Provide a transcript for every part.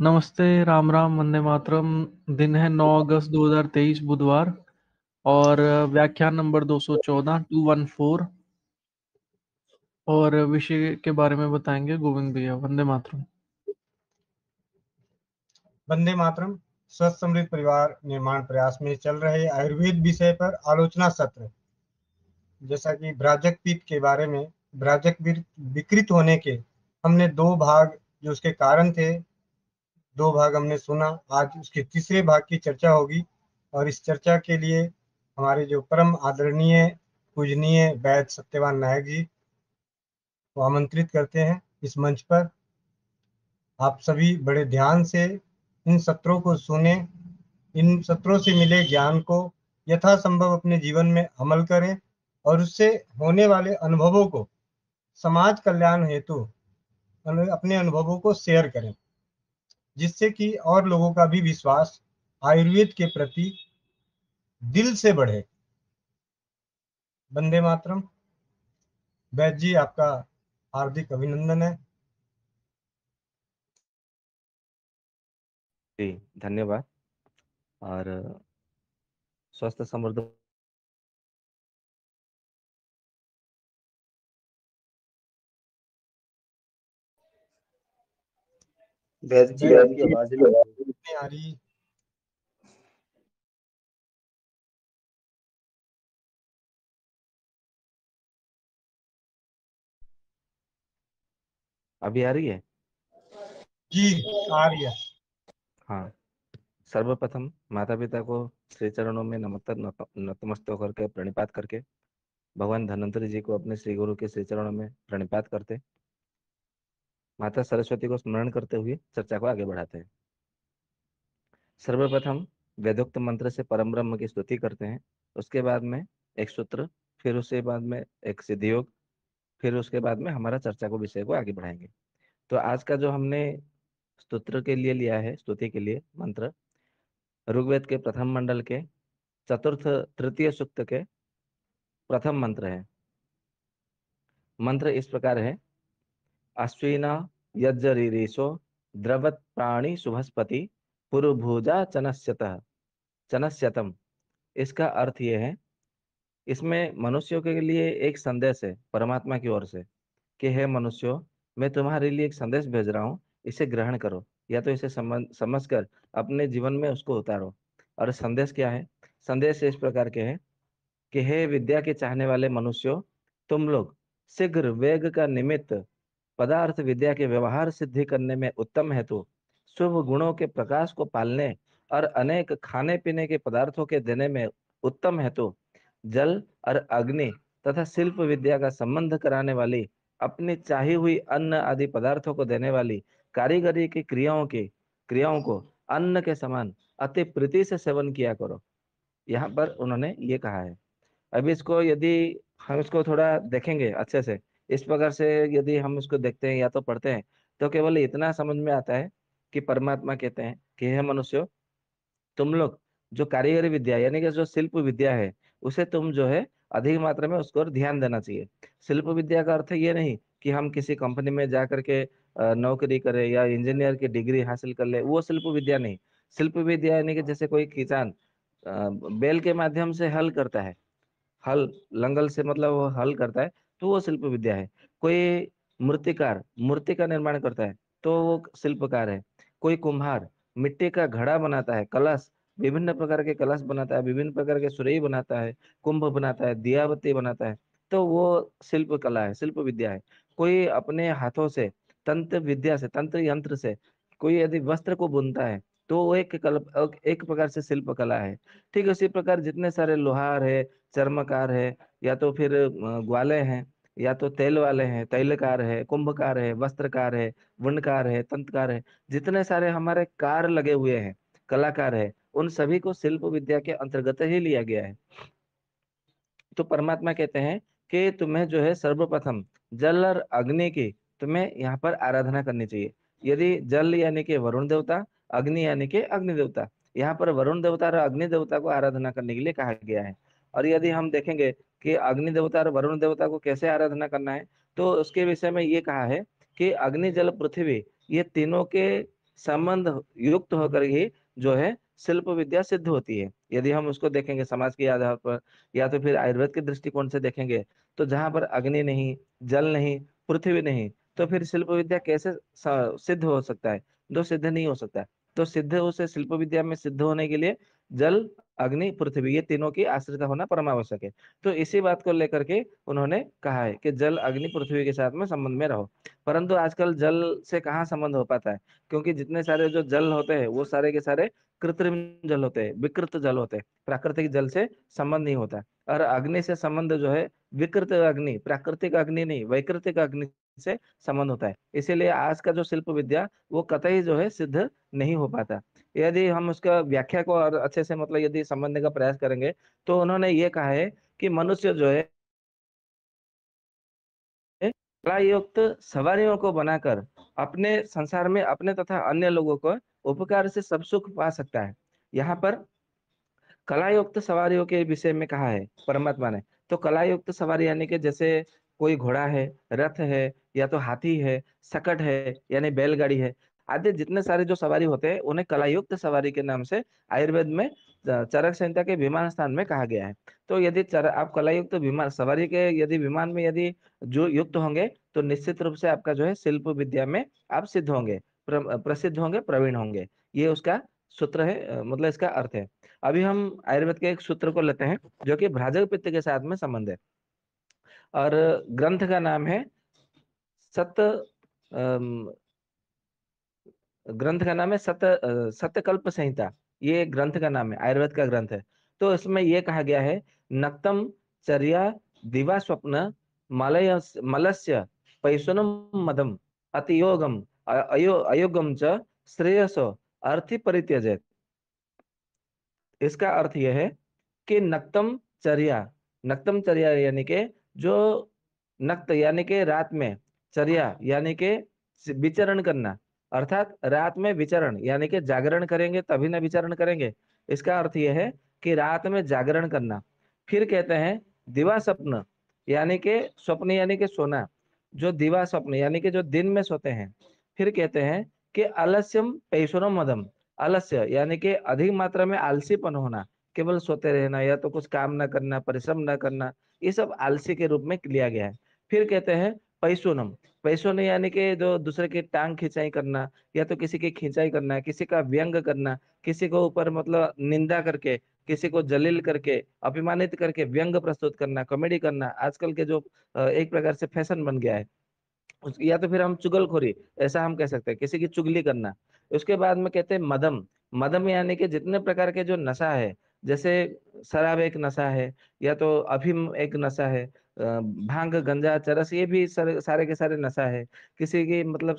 नमस्ते, राम राम, वंदे मातरम। दिन है 9 अगस्त 2023 बुधवार। और व्याख्यान नंबर 214 214। और विषय के बारे में बताएंगे गोविंद भैया। वंदे मातरम। वंदे मातरम। स्वस्थ समृद्ध परिवार निर्माण प्रयास में चल रहे आयुर्वेद विषय पर आलोचना सत्र। जैसा कि ब्राजक पित्त के बारे में, ब्राजक विकृत होने के हमने दो भाग, जो उसके कारण थे, दो भाग हमने सुना। आज उसके तीसरे भाग की चर्चा होगी। और इस चर्चा के लिए हमारे जो परम आदरणीय पूजनीय वैद्य सत्यवान नायक जी को आमंत्रित करते हैं इस मंच पर। आप सभी बड़े ध्यान से इन सत्रों को सुने, इन सत्रों से मिले ज्ञान को यथासंभव अपने जीवन में अमल करें और उससे होने वाले अनुभवों को समाज कल्याण हेतु अपने अनुभवों को शेयर करें, जिससे कि और लोगों का भी विश्वास आयुर्वेद के प्रति दिल से बढ़े। वंदे मातरम। वैद्य जी, आपका हार्दिक अभिनंदन है। जी, धन्यवाद। और स्वस्थ समृद्ध वैद्य जी, आपकी आवाज नहीं आ रही। अभी आ रही है? जी, आ रही है। हाँ। सर्वप्रथम माता पिता को श्री चरणों में नतमस्तक होकर के प्रणिपात करके भगवान धन्वंतरि जी को अपने श्री गुरु के श्री चरणों में प्रणिपात करते, माता सरस्वती को स्मरण करते हुए चर्चा को आगे बढ़ाते हैं। सर्वप्रथम वेदोक्त मंत्र से परम ब्रह्म की स्तुति करते हैं, उसके बाद में एक सूत्र, फिर उसके बाद में एक सिद्धि योग, फिर उसके बाद में हमारा चर्चा को विषय को आगे बढ़ाएंगे। तो आज का जो हमने स्तोत्र के लिए लिया है, स्तुति के लिए मंत्र, ऋग्वेद के प्रथम मंडल के चतुर्थ तृतीय सूक्त के प्रथम मंत्र है। मंत्र इस प्रकार है: अश्विना यज्जरीरीशो द्रवत प्राणी शुभस्पति पुरुभुजा चनस्यतः चनस्यतम। इसका अर्थ ये है, इसमें मनुष्यों के लिए एक संदेश है परमात्मा की ओर से कि हे मनुष्यों, मैं तुम्हारे लिए एक संदेश भेज रहा हूँ, इसे ग्रहण करो या तो इसे समझकर अपने जीवन में उसको उतारो। और संदेश क्या है? संदेश इस प्रकार के है कि हे विद्या के चाहने वाले मनुष्यों, तुम लोग शीघ्र वेग का निमित्त पदार्थ विद्या के व्यवहार सिद्धि करने में उत्तम हेतु शुभ गुणों के प्रकाश को पालने और अनेक खाने पीने के पदार्थों के देने में उत्तम हेतु जल और अग्नि तथा शिल्प विद्या का संबंध कराने वाली अपनी चाही हुई अन्न आदि पदार्थों को देने वाली कारीगरी की क्रियाओं को अन्न के समान अति प्रीति से सेवन किया करो। यहाँ पर उन्होंने ये कहा है। अब इसको यदि हम इसको थोड़ा देखेंगे अच्छे से, इस प्रकार से यदि हम इसको देखते हैं या तो पढ़ते हैं, तो केवल इतना समझ में आता है कि परमात्मा कहते हैं कि हे मनुष्यों, तुम लोग जो कारीगरी विद्या यानी कि जो शिल्प विद्या है, उसे तुम जो है अधिक मात्रा में उसको ध्यान देना चाहिए। शिल्प विद्या का अर्थ ये नहीं कि हम किसी कंपनी में जा करके नौकरी करें या इंजीनियर की डिग्री हासिल कर ले, वो शिल्प विद्या नहीं। शिल्प विद्या यानी कि जैसे कोई किसान बैल के माध्यम से हल करता है, हल लंगल से मतलब वो हल करता है, तो वो शिल्प विद्या है। कोई मूर्तिकार मूर्ति का निर्माण करता है, तो वो शिल्पकार है। कोई कुम्हार मिट्टी का घड़ा बनाता है, कलश, विभिन्न प्रकार के कलश बनाता है, विभिन्न प्रकार के सुरई बनाता है, कुंभ बनाता है, दियाबत्ती बनाता है, तो वो शिल्प कला है, शिल्प विद्या है। कोई अपने हाथों से तंत्र विद्या से, तंत्र यंत्र से कोई यदि वस्त्र को बुनता है, तो वो एक प्रकार से शिल्प कला है। ठीक उसी प्रकार जितने सारे लोहार है, चर्मकार है, या तो फिर ग्वाले हैं, या तो तेल वाले हैं, तैलकार है, कुंभकार है, वस्त्रकार है, वुनकार है, तंत्रकार है, जितने सारे हमारे कार लगे हुए हैं, कलाकार है, उन सभी को शिल्प विद्या के अंतर्गत ही लिया गया है। तो परमात्मा कहते हैं कि तुम्हें जो है सर्वप्रथम जल और अग्नि की तुम्हें यहाँ पर आराधना करनी चाहिए। यदि जल यानी कि वरुण देवता, अग्नि यानी कि अग्नि देवता, यहाँ पर वरुण देवता और अग्नि देवता को आराधना करने के लिए कहा गया है। और यदि हम देखेंगे कि अग्नि देवता और वरुण देवता को कैसे आराधना करना है, तो उसके विषय में ये कहा है कि अग्नि जल पृथ्वी, ये तीनों के संबंध युक्त होकर ही जो है शिल्प विद्या सिद्ध होती है। यदि हम उसको देखेंगे समाज के आधार पर या तो फिर आयुर्वेद के दृष्टिकोण से देखेंगे, तो जहां पर अग्नि नहीं, जल नहीं, पृथ्वी नहीं, तो फिर शिल्प विद्या कैसे सिद्ध हो सकता है? तो सिद्ध नहीं हो सकता। तो सिद्ध उसे शिल्प विद्या में सिद्ध होने के लिए जल, अग्नि, पृथ्वी, ये तीनों की आश्रित होना परम आवश्यक है। तो इसी बात को लेकर के उन्होंने कहा है कि जल, अग्नि, पृथ्वी के साथ में संबंध में रहो। परंतु आजकल जल से कहाँ संबंध हो पाता है? क्योंकि जितने सारे जो जल होते हैं वो सारे के सारे कृत्रिम जल होते हैं, विकृत जल होते हैं, प्राकृतिक जल से संबंध नहीं होता। और अग्नि से संबंध जो है विकृत अग्नि, प्राकृतिक अग्नि नहीं, वैकृतिक अग्नि से संबंध होता है। इसीलिए आज का जो शिल्प विद्या वो कतई जो है सिद्ध नहीं हो पाता। यदि हम उसका व्याख्या को और अच्छे से मतलब यदि समझने का प्रयास करेंगे, तो उन्होंने ये कहा है कि मनुष्य जो है कला युक्त सवारियों को बनाकर अपने संसार में अपने तथा अन्य लोगों को उपकार से सब सुख पा सकता है। यहाँ पर कलायुक्त सवारियों के विषय में कहा है परमात्मा ने। तो कलायुक्त सवारी यानी कि जैसे कोई घोड़ा है, रथ है, या तो हाथी है, सकट है यानी बैलगाड़ी है, आदि जितने सारे जो सवारी होते हैं उन्हें कलायुक्त सवारी के नाम से आयुर्वेद में चरक संहिता के विमान स्थान में कहा गया है। तो यदि आप कलायुक्त विमान सवारी के यदि विमान में यदि जो युक्त होंगे, तो निश्चित रूप से आपका जो है शिल्प विद्या में आप सिद्ध होंगे, प्रसिद्ध होंगे, प्रवीण होंगे। ये उसका सूत्र है, मतलब इसका अर्थ है। अभी हम आयुर्वेद के एक सूत्र को लेते हैं जो कि भ्राजक पित्त के साथ में संबंध है, और ग्रंथ का नाम है सत्य, ग्रंथ का नाम है सत्यकल्प संहिता। ये ग्रंथ का नाम है, आयुर्वेद का ग्रंथ है। तो इसमें ये कहा गया है, नक्तम चर्या दिवा स्वप्न मलय मलस्य पैसुनम मदम अतियोगम अयोगम च श्रेयसो अर्थि परित्यजेत। इसका अर्थ यह है कि नक्तम चर्या यानी के जो नक्त यानी के रात में, चर्या यानी के विचरण करना, अर्थात रात में विचरण यानी कि जागरण करेंगे तभी ना विचरण करेंगे। इसका अर्थ यह है कि रात में जागरण करना। फिर कहते हैं दिवा स्वप्न यानी के स्वप्न यानी के सोना, जो दिवा स्वप्न यानी कि जो दिन में सोते हैं। फिर कहते हैं कि आलस्यम पैशुरम मदम, आलस्य यानी कि अधिक मात्रा में आलसीपन होना, केवल सोते रहना या तो कुछ काम ना करना, परिश्रम ना करना, ये सब आलसी के रूप में लिया गया है। फिर कहते हैं पैसोनम, पैसोन यानी कि जो दूसरे की टांग खिंचाई करना, या तो किसी की खिंचाई करना, किसी का व्यंग करना, किसी को ऊपर मतलब निंदा करके, किसी को जलील करके, अपमानित करके व्यंग प्रस्तुत करना, कॉमेडी करना, आजकल के जो एक प्रकार से फैशन बन गया है। या तो फिर हम चुगलखोरी, ऐसा हम कह सकते हैं, किसी की चुगली करना। उसके बाद में कहते हैं मदम, मदम यानी कि जितने प्रकार के जो नशा है, जैसे शराब एक नशा है, या तो अफीम एक नशा है, भांग, गंजा, चरस, ये भी सारे के सारे नशा है। किसी की मतलब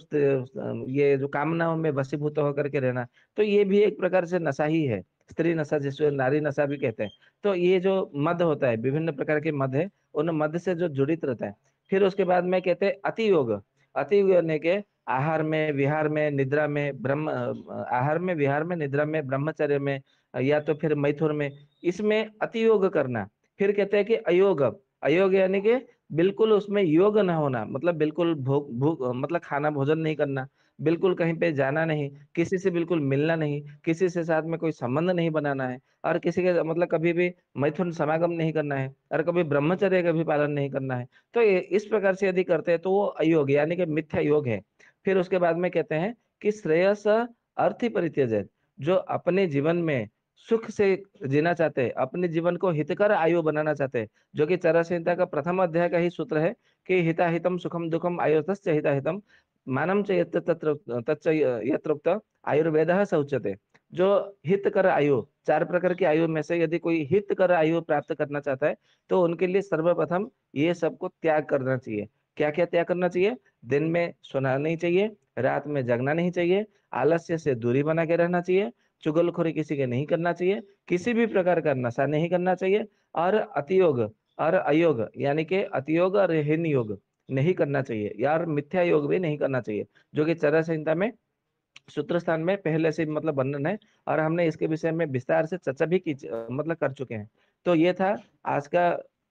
ये जो कामनाओं में वशीभूत होकर के रहना, तो ये भी एक प्रकार से नशा ही है, स्त्री नशा जिसको नारी नशा भी कहते हैं। तो ये जो मद होता है, विभिन्न प्रकार के मद है, उन मद से जो जुड़ित रहता है। फिर उसके बाद में कहते हैं अति योग, अति योग यानी के आहार में, विहार में, निद्रा में, आहार में, विहार में, निद्रा में, ब्रह्मचर्य में, या तो फिर मैथुन में, इसमें अति योग करना। फिर कहते हैं कि अयोग, अयोग यानी कि बिल्कुल उसमें योग ना होना, मतलब बिल्कुल भूख भूख मतलब खाना भोजन नहीं करना, बिल्कुल कहीं पे जाना नहीं, किसी से बिल्कुल मिलना नहीं, किसी से साथ में कोई संबंध नहीं बनाना है, और किसी के मतलब कभी भी मैथुन समागम नहीं करना है, और कभी ब्रह्मचर्य का भी पालन नहीं करना है। तो इस प्रकार से यदि करते हैं तो वो अयोग यानी कि मिथ्या योग है। फिर उसके बाद में कहते हैं कि श्रेयस अर्थि परित्यजेत, जो अपने जीवन में सुख से जीना चाहते हैं, अपने जीवन को हितकर आयु बनाना चाहते हैं, जो कि चरक संहिता का प्रथम अध्याय का ही सूत्र है कि हिताहितम सुखम दुखम आयुर्तस्य हिताहितम मानम च यत्र तत्र तच्च यत्रोक्त आयुर्वेदः स उच्यते। जो हित कर आयु, चार प्रकार की आयु में से यदि कोई हित कर आयु प्राप्त करना चाहता है, तो उनके लिए सर्वप्रथम ये सबको त्याग करना चाहिए। क्या क्या त्याग करना चाहिए? दिन में सोना नहीं चाहिए, रात में जगना नहीं चाहिए, आलस्य से दूरी बना के रहना चाहिए, चुगलखोरी किसी के नहीं करना चाहिए, किसी भी प्रकार का नशा नहीं करना चाहिए, और अतियोग और अयोग यानी कि अतियोग और हीन योग नहीं करना चाहिए, यार मिथ्या योग भी नहीं करना चाहिए, जो कि चरक संहिता में सूत्र स्थान में पहले से मतलब वर्णन है, और हमने इसके विषय में विस्तार से चर्चा भी की, मतलब कर चुके हैं। तो ये था आज का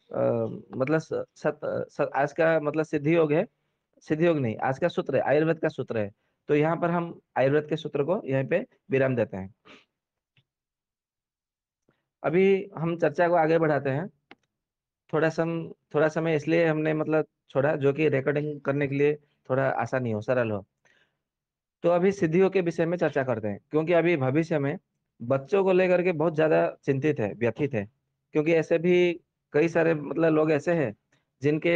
मतलब आज का मतलब सिद्धि योग है, सिद्धि योग नहीं, आज का सूत्र है, आयुर्वेद का सूत्र है। तो यहाँ पर हम आयुर्वेद के सूत्र को यहीं पे विराम देते हैं। अभी हम चर्चा को आगे बढ़ाते हैं। थोड़ा समय इसलिए हमने मतलब छोड़ा, जो कि रिकॉर्डिंग करने के लिए थोड़ा आसानी हो, सरल हो। तो अभी सिद्धियों के विषय में चर्चा करते हैं, क्योंकि अभी भविष्य में बच्चों को लेकर के बहुत ज्यादा चिंतित है, व्यथित है। क्योंकि ऐसे भी कई सारे मतलब लोग ऐसे हैं जिनके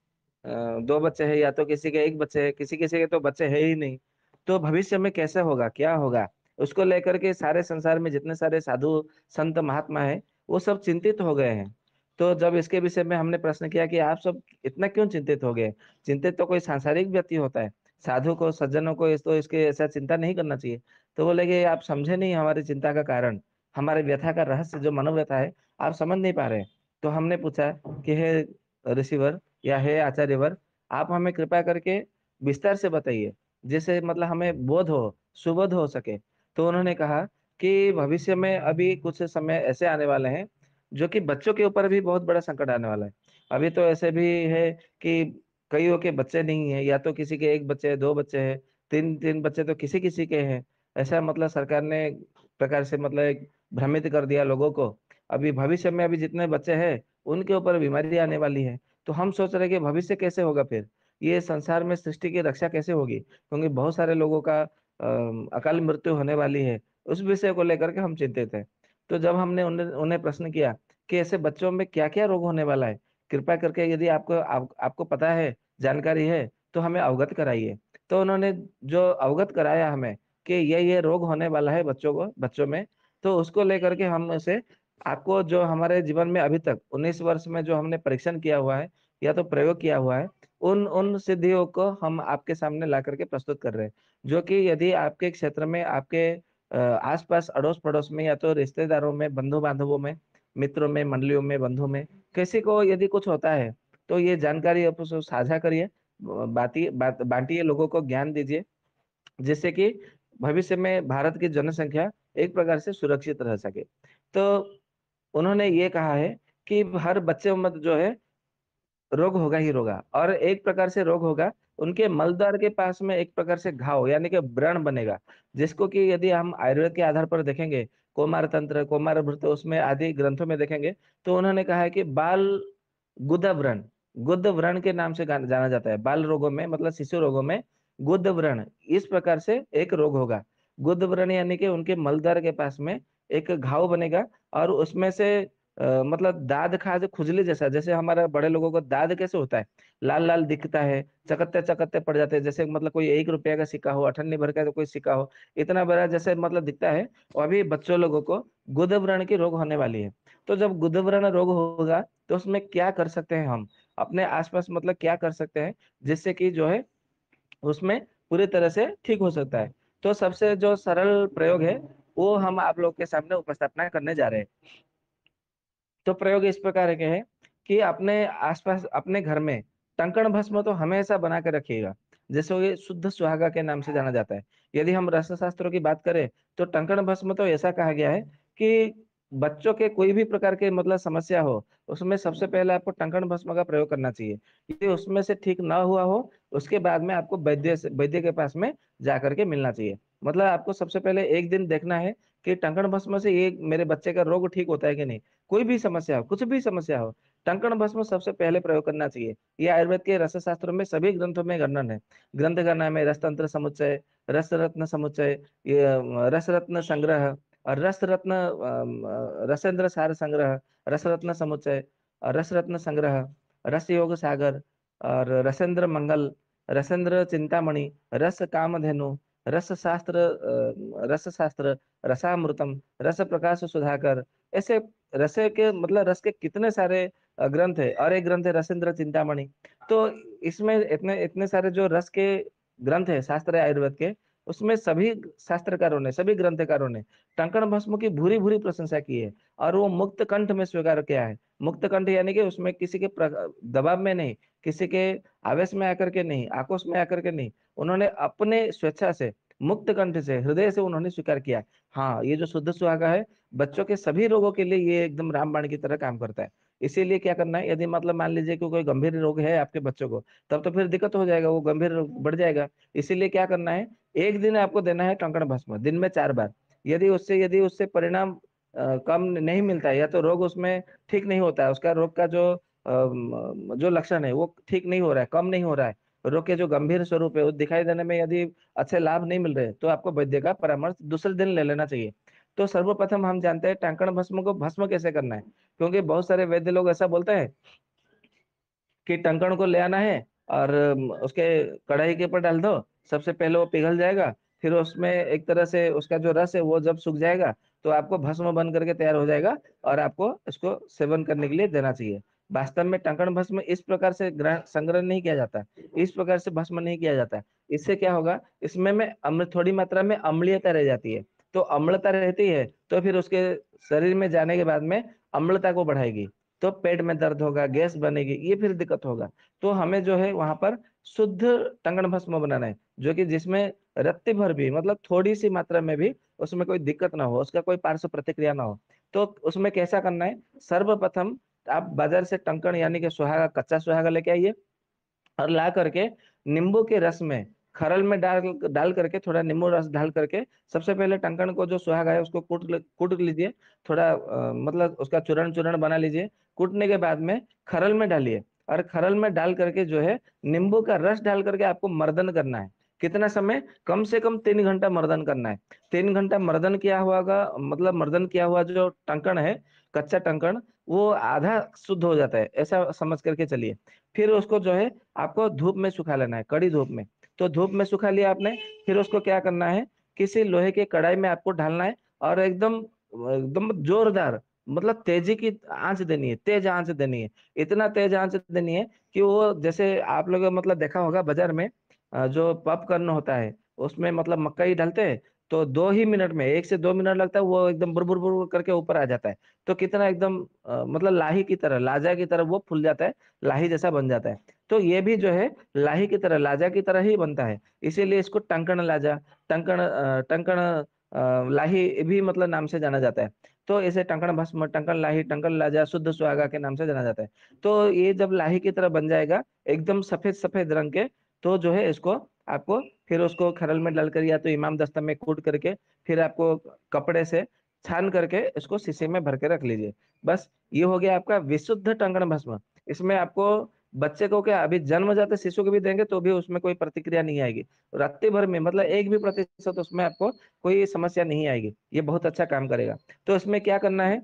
दो बच्चे हैं, या तो किसी के एक बच्चे है, किसी किसी के तो बच्चे है ही नहीं। तो भविष्य में कैसे होगा, क्या होगा, उसको लेकर के सारे संसार में जितने सारे साधु संत महात्मा है, वो सब चिंतित हो गए हैं। तो जब इसके विषय में हमने प्रश्न किया कि आप सब इतना क्यों चिंतित हो गए, चिंतित तो कोई सांसारिक व्यक्ति होता है, साधु को सज्जनों को इस तो इसके ऐसा चिंता नहीं करना चाहिए। तो बोले कि आप समझे नहीं हमारी चिंता का कारण, हमारे व्यथा का रहस्य जो मनोव्यथा है, आप समझ नहीं पा रहे। तो हमने पूछा कि हे ऋषिवर या हे आचार्यवर, आप हमें कृपा करके विस्तार से बताइए, जिससे मतलब हमें बोध हो, सुबोध हो सके। तो उन्होंने कहा कि भविष्य में अभी कुछ समय ऐसे आने वाले हैं जो कि बच्चों के ऊपर भी बहुत बड़ा संकट आने वाला है। अभी तो ऐसे भी है कि कईयों के बच्चे नहीं है, या तो किसी के एक बच्चे है, दो बच्चे हैं, तीन तीन बच्चे तो किसी किसी के हैं। ऐसा मतलब सरकार ने एक प्रकार से मतलब एक भ्रमित कर दिया लोगों को। अभी भविष्य में अभी जितने बच्चे हैं उनके ऊपर बीमारी आने वाली है। तो हम सोच रहे हैं कि भविष्य कैसे होगा, फिर ये संसार में सृष्टि की रक्षा कैसे होगी, क्योंकि बहुत सारे लोगों का अकाल मृत्यु होने वाली है। उस विषय को लेकर के हम चिंतित हैं। तो जब हमने उन्हें उन्हें प्रश्न किया कि ऐसे बच्चों में क्या क्या रोग होने वाला है, कृपा करके यदि आपको पता है, जानकारी है, तो हमें अवगत कराइए। तो उन्होंने जो अवगत कराया हमें कि ये रोग होने वाला है बच्चों में, तो उसको लेकर के हम उसे आपको जो हमारे जीवन में अभी तक 19 वर्ष में जो हमने परीक्षण किया हुआ है या तो प्रयोग किया हुआ है, उन उन सिद्धियों को हम आपके सामने ला करके प्रस्तुत कर रहे हैं। जो कि यदि आपके क्षेत्र में, आपके आसपास अड़ोस पड़ोस में, या तो रिश्तेदारों में, बंधु बांधवों में, मित्रों में, मंडलियों में, बंधु में, किसी को यदि कुछ होता है, तो ये जानकारी आप उसको साझा करिए, बांटिए, लोगों को ज्ञान दीजिए, जिससे कि भविष्य में भारत की जनसंख्या एक प्रकार से सुरक्षित रह सके। तो उन्होंने ये कहा है कि हर बच्चे में जो है रोग होगा ही होगा, और एक प्रकार से रोग होगा उनके मलद्वार के पास में, एक प्रकार से घाव यानी कि व्रण बनेगा, जिसको कि यदि हम आयुर्वेद के आधार पर देखेंगे, कौमार तंत्र, कौमार भृत, उसमें आदि ग्रंथों में देखेंगे, तो उन्होंने कहा है कि बाल गुद व्रण, गुद व्रण के नाम से जाना जाता है। बाल रोगों में मतलब शिशु रोगों में गुद व्रण इस प्रकार से एक रोग होगा। गुद व्रण यानी कि उनके मलद्वार के पास में एक घाव बनेगा, और उसमें से मतलब दाद खाज खुजली जैसा, जैसे हमारे बड़े लोगों को दाद कैसे होता है, लाल लाल दिखता है, चकत्ते चकत्ते पड़ जाते हैं, जैसे मतलब कोई 1 रुपया का सिक्का हो, अठन्नी भर का तो कोई सिक्का हो, इतना बड़ा जैसे मतलब दिखता है। और अभी बच्चों लोगों को गुद व्रण की रोग होने वाली है। तो जब गुद व्रण रोग होगा, तो उसमें क्या कर सकते हैं हम अपने आसपास, मतलब क्या कर सकते हैं जिससे कि जो है उसमें पूरी तरह से ठीक हो सकता है। तो सबसे जो सरल प्रयोग है वो हम आप लोग के सामने उपस्थापना करने जा रहे हैं। तो प्रयोग इस प्रकार के है कि अपने आसपास, अपने घर में टंकण भस्म तो हमेशा बना के रखिएगा, जैसे ये शुद्ध सुहागा के नाम से जाना जाता है। यदि हम रस शास्त्रों की बात करें, तो टंकण भस्म तो ऐसा कहा गया है कि बच्चों के कोई भी प्रकार के मतलब समस्या हो, उसमें सबसे पहले आपको टंकण भस्म का प्रयोग करना चाहिए। यदि उसमें से ठीक ना हुआ हो, उसके बाद में आपको वैद्य के पास में जाकर के मिलना चाहिए। मतलब आपको सबसे पहले एक दिन देखना है कि टंकण भस्म से ये मेरे बच्चे का रोग ठीक होता है कि नहीं। कोई भी समस्या हो, कुछ भी समस्या हो, टंकण भस्म सबसे पहले प्रयोग करना चाहिए। ये आयुर्वेद के रस शास्त्रों में सभी ग्रंथों में वर्णन है। ग्रंथ का नाम है रसतंत्र समुच्चय, रस रत्न समुच्चय, ये रस रत्न संग्रह, और रस रत्न रसेंद्र सार संग्रह, रस रत्न समुच्चय, और रस रत्न संग्रह, रस योग सागर, और रसेंद्र मंगल, रसेंद्र चिंतामणि, रस कामधेनु, रस शास्त्र, रसामृतम, रस प्रकाश सुधाकर। ऐसे रस के मतलब रस के कितने सारे ग्रंथ है, और एक ग्रंथ है रसेंद्र चिंतामणि। तो इसमें इतने इतने सारे जो रस के ग्रंथ है, शास्त्र है आयुर्वेद के, उसमें सभी शास्त्रकारों ने, सभी ग्रंथकारों ने टंकण भस्म की भूरी भूरी प्रशंसा की है, और वो मुक्त कंठ में स्वीकार किया है। मुक्त कंठ यानी कि उसमें किसी के दबाव में नहीं, किसी के आवेश में आकर के नहीं, आक्रोश में आकर के नहीं, उन्होंने अपने स्वेच्छा से, मुक्त कंठ से, हृदय से उन्होंने स्वीकार किया। हाँ, ये जो शुद्ध सुहागा है, बच्चों के सभी रोगों के लिए ये एकदम रामबाण की तरह काम करता है। इसीलिए क्या करना है, यदि मतलब मान लीजिए कि कोई गंभीर रोग है आपके बच्चों को, तब तो फिर दिक्कत हो जाएगा, वो गंभीर रोग बढ़ जाएगा। इसीलिए क्या करना है, एक दिन आपको देना है टंकण भस्म, दिन में 4 बार। यदि उससे परिणाम कम नहीं मिलता है, या तो रोग उसमें ठीक नहीं होता है, उसका रोग का जो लक्षण है वो ठीक नहीं हो रहा है, कम नहीं हो रहा है, रोग के जो गंभीर स्वरूप है वो दिखाई देने में यदि अच्छे लाभ नहीं मिल रहे, तो आपको वैद्य का परामर्श दूसरे दिन ले लेना चाहिए। तो सर्वप्रथम हम जानते हैं टंकण भस्म को भस्म कैसे करना है, क्योंकि बहुत सारे वैद्य लोग ऐसा बोलते हैं कि टंकण को ले आना है और उसके कढ़ाई के ऊपर डाल दो, सबसे पहले वो पिघल जाएगा, फिर उसमें एक तरह से उसका जो रस है वो जब सूख जाएगा तो आपको भस्म बन करके तैयार हो जाएगा, और आपको इसको सेवन करने के लिए देना चाहिए। वास्तव में टंकण भस्म इस प्रकार से संग्रह नहीं किया जाता, इस प्रकार से भस्म नहीं किया जाता। इससे क्या होगा, इसमें में थोड़ी मात्रा में अम्लीयता रह जाती है, तो अम्लता रहती है तो फिर उसके शरीर में जाने के बाद में अम्लता को बढ़ाएगी, तो पेट में दर्द होगा, गैस बनेगी, ये फिर दिक्कत होगा। तो हमें जो है वहां पर शुद्ध टंकण भस्म बनाना है, जो कि जिसमें रत्ती भर भी मतलब थोड़ी सी मात्रा में भी उसमें कोई दिक्कत ना हो, उसका कोई पार्श्व प्रतिक्रिया ना हो। तो उसमें कैसा करना है, सर्वप्रथम आप बाजार से टंकण यानी कि सुहागा, कच्चा सुहागा लेके आइए, और ला करके नींबू के रस में, खरल में डाल डाल करके थोड़ा नींबू रस डाल करके सबसे पहले टंकण को जो सुहागा है उसको कूट लीजिए, थोड़ा मतलब उसका चूर्ण चूर्ण बना लीजिए। कूटने के बाद में खरल में डालिए, और खरल में डाल करके जो है नींबू का रस डाल करके आपको मर्दन करना है। कितना समय, कम से कम 3 घंटा मर्दन करना है। 3 घंटा मर्दन किया हुआ का मतलब मर्दन किया हुआ जो टंकण है, कच्चा टंकण, वो आधा शुद्ध हो जाता है, ऐसा समझ करके चलिए। फिर उसको जो है आपको धूप में सुखा लेना है, कड़ी धूप में। तो धूप में सुखा लिया आपने, फिर उसको क्या करना है, किसी लोहे के कढ़ाई में आपको ढालना है, और एकदम एकदम जोरदार मतलब तेजी की आंच देनी है, तेज आंच देनी है। इतना तेज आंच देनी है कि वो, जैसे आप लोग मतलब देखा होगा बाजार में जो पॉपकॉर्न होता है उसमें मतलब मकई डालते हैं, तो 2 ही मिनट में, 1 से 2 मिनट लगता है, वो एकदम बुर बुर बुर करके ऊपर आ जाता है। तो कितना एकदम मतलब लाही की तरह, लाजा की तरह वो फूल जाता है, लाही जैसा बन जाता है। तो ये भी जो है लाही की तरह, लाजा की तरह ही बनता है, इसीलिए इसको टंकण लाजा, टंकण लाही भी मतलब नाम से जाना जाता है। तो इसे टंकण भस्म, टंकण लाही, टंकण लाजा, शुद्ध सुहागा के नाम से जाना जाता है। तो ये जब लाही की तरह बन जाएगा, एकदम सफेद सफेद रंग के, तो जो है इसको आपको फिर उसको खरल में डालकर या तो इमाम दस्ता में कूट करके, फिर आपको कपड़े से छान करके इसको शीशे में भर के रख लीजिए। बस ये हो गया आपका विशुद्ध टंकण भस्म। इसमें आपको बच्चे को क्या, अभी जन्मजात शिशु को भी देंगे तो भी उसमें कोई प्रतिक्रिया नहीं आएगी, रात्रि भर में मतलब 1 भी प्रतिशत उसमें आपको कोई समस्या नहीं आएगी, ये बहुत अच्छा काम करेगा। तो इसमें क्या करना है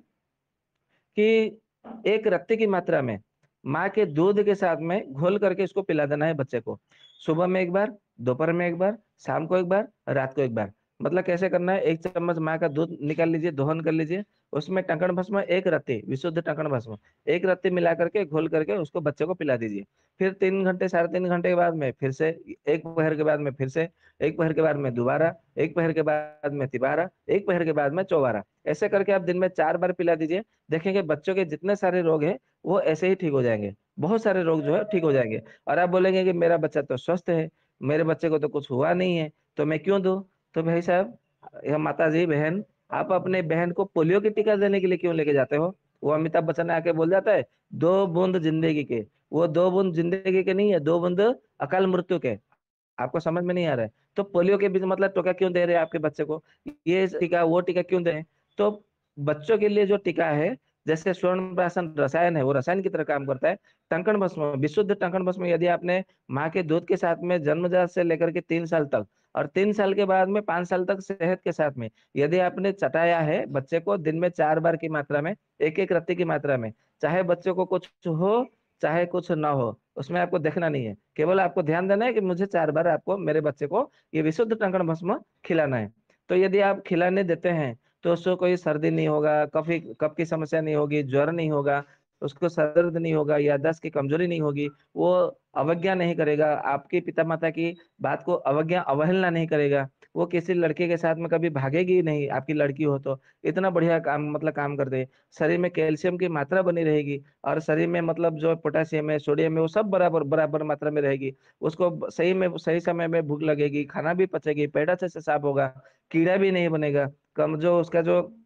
कि एक रत्ती की मात्रा में माँ के दूध के साथ में घोल करके इसको पिला देना है बच्चे को, सुबह में 1 बार, दोपहर में 1 बार, शाम को 1 बार, रात को 1 बार। मतलब कैसे करना है, 1 चम्मच माँ का दूध निकाल लीजिए, दोहन कर लीजिए, उसमें टंकण भस्म 1 रत्ती, विशुद्ध टंकण भस्म 1 रत्ती मिला करके घोल करके उसको बच्चे को पिला दीजिए। फिर 3 घंटे, 3.5 घंटे के बाद में फिर से, एक पहर के बाद में फिर से, एक पहर के बाद में दोबारा, एक पहर के बाद में तिबारा, एक पहर के बाद में चौबारा, ऐसे करके आप दिन में 4 बार पिला दीजिए। देखेंगे बच्चों के जितने सारे रोग हैं वो ऐसे ही ठीक हो जाएंगे, बहुत सारे रोग जो है ठीक हो जाएंगे। और आप बोलेंगे कि मेरा बच्चा तो स्वस्थ है, मेरे बच्चे को तो कुछ हुआ नहीं है, तो मैं क्यों दूं? तो भाई साहब, या माता जी, बहन, आप अपने बहन को पोलियो की टीका देने के लिए क्यों लेके जाते हो? वो अमिताभ बच्चन आके बोल जाता है 2 बूंद जिंदगी के, वो 2 बूंद जिंदगी के नहीं है, 2 बूंद अकाल मृत्यु के। आपको समझ में नहीं आ रहा है? तो पोलियो के बीच मतलब टीका क्यों दे रहे हैं आपके बच्चे को, ये टीका वो टीका क्यों दे रहे हैं? तो बच्चों के लिए जो टीका है, जैसे स्वर्ण प्राशन रसायन है, वो रसायन की तरह काम करता है। टंकण भस्म, विशुद्ध टंकण भस्म, यदि आपने माँ के दूध के साथ में जन्मजात से लेकर के 3 साल तक, और 3 साल के बाद में 5 साल तक सेहत के साथ में, यदि आपने चटाया है बच्चे को दिन में 4 बार की मात्रा में, एक एक रत्ती की मात्रा में, चाहे बच्चे को कुछ हो चाहे कुछ ना हो, उसमें आपको देखना नहीं है, केवल आपको ध्यान देना है कि मुझे 4 बार आपको, मेरे बच्चे को ये विशुद्ध टंकण भस्म खिलाना है। तो यदि आप खिलाने देते हैं तो उसको कोई सर्दी नहीं होगा, कफ की समस्या नहीं होगी, ज्वर नहीं होगा, उसको सर दर्द नहीं होगा, याददाश्त की कमजोरी नहीं होगी, वो अवज्ञा नहीं करेगा, आपके पिता माता की बात को अवज्ञा अवहेलना नहीं करेगा, वो किसी लड़के के साथ में कभी भागेगी नहीं, आपकी लड़की हो तो। इतना बढ़िया काम मतलब काम कर दे, शरीर में कैल्शियम की मात्रा बनी रहेगी, और शरीर में मतलब जो पोटेशियम है, सोडियम है, वो सब बराबर बराबर मात्रा में रहेगी। उसको सही में सही समय में भूख लगेगी, खाना भी पचेगी, पेट अच्छे से साफ होगा, कीड़ा भी नहीं बनेगा, कम जो उसका जो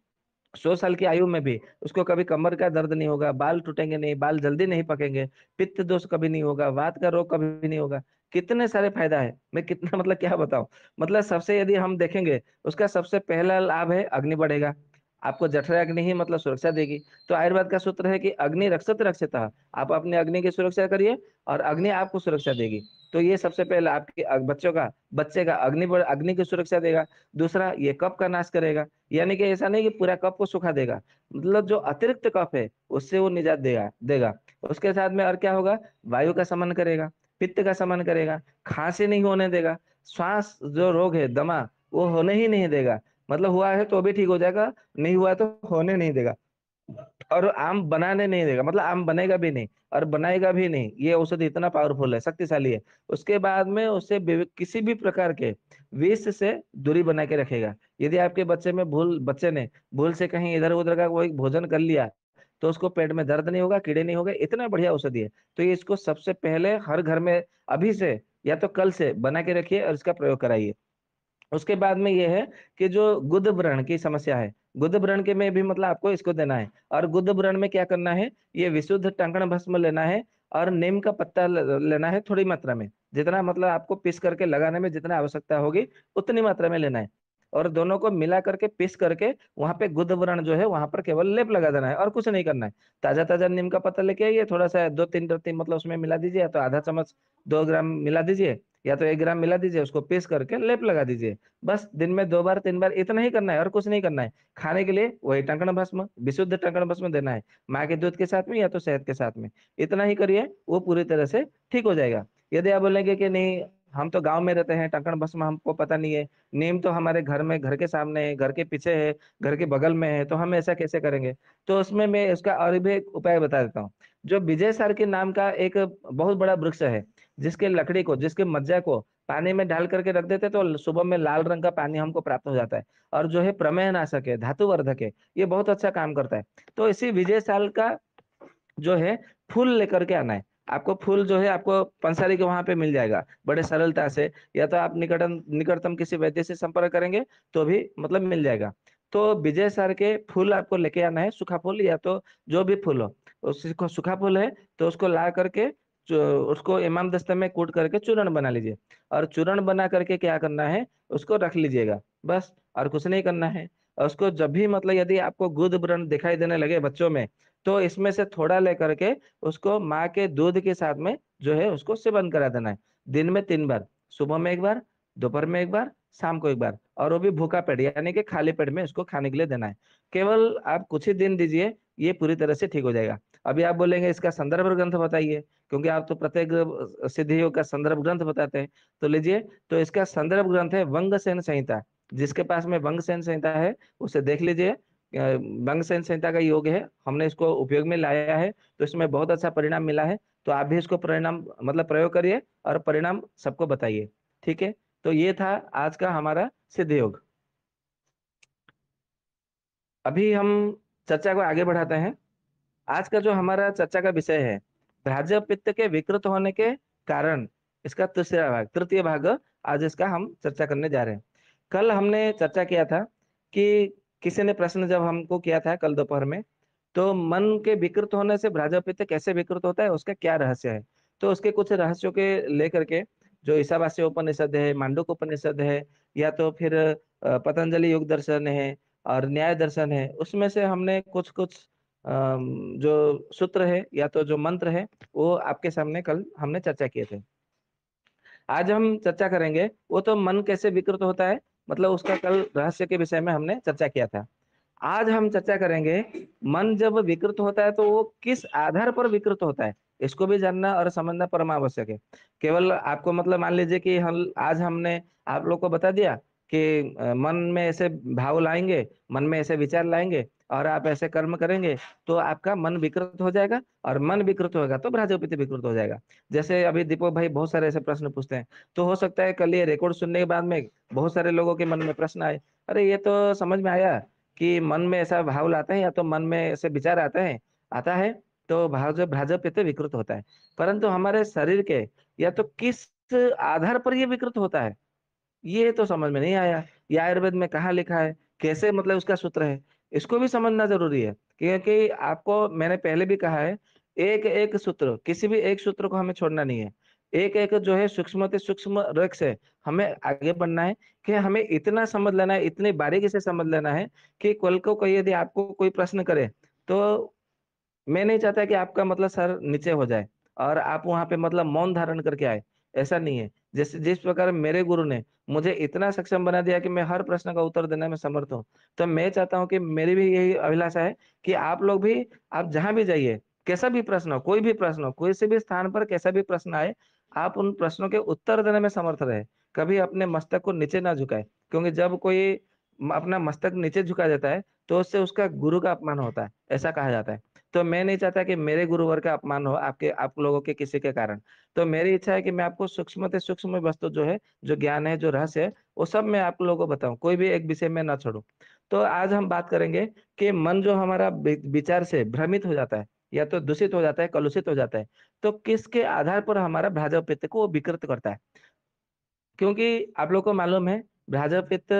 100 साल की आयु में भी उसको कभी कमर का दर्द नहीं होगा, बाल टूटेंगे नहीं, बाल जल्दी नहीं पकेंगे, पित्त दोष कभी नहीं होगा, वात का रोग कभी नहीं होगा। कितने सारे फायदा है, मैं कितना मतलब क्या बताऊं। मतलब सबसे यदि हम देखेंगे, उसका सबसे पहला लाभ है अग्नि बढ़ेगा। आपको जठर अग्नि ही मतलब सुरक्षा देगी। तो आयुर्वेद का सूत्र है कि अग्नि रक्षत रक्षितः। आप अपने अग्नि की सुरक्षा करिए और अग्नि आपको सुरक्षा देगी। तो ये सबसे पहले आपके बच्चे का अग्नि की सुरक्षा देगा। दूसरा, ये कफ का नाश करेगा। यानी कि ऐसा नहीं कि पूरा कफ को सुखा देगा, मतलब जो अतिरिक्त कफ है उससे वो निजात देगा देगा। उसके साथ में और क्या होगा, वायु का शमन करेगा, पित्त का शमन करेगा, खांसी नहीं होने देगा, श्वास जो रोग है दमा वो होने ही नहीं देगा। मतलब हुआ है तो भी ठीक हो जाएगा, नहीं हुआ तो होने नहीं देगा। और आम बनाने नहीं देगा, मतलब आम बनेगा भी नहीं और बनाएगा भी नहीं। ये औषधि इतना पावरफुल है, शक्तिशाली है। उसके बाद में उसे किसी भी प्रकार के विष से दूरी बना के रखेगा। यदि आपके बच्चे ने भूल से कहीं इधर उधर का कोई भोजन कर लिया, तो उसको पेट में दर्द नहीं होगा, कीड़े नहीं होगा। इतना बढ़िया औषधि है। तो ये इसको सबसे पहले हर घर में अभी से या तो कल से बना के रखिए और इसका प्रयोग कराइए। उसके बाद में ये है कि जो गुद व्रण की समस्या है, गुद व्रण के में भी मतलब आपको इसको देना है। और गुद व्रण में क्या करना है, ये विशुद्ध टंकण भस्म लेना है और नीम का पत्ता लेना है थोड़ी मात्रा में। जितना मतलब आपको पीस करके लगाने में जितना आवश्यकता होगी उतनी मात्रा में लेना है। और दोनों को मिला करके पीस करके वहां पे गुद व्रण जो है वहां पर केवल लेप लगा देना है और कुछ नहीं करना है। ताजा ताजा नीम का पत्ता लेके आइए, थोड़ा सा 2-3 रत्ती मतलब उसमें मिला दीजिए, या तो आधा चम्मच 2 ग्राम मिला दीजिए, या तो 1 ग्राम मिला दीजिए, उसको पीस करके लेप लगा दीजिए। बस दिन में 2 बार 3 बार इतना ही करना है और कुछ नहीं करना है। खाने के लिए वही टंकण भस्म, विशुद्ध टंकण भस्म देना है, माँ के दूध के साथ में या तो शहद के साथ में। इतना ही करिए, वो पूरी तरह से ठीक हो जाएगा। यदि आप बोलेंगे कि नहीं हम तो गांव में रहते हैं, टंकण भस्म हमको पता नहीं है, नीम तो हमारे घर में, घर के सामने है, घर के पीछे है, घर के बगल में है, तो हम ऐसा कैसे करेंगे। तो उसमें मैं उसका और भी एक उपाय बता देता हूँ। जो विजय सार के नाम का एक बहुत बड़ा वृक्ष है, जिसके लकड़ी को, जिसके मज्जा को पानी में डाल करके रख देते तो सुबह में लाल रंग का पानी हमको प्राप्त हो जाता है। और जो है प्रमेह नाशक है, धातुवर्धक है, ये बहुत अच्छा काम करता है। तो इसी विजय साल का जो है फूल लेकर के आना है। आपको फूल जो है आपको पंसारी के वहां पे मिल जाएगा बड़े सरलता से, या तो आप निकटतम किसी वैद्य से संपर्क करेंगे तो भी मतलब मिल जाएगा। तो विजय सार के फूल आपको लेके आना है, सूखा फूल या तो जो भी फूल हो, उसको सूखा फूल है तो उसको ला करके उसको इमाम दस्ते में कूट करके चूर्ण बना लीजिए। और चूर्ण बना करके क्या करना है, उसको रख लीजिएगा बस, और कुछ नहीं करना है। और उसको जब भी मतलब यदि आपको गुद व्रण दिखाई देने लगे बच्चों में, तो इसमें से थोड़ा लेकर के उसको माँ के दूध के साथ में जो है उसको सेवन करा देना है। दिन में 3 बार, सुबह में 1 बार, दोपहर में 1 बार, शाम को 1 बार, और वो भी भूखा पेट यानी कि खाली पेट में उसको खाने के लिए देना है। केवल आप कुछ ही दिन दीजिए, ये पूरी तरह से ठीक हो जाएगा। अभी आप बोलेंगे इसका संदर्भ ग्रंथ बताइए, क्योंकि आप तो प्रत्येक सिद्धि योग का संदर्भ ग्रंथ बताते हैं। तो लीजिए, तो इसका संदर्भ ग्रंथ है वंगसेन संहिता। जिसके पास में वंगसेन संहिता है उसे देख लीजिए। वंगसेन संहिता का योग है, हमने इसको उपयोग में लाया है, तो इसमें बहुत अच्छा परिणाम मिला है। तो आप भी इसको परिणाम मतलब प्रयोग करिए और परिणाम सबको बताइए। ठीक है। तो ये था आज का हमारा सिद्ध योग। अभी हम चर्चा को आगे बढ़ाते हैं। आज का जो हमारा चर्चा का विषय है, भ्राज्य पित्त के विकृत होने के कारण, इसका तृतीय भाग आज इसका हम चर्चा करने जा रहे हैं। कल हमने चर्चा किया था कि किसी ने प्रश्न जब हमको किया था कल दोपहर में, तो मन के विकृत होने से भ्राज्य पित्त कैसे विकृत होता है, उसका क्या रहस्य है। तो उसके कुछ रहस्यों के लेकर के, जो ईशावास्य उपनिषद है, मांडुक उपनिषद है, या तो फिर पतंजलि योग दर्शन है और न्याय दर्शन है, उसमें से हमने कुछ कुछ जो सूत्र है या तो जो मंत्र है वो आपके सामने कल हमने चर्चा किए थे। आज हम चर्चा करेंगे वो तो मन कैसे विकृत होता है, मतलब उसका कल रहस्य के विषय में हमने चर्चा किया था। आज हम चर्चा करेंगे मन जब विकृत होता है तो वो किस आधार पर विकृत होता है, इसको भी जानना और समझना परम आवश्यक है। केवल आपको मतलब मान लीजिए कि हम आज हमने आप लोग को बता दिया कि मन में ऐसे भाव लाएंगे, मन में ऐसे विचार लाएंगे और आप ऐसे कर्म करेंगे तो आपका मन विकृत हो जाएगा, और मन विकृत होगा तो भ्राजोपित विकृत हो जाएगा। जैसे अभी दीपक भाई बहुत सारे ऐसे प्रश्न पूछते हैं, तो हो सकता है कल ये रिकॉर्ड सुनने के बाद में बहुत सारे लोगों के मन में प्रश्न आए, अरे ये तो समझ में आया कि मन में ऐसा भाव लाते हैं या तो मन में ऐसे विचार आता है तो भ्राजपित्त विकृत होता है। परंतु हमारे शरीर के या तो किस आधार पर ये विकृत होता है, ये तो समझ में नहीं आया। ये आयुर्वेद में कहाँ लिखा है, कैसे मतलब उसका सूत्र है। इसको भी समझना जरूरी है, क्योंकि आपको मैंने पहले भी कहा है, एक एक सूत्र, किसी भी एक सूत्र को हमें छोड़ना नहीं है। एक एक जो है सूक्ष्म से सूक्ष्म रेख से हमें आगे बढ़ना है, कि हमें इतना समझ लेना है, इतनी बारीकी से समझ लेना है कि कल को कोई यदि आपको कोई प्रश्न करे, तो मैं नहीं चाहता कि आपका मतलब सर नीचे हो जाए और आप वहां पे मतलब मौन धारण करके आए। ऐसा नहीं है। जैसे जिस प्रकार मेरे गुरु ने मुझे इतना सक्षम बना दिया कि मैं हर प्रश्न का उत्तर देने में समर्थ हूँ, तो मैं चाहता हूँ कि मेरी भी यही अभिलाषा है कि आप लोग भी, आप जहां भी जाइए, कैसा भी प्रश्न हो, कोई भी प्रश्न हो, कोई से भी स्थान पर कैसा भी प्रश्न आए, आप उन प्रश्नों के उत्तर देने में समर्थ रहे। कभी अपने मस्तक को नीचे ना झुकाए, क्योंकि जब कोई अपना मस्तक नीचे झुका देता है, तो उससे उसका गुरु का अपमान होता है, ऐसा कहा जाता है। तो मैं नहीं चाहता कि मेरे गुरुवर का अपमान हो आप लोगों के किसी के कारण। तो मेरी इच्छा है कि मैं आपको सूक्ष्म से सूक्ष्म वस्तु जो है, जो ज्ञान है, जो रहस्य है, वो सब मैं आप लोगों को बताऊं, कोई भी एक विषय में ना छोड़ूं। तो आज हम बात करेंगे कि मन जो हमारा विचार से भ्रमित हो जाता है, या तो दूषित हो जाता है, कलुषित हो जाता है, तो किसके आधार पर हमारा भ्राजव पित्त को वो विकृत करता है। क्योंकि आप लोग को मालूम है, भ्राजव पित्त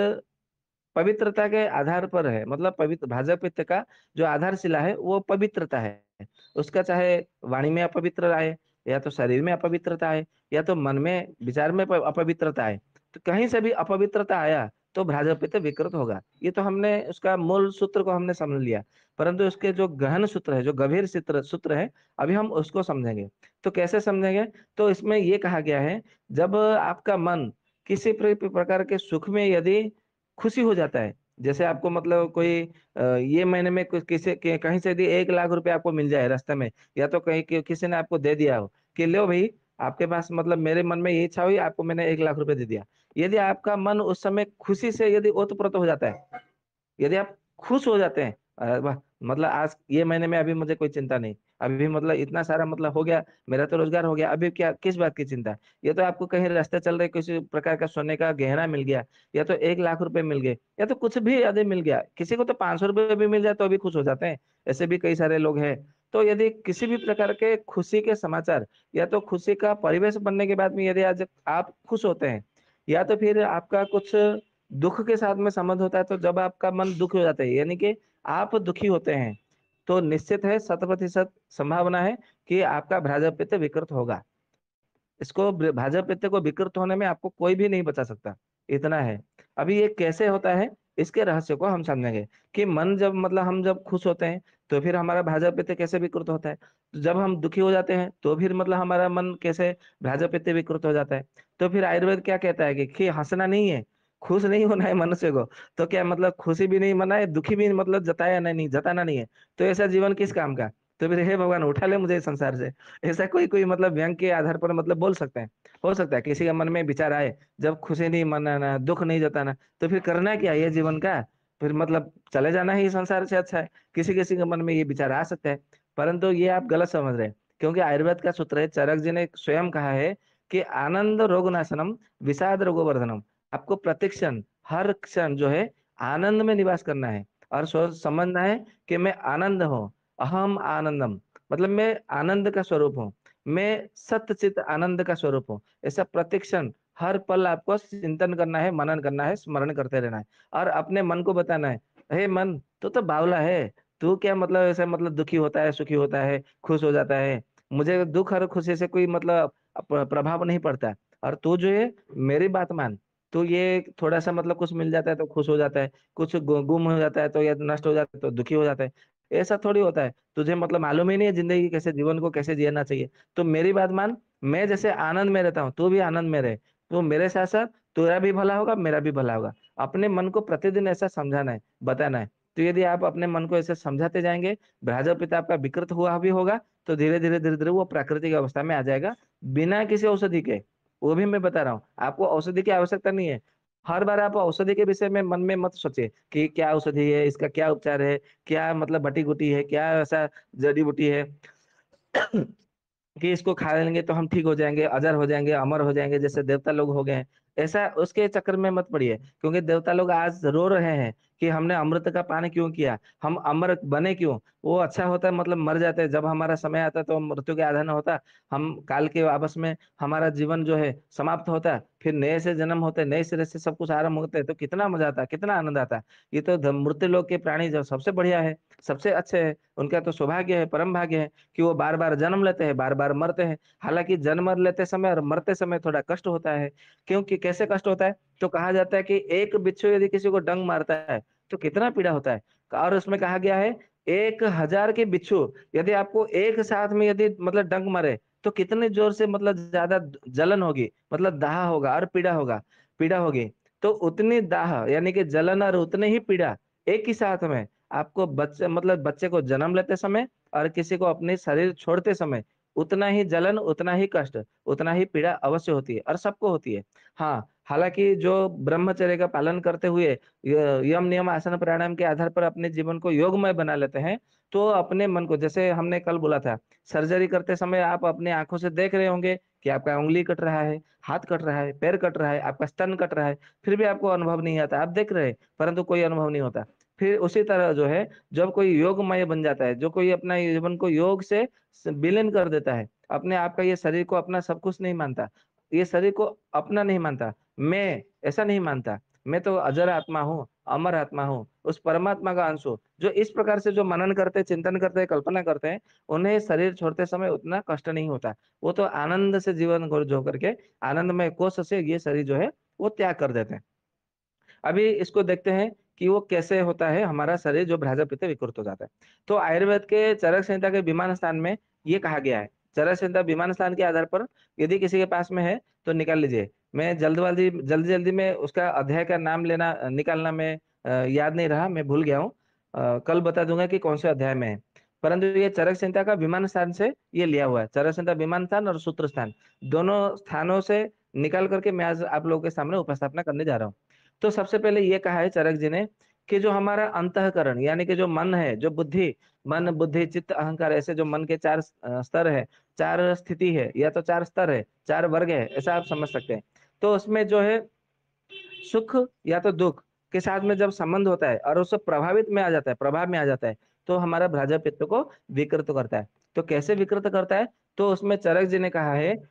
पवित्रता के आधार पर है, मतलब पवित्र भाजपा पित्त का जो आधारशिला है वो पवित्रता है। उसका चाहे वाणी में अपवित्र आए, या तो शरीर में अपवित्रता आए, या तो मन में विचार में अपवित्रता आए, तो कहीं से भी अपवित्रता आया तो भाजपा पित्त विकृत होगा। ये तो हमने उसका मूल सूत्र को हमने समझ लिया, परंतु उसके जो गहन सूत्र है, जो गंभीर सूत्र सूत्र है, अभी हम उसको समझेंगे। तो कैसे समझेंगे? तो इसमें ये कहा गया है, जब आपका मन किसी प्रकार के सुख में यदि खुशी हो जाता है, जैसे आपको मतलब कोई ये महीने में कुछ कहीं से यदि 1 लाख रुपए आपको मिल जाए रास्ते में, या तो कहीं किसी ने आपको दे दिया हो कि लो भाई, आपके पास मतलब मेरे मन में ये इच्छा हुई, आपको मैंने 1 लाख रुपए दे दिया। यदि आपका मन उस समय खुशी से यदि ओतप्रोत हो जाता है, यदि आप खुश हो जाते हैं, वाह, मतलब आज ये महीने में अभी मुझे कोई चिंता नहीं, अभी मतलब इतना सारा मतलब हो गया, मेरा तो रोजगार हो गया, अभी क्या किस बात की चिंता। ये तो आपको कहीं रास्ते चल रहे किसी प्रकार का सोने का गहना मिल गया, या तो 1 लाख रुपए मिल गए, या तो कुछ भी यदि मिल गया, किसी को तो 500 रुपए भी मिल जाए तो भी खुश हो जाते हैं। ऐसे भी कई सारे लोग हैं। तो यदि किसी भी प्रकार के खुशी के समाचार, या तो खुशी का परिवेश बनने के बाद में यदि आज आप खुश होते हैं, या तो फिर आपका कुछ दुख के साथ में संबंध होता है, तो जब आपका मन दुखी हो जाता है, यानी कि आप दुखी होते हैं, तो निश्चित है, 100% संभावना है कि आपका भ्राजक पित्त विकृत होगा। इसको भाजपा पित्त को विकृत होने में आपको कोई भी नहीं बचा सकता, इतना है। अभी ये कैसे होता है, इसके रहस्य को हम समझेंगे कि मन जब मतलब हम जब खुश होते हैं, तो फिर हमारा भाजपा पित्त कैसे विकृत होता है। तो जब हम दुखी हो जाते हैं, तो फिर मतलब हमारा मन कैसे भाजपा पित्त विकृत हो जाता है। तो फिर आयुर्वेद क्या कहता है कि हंसना नहीं है, खुश नहीं होना है मनुष्य को। तो क्या मतलब खुशी भी नहीं मनाए, दुखी भी मतलब जताना नहीं है, तो ऐसा जीवन किस काम का। तो फिर हे भगवान, उठा ले मुझे इस संसार से। ऐसा कोई कोई मतलब व्यंग के आधार पर मतलब बोल सकते हैं। हो सकता है किसी के मन में विचार आए, जब खुशी नहीं मनाना, दुख नहीं जताना, तो फिर करना क्या है ये जीवन का। फिर मतलब चले जाना ही संसार से अच्छा है। किसी किसी के मन में ये विचार आ सकता है, परंतु ये आप गलत समझ रहे हैं। क्योंकि आयुर्वेद का सूत्र है, चरक जी ने स्वयं कहा है कि आनंद रोग नाशनम, विषाद रोगवर्धनम। आपको प्रतिक्षण, हर क्षण जो है आनंद में निवास करना है, और सोच समझना है कि मैं आनंद हूँ, अहम आनंदम, मतलब मैं आनंद का स्वरूप हूँ, मैं सत्यचित आनंद का स्वरूप हूँ। ऐसा प्रतिक्षण, हर पल आपको चिंतन करना है, मनन करना है, स्मरण करते रहना है, और अपने मन को बताना है, हे मन, तू तो बावला है। तू क्या मतलब ऐसा मतलब दुखी होता है, सुखी होता है, खुश हो जाता है। मुझे दुख और खुशी से कोई मतलब प्रभाव नहीं पड़ता। और तू जो है, मेरी बात मान। तो ये थोड़ा सा मतलब कुछ मिल जाता है तो खुश हो जाता है, कुछ गुम हो जाता है तो, या नष्ट हो जाता है तो दुखी हो जाता है। ऐसा थोड़ी होता है। तुझे मतलब मालूम ही नहीं है जिंदगी कैसे, जीवन को कैसे जीना चाहिए। तो मेरी बात मान, मैं जैसे आनंद में रहता हूँ, तू भी आनंद में रहे, तो मेरे साथ साथ तेरा भी भला होगा, मेरा भी भला होगा। अपने मन को प्रतिदिन ऐसा समझाना है, बताना है। तो यदि आप अपने मन को ऐसे समझाते जाएंगे, भ्राजक पित्त आपका विकृत हुआ भी होगा, तो धीरे धीरे वो प्राकृतिक अवस्था में आ जाएगा, बिना किसी औषधि के। वो भी मैं बता रहा हूँ, आपको औषधि की आवश्यकता नहीं है। हर बार आप औषधि के विषय में मन में मत सोचिए कि क्या औषधि है, इसका क्या उपचार है, क्या मतलब बटी गुटी है, क्या ऐसा जड़ी बूटी है कि इसको खा लेंगे तो हम ठीक हो जाएंगे, अजर हो जाएंगे, अमर हो जाएंगे, जैसे देवता लोग हो गए हैं। ऐसा उसके चक्कर में मत पड़िए, क्योंकि देवता लोग आज रो रहे हैं कि हमने अमृत का पान क्यों किया, हम अमर बने क्यों। वो अच्छा होता है, मतलब मर जाते हैं, जब हमारा समय आता है तो मृत्यु के आधान होता है, हम काल के आपस में हमारा जीवन जो है समाप्त होता है, फिर नए से जन्म होते हैं, नए सिरे से सब कुछ आरंभ होते हैं, तो कितना मजा आता है, कितना आनंद आता है। ये तो मृत्यु लोक के प्राणी जो सबसे बढ़िया है, सबसे अच्छे है, उनका तो सौभाग्य है, परम भाग्य है कि वो बार बार जन्म लेते हैं, बार बार मरते हैं। हालांकि जन्म लेते समय और मरते समय थोड़ा कष्ट होता है। क्योंकि कैसे कष्ट होता है, तो कहा जाता है कि एक बिच्छू यदि किसी को डंक मारता है तो कितना पीड़ा होता है। और उसमें कहा गया है 1000 के बिच्छू यदि आपको एक साथ में यदि मतलब डंक मारे तो कितने जोर से मतलब ज्यादा जलन होगी, मतलब दाह होगा और पीड़ा होगा, पीड़ा होगी। तो उतनी दाह यानी कि जलन और उतने ही पीड़ा एक ही साथ में आपको बच्चे मतलब बच्चे को जन्म लेते समय और किसी को अपने शरीर छोड़ते समय उतना ही जलन, उतना ही कष्ट, उतना ही पीड़ा अवश्य होती है और सबको होती है। हाँ, हालांकि जो ब्रह्मचर्य का पालन करते हुए यम नियम आसन प्राणायाम के आधार पर अपने जीवन को योगमय बना लेते हैं, तो अपने मन को, जैसे हमने कल बोला था, सर्जरी करते समय आप अपने आंखों से देख रहे होंगे कि आपका उंगली कट रहा है, हाथ कट रहा है, पैर कट रहा है, आपका स्तन कट रहा है, फिर भी आपको अनुभव नहीं आता, आप देख रहे हैं परंतु कोई अनुभव नहीं होता। फिर उसी तरह जो है, जब कोई योगमय बन जाता है, जो कोई अपना जीवन को योग से विलीन कर देता है, अपने आप का ये शरीर को अपना सब कुछ नहीं मानता, ये शरीर को अपना नहीं मानता, मैं ऐसा नहीं मानता, मैं तो अजर आत्मा हूँ, अमर आत्मा हूँ, उस परमात्मा का अंश हूँ। जो इस प्रकार से जो मनन करते, चिंतन करते, कल्पना करते हैं, उन्हें शरीर छोड़ते समय उतना कष्ट नहीं होता। वो तो आनंद से जीवन को जो करके आनंदमय कोष से ये शरीर जो है वो त्याग कर देते हैं। अभी इसको देखते हैं कि वो कैसे होता है, हमारा शरीर जो भ्राजपीत विकृत हो जाता है। तो आयुर्वेद के चरक संहिता के विमान स्थान में ये कहा गया है, चरक संहिता विमान स्थान के आधार पर यदि किसी के पास में है तो निकाल लीजिए। मैं जल्दबाजी जल्दी जल्दी में उसका अध्याय का नाम लेना निकालना में याद नहीं रहा, मैं भूल गया हूँ। कल बता दूंगा कि कौन से अध्याय में है। परंतु ये चरक संहिता का विमान स्थान से ये लिया हुआ है, चरक संहिता विमान स्थान और सूत्र स्थान दोनों स्थानों से निकाल करके मैं आज आप लोगों के सामने उपस्थापना करने जा रहा हूँ। तो सबसे पहले ये कहा है चरक जी ने कि जो हमारा अंतःकरण यानी कि जो मन है, जो बुद्धि, मन बुद्धि चित्त अहंकार, ऐसे जो मन के 4 स्तर है, 4 स्थिति है, या तो 4 स्तर है, 4 वर्ग है, ऐसा आप समझ सकते हैं। तो उसमें जो है सुख या तो दुख के साथ में जब संबंध होता है और उससे प्रभावित में आ जाता है, प्रभाव में आ जाता है, तो हमारा भ्राजपित्त को विकृत करता है। तो कैसे विकृत करता है, तो उसमें चरक जी ने कहा है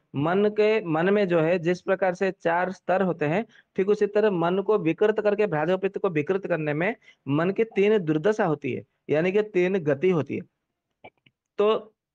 मन में जो है जिस प्रकार से 4 स्तर होते हैं, ठीक उसी तरह मन को विकृत करके, भ्राजपित्त को विकृत करने में मन की 3 दुर्दशा होती है, यानी कि 3 गति होती है। तो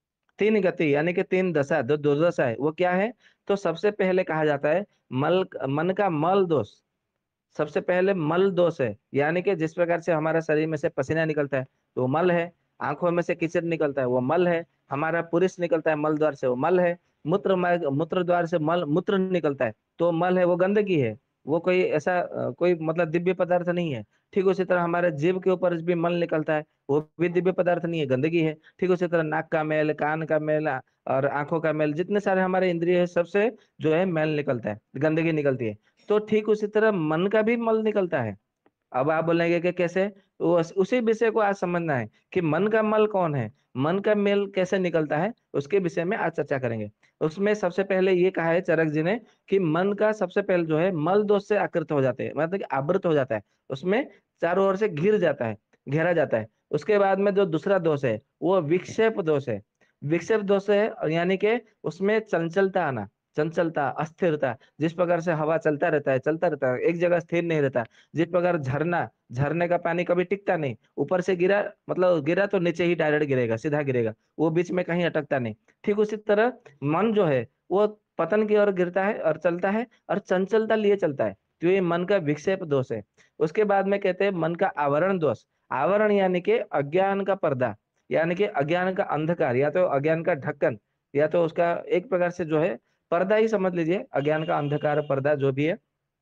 3 गति यानी कि 3 दशा, जो दुर्दशा है वो क्या है, तो सबसे पहले कहा जाता है मल मन का मल दोष। सबसे पहले मल दोष है, यानी कि जिस प्रकार से हमारा शरीर में से पसीना निकलता है तो वो मल है, आंखों में से कीचड़ निकलता है वो मल है, हमारा पुरुष निकलता है मल द्वार से वो मल है, मूत्र द्वार से मल मूत्र निकलता है तो मल है, वो गंदगी है, वो कोई ऐसा कोई मतलब दिव्य पदार्थ नहीं है। ठीक उसी तरह हमारे जीभ के ऊपर भी मल निकलता है, वो भी दिव्य पदार्थ नहीं है, गंदगी है। ठीक उसी तरह नाक का मैल, कान का मैल और आंखों का मैल, जितने सारे हमारे इंद्रिय है सबसे जो है मैल निकलता है, गंदगी निकलती है। तो ठीक उसी तरह मन का भी मल निकलता है। अब आप बोलेंगे कि कैसे, तो उसी विषय को आज समझना है कि मन का मल कौन है, मन का मेल कैसे निकलता है, उसके विषय में आज चर्चा करेंगे। उसमें सबसे पहले ये कहा है चरक जी ने कि मन का सबसे पहले जो है मल दोष से आकृत हो जाते हैं, मतलब कि आवृत हो जाता है, उसमें चारों ओर से घिर जाता है, घेरा जाता है। उसके बाद में जो दूसरा दोष है वो विक्षेप दोष है। विक्षेप दोष है यानी कि उसमें चंचलता आना, चंचलता, अस्थिरता, जिस प्रकार से हवा चलता रहता है, चलता रहता है, एक जगह स्थिर नहीं रहता। जिस प्रकार झरना, झरने का पानी कभी टिकता नहीं, ऊपर से गिरा मतलब गिरा तो नीचे ही डायरेक्ट गिरेगा, सीधा गिरेगा, वो बीच में कहीं अटकता नहीं। ठीक उसी तरह मन जो है वो पतन की ओर गिरता है और चलता है और चंचलता लिए चलता है, तो ये मन का विक्षेप दोष है। उसके बाद में कहते हैं मन का आवरण दोष। आवरण यानी कि अज्ञान का पर्दा, यानी कि अज्ञान का अंधकार, या तो अज्ञान का ढक्कन, या तो उसका एक प्रकार से जो है पर्दा ही समझ लीजिए, अज्ञान का अंधकार पर्दा जो भी है,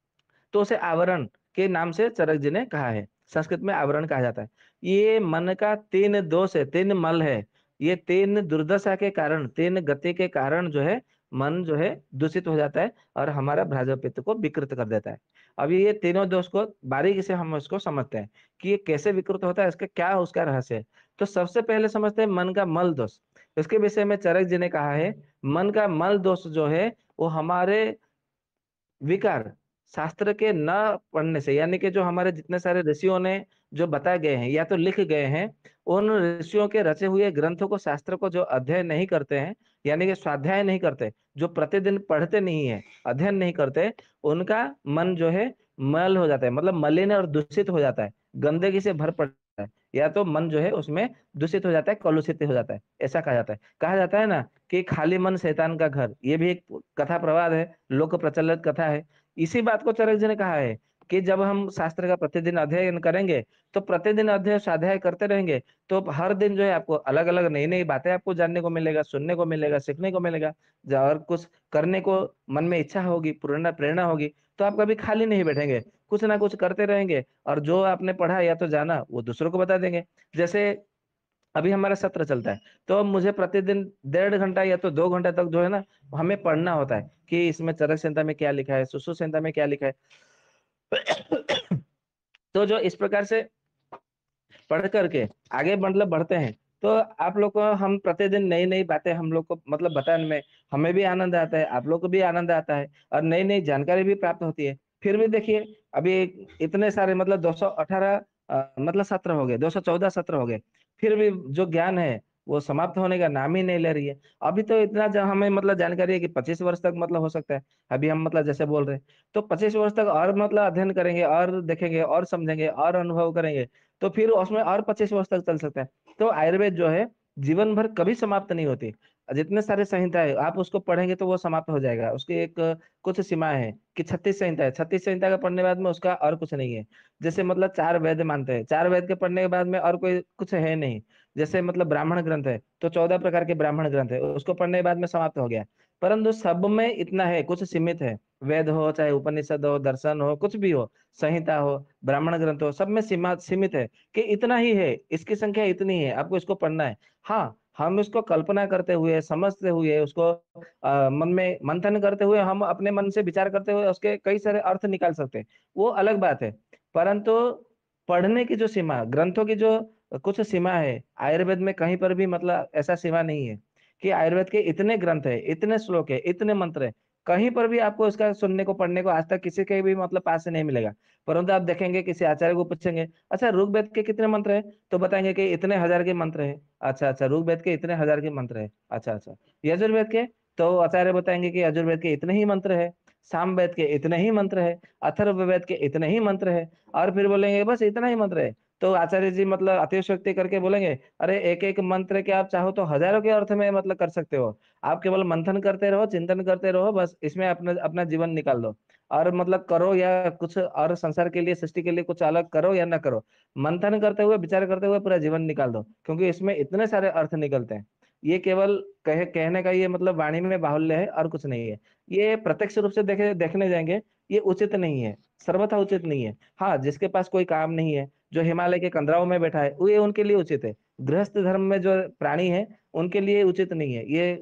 तो उसे आवरण के नाम से चरक जी ने कहा है, संस्कृत में आवरण कहा जाता है। ये मन का 3 दोष है, 3 मल है, ये 3 दुर्दशा के कारण, 3 गति के कारण जो है मन जो है दूषित हो जाता है और हमारा भ्राजपित्त को विकृत कर देता है। अभी ये तीनों दोष को बारीकी से हम उसको समझते हैं कि ये कैसे विकृत होता है, इसका क्या उसका रहस्य है। तो सबसे पहले समझते हैं मन का मल दोष। इसके विषय में चरक जी ने कहा है मन का मल दोष जो है वो हमारे विकार, शास्त्र के न पढ़ने से, यानी कि जो हमारे जितने सारे ऋषियों ने जो बताए गए हैं या तो लिख गए हैं, उन ऋषियों के रचे हुए ग्रंथों को, शास्त्र को जो अध्ययन नहीं करते हैं, यानी कि स्वाध्याय नहीं करते, जो प्रतिदिन पढ़ते नहीं है, अध्ययन नहीं करते, उनका मन जो है मल हो जाता है, मतलब मलिन और दूषित हो जाता है, गंदगी से भर पड़ता है, या तो मन जो है उसमें दूषित हो जाता है, कलुषित हो जाता है। ऐसा कहा जाता है ना कि खाली मन शैतान का घर। ये भी एक कथा प्रवाद है, लोक प्रचलित कथा है। इसी बात को चरक जी ने कहा है कि जब हम शास्त्र का प्रतिदिन अध्ययन करेंगे, तो प्रतिदिन अध्ययन स्वाध्याय करते रहेंगे, तो हर दिन जो है आपको अलग अलग नई नई बातें आपको जानने को मिलेगा, सुनने को मिलेगा, सीखने को मिलेगा, और कुछ करने को मन में इच्छा होगी, प्रेरणा प्रेरणा होगी, तो आप कभी खाली नहीं बैठेंगे, कुछ ना कुछ करते रहेंगे, और जो आपने पढ़ा या तो जाना वो दूसरों को बता देंगे। जैसे अभी हमारा सत्र चलता है, तो मुझे प्रतिदिन 1.5 घंटा या तो 2 घंटा तक जो है ना, हमें पढ़ना होता है कि इसमें चरक संहिता में क्या लिखा है, सुश्रुत संहिता में क्या लिखा है। तो जो इस प्रकार से पढ़ करके आगे मतलब बढ़ते हैं, तो आप लोग को हम प्रतिदिन नई नई बातें हम लोग को मतलब बताने में हमें भी आनंद आता है, आप लोग को भी आनंद आता है, और नई नई जानकारी भी प्राप्त होती है। फिर भी देखिए, अभी इतने सारे मतलब 218 मतलब सत्र हो गए, 214 सत्र हो गए, फिर भी जो ज्ञान है वो समाप्त होने का नाम ही नहीं ले रही है। अभी तो इतना जो हमें मतलब जानकारी है कि 25 वर्ष तक मतलब हो सकता है, अभी हम मतलब जैसे बोल रहे हैं, तो 25 वर्ष तक और मतलब अध्ययन करेंगे और देखेंगे और समझेंगे और अनुभव करेंगे, तो फिर उसमें और 25 वर्ष तक चल सकता है। तो आयुर्वेद जो है जीवन भर कभी समाप्त नहीं होती। जितने सारे संहिता है आप उसको पढ़ेंगे तो वो समाप्त हो जाएगा, उसकी एक कुछ सीमा है कि 36 संहिता है, 36 संहिता का पढ़ने के बाद में उसका और कुछ नहीं है। जैसे मतलब 4 वेद मानते हैं, 4 वेद के पढ़ने के बाद में और कोई कुछ है नहीं। जैसे मतलब ब्राह्मण ग्रंथ है, तो 14 प्रकार के ब्राह्मण ग्रंथ है, उसको पढ़ने के बाद में समाप्त हो गया। परंतु सब में इतना है, कुछ सीमित है। वेद हो, चाहे उपनिषद हो, दर्शन हो, कुछ भी हो, संहिता हो, ब्राह्मण ग्रंथ हो, सब में सीमा सीमित है कि इतना ही है, इसकी संख्या इतनी है, आपको इसको पढ़ना है। हाँ, हम इसको कल्पना करते हुए, समझते हुए, उसको मन में मंथन करते हुए, हम अपने मन से विचार करते हुए उसके कई सारे अर्थ निकाल सकते हैं, वो अलग बात है। परंतु पढ़ने की जो सीमा, ग्रंथों की जो कुछ सीमा है, आयुर्वेद में कहीं पर भी मतलब ऐसा सीमा नहीं है कि आयुर्वेद के इतने ग्रंथ है, इतने श्लोक है, इतने मंत्र है, कहीं पर भी आपको इसका सुनने को, पढ़ने को आज तक किसी के भी मतलब पास से नहीं मिलेगा। परंतु आप देखेंगे किसी आचार्य को पूछेंगे, अच्छा ऋग्वेद के कितने मंत्र है, तो बताएंगे कि इतने हजार के मंत्र है। अच्छा अच्छा, ऋग्वेद के इतने हजार के मंत्र है। अच्छा अच्छा, यजुर्वेद के, तो आचार्य बताएंगे कि यजुर्वेद के इतने ही मंत्र है। सामवेद के इतने ही मंत्र है। अथर्ववेद के इतने ही मंत्र है। और फिर बोलेंगे बस इतना ही मंत्र है, तो आचार्य जी मतलब अतिशयोक्ति करके बोलेंगे, अरे एक एक मंत्र के आप चाहो तो हजारों के अर्थ में मतलब कर सकते हो। आप केवल मंथन करते रहो, चिंतन करते रहो, बस इसमें अपना अपना जीवन निकाल दो, और मतलब करो या कुछ और संसार के लिए, सृष्टि के लिए कुछ अलग करो या ना करो, मंथन करते हुए, विचार करते हुए पूरा जीवन निकाल दो, क्योंकि इसमें इतने सारे अर्थ निकलते हैं। ये केवल कहने का ये मतलब वाणी में बाहुल्य है और कुछ नहीं है। ये प्रत्यक्ष रूप से देखने जाएंगे, ये उचित नहीं है, सर्वथा उचित नहीं है। हाँ, जिसके पास कोई काम नहीं है, जो हिमालय के कंदराओं में बैठा है, वो ये उनके लिए उचित है। गृहस्थ धर्म में जो प्राणी है, उनके लिए उचित नहीं है ये,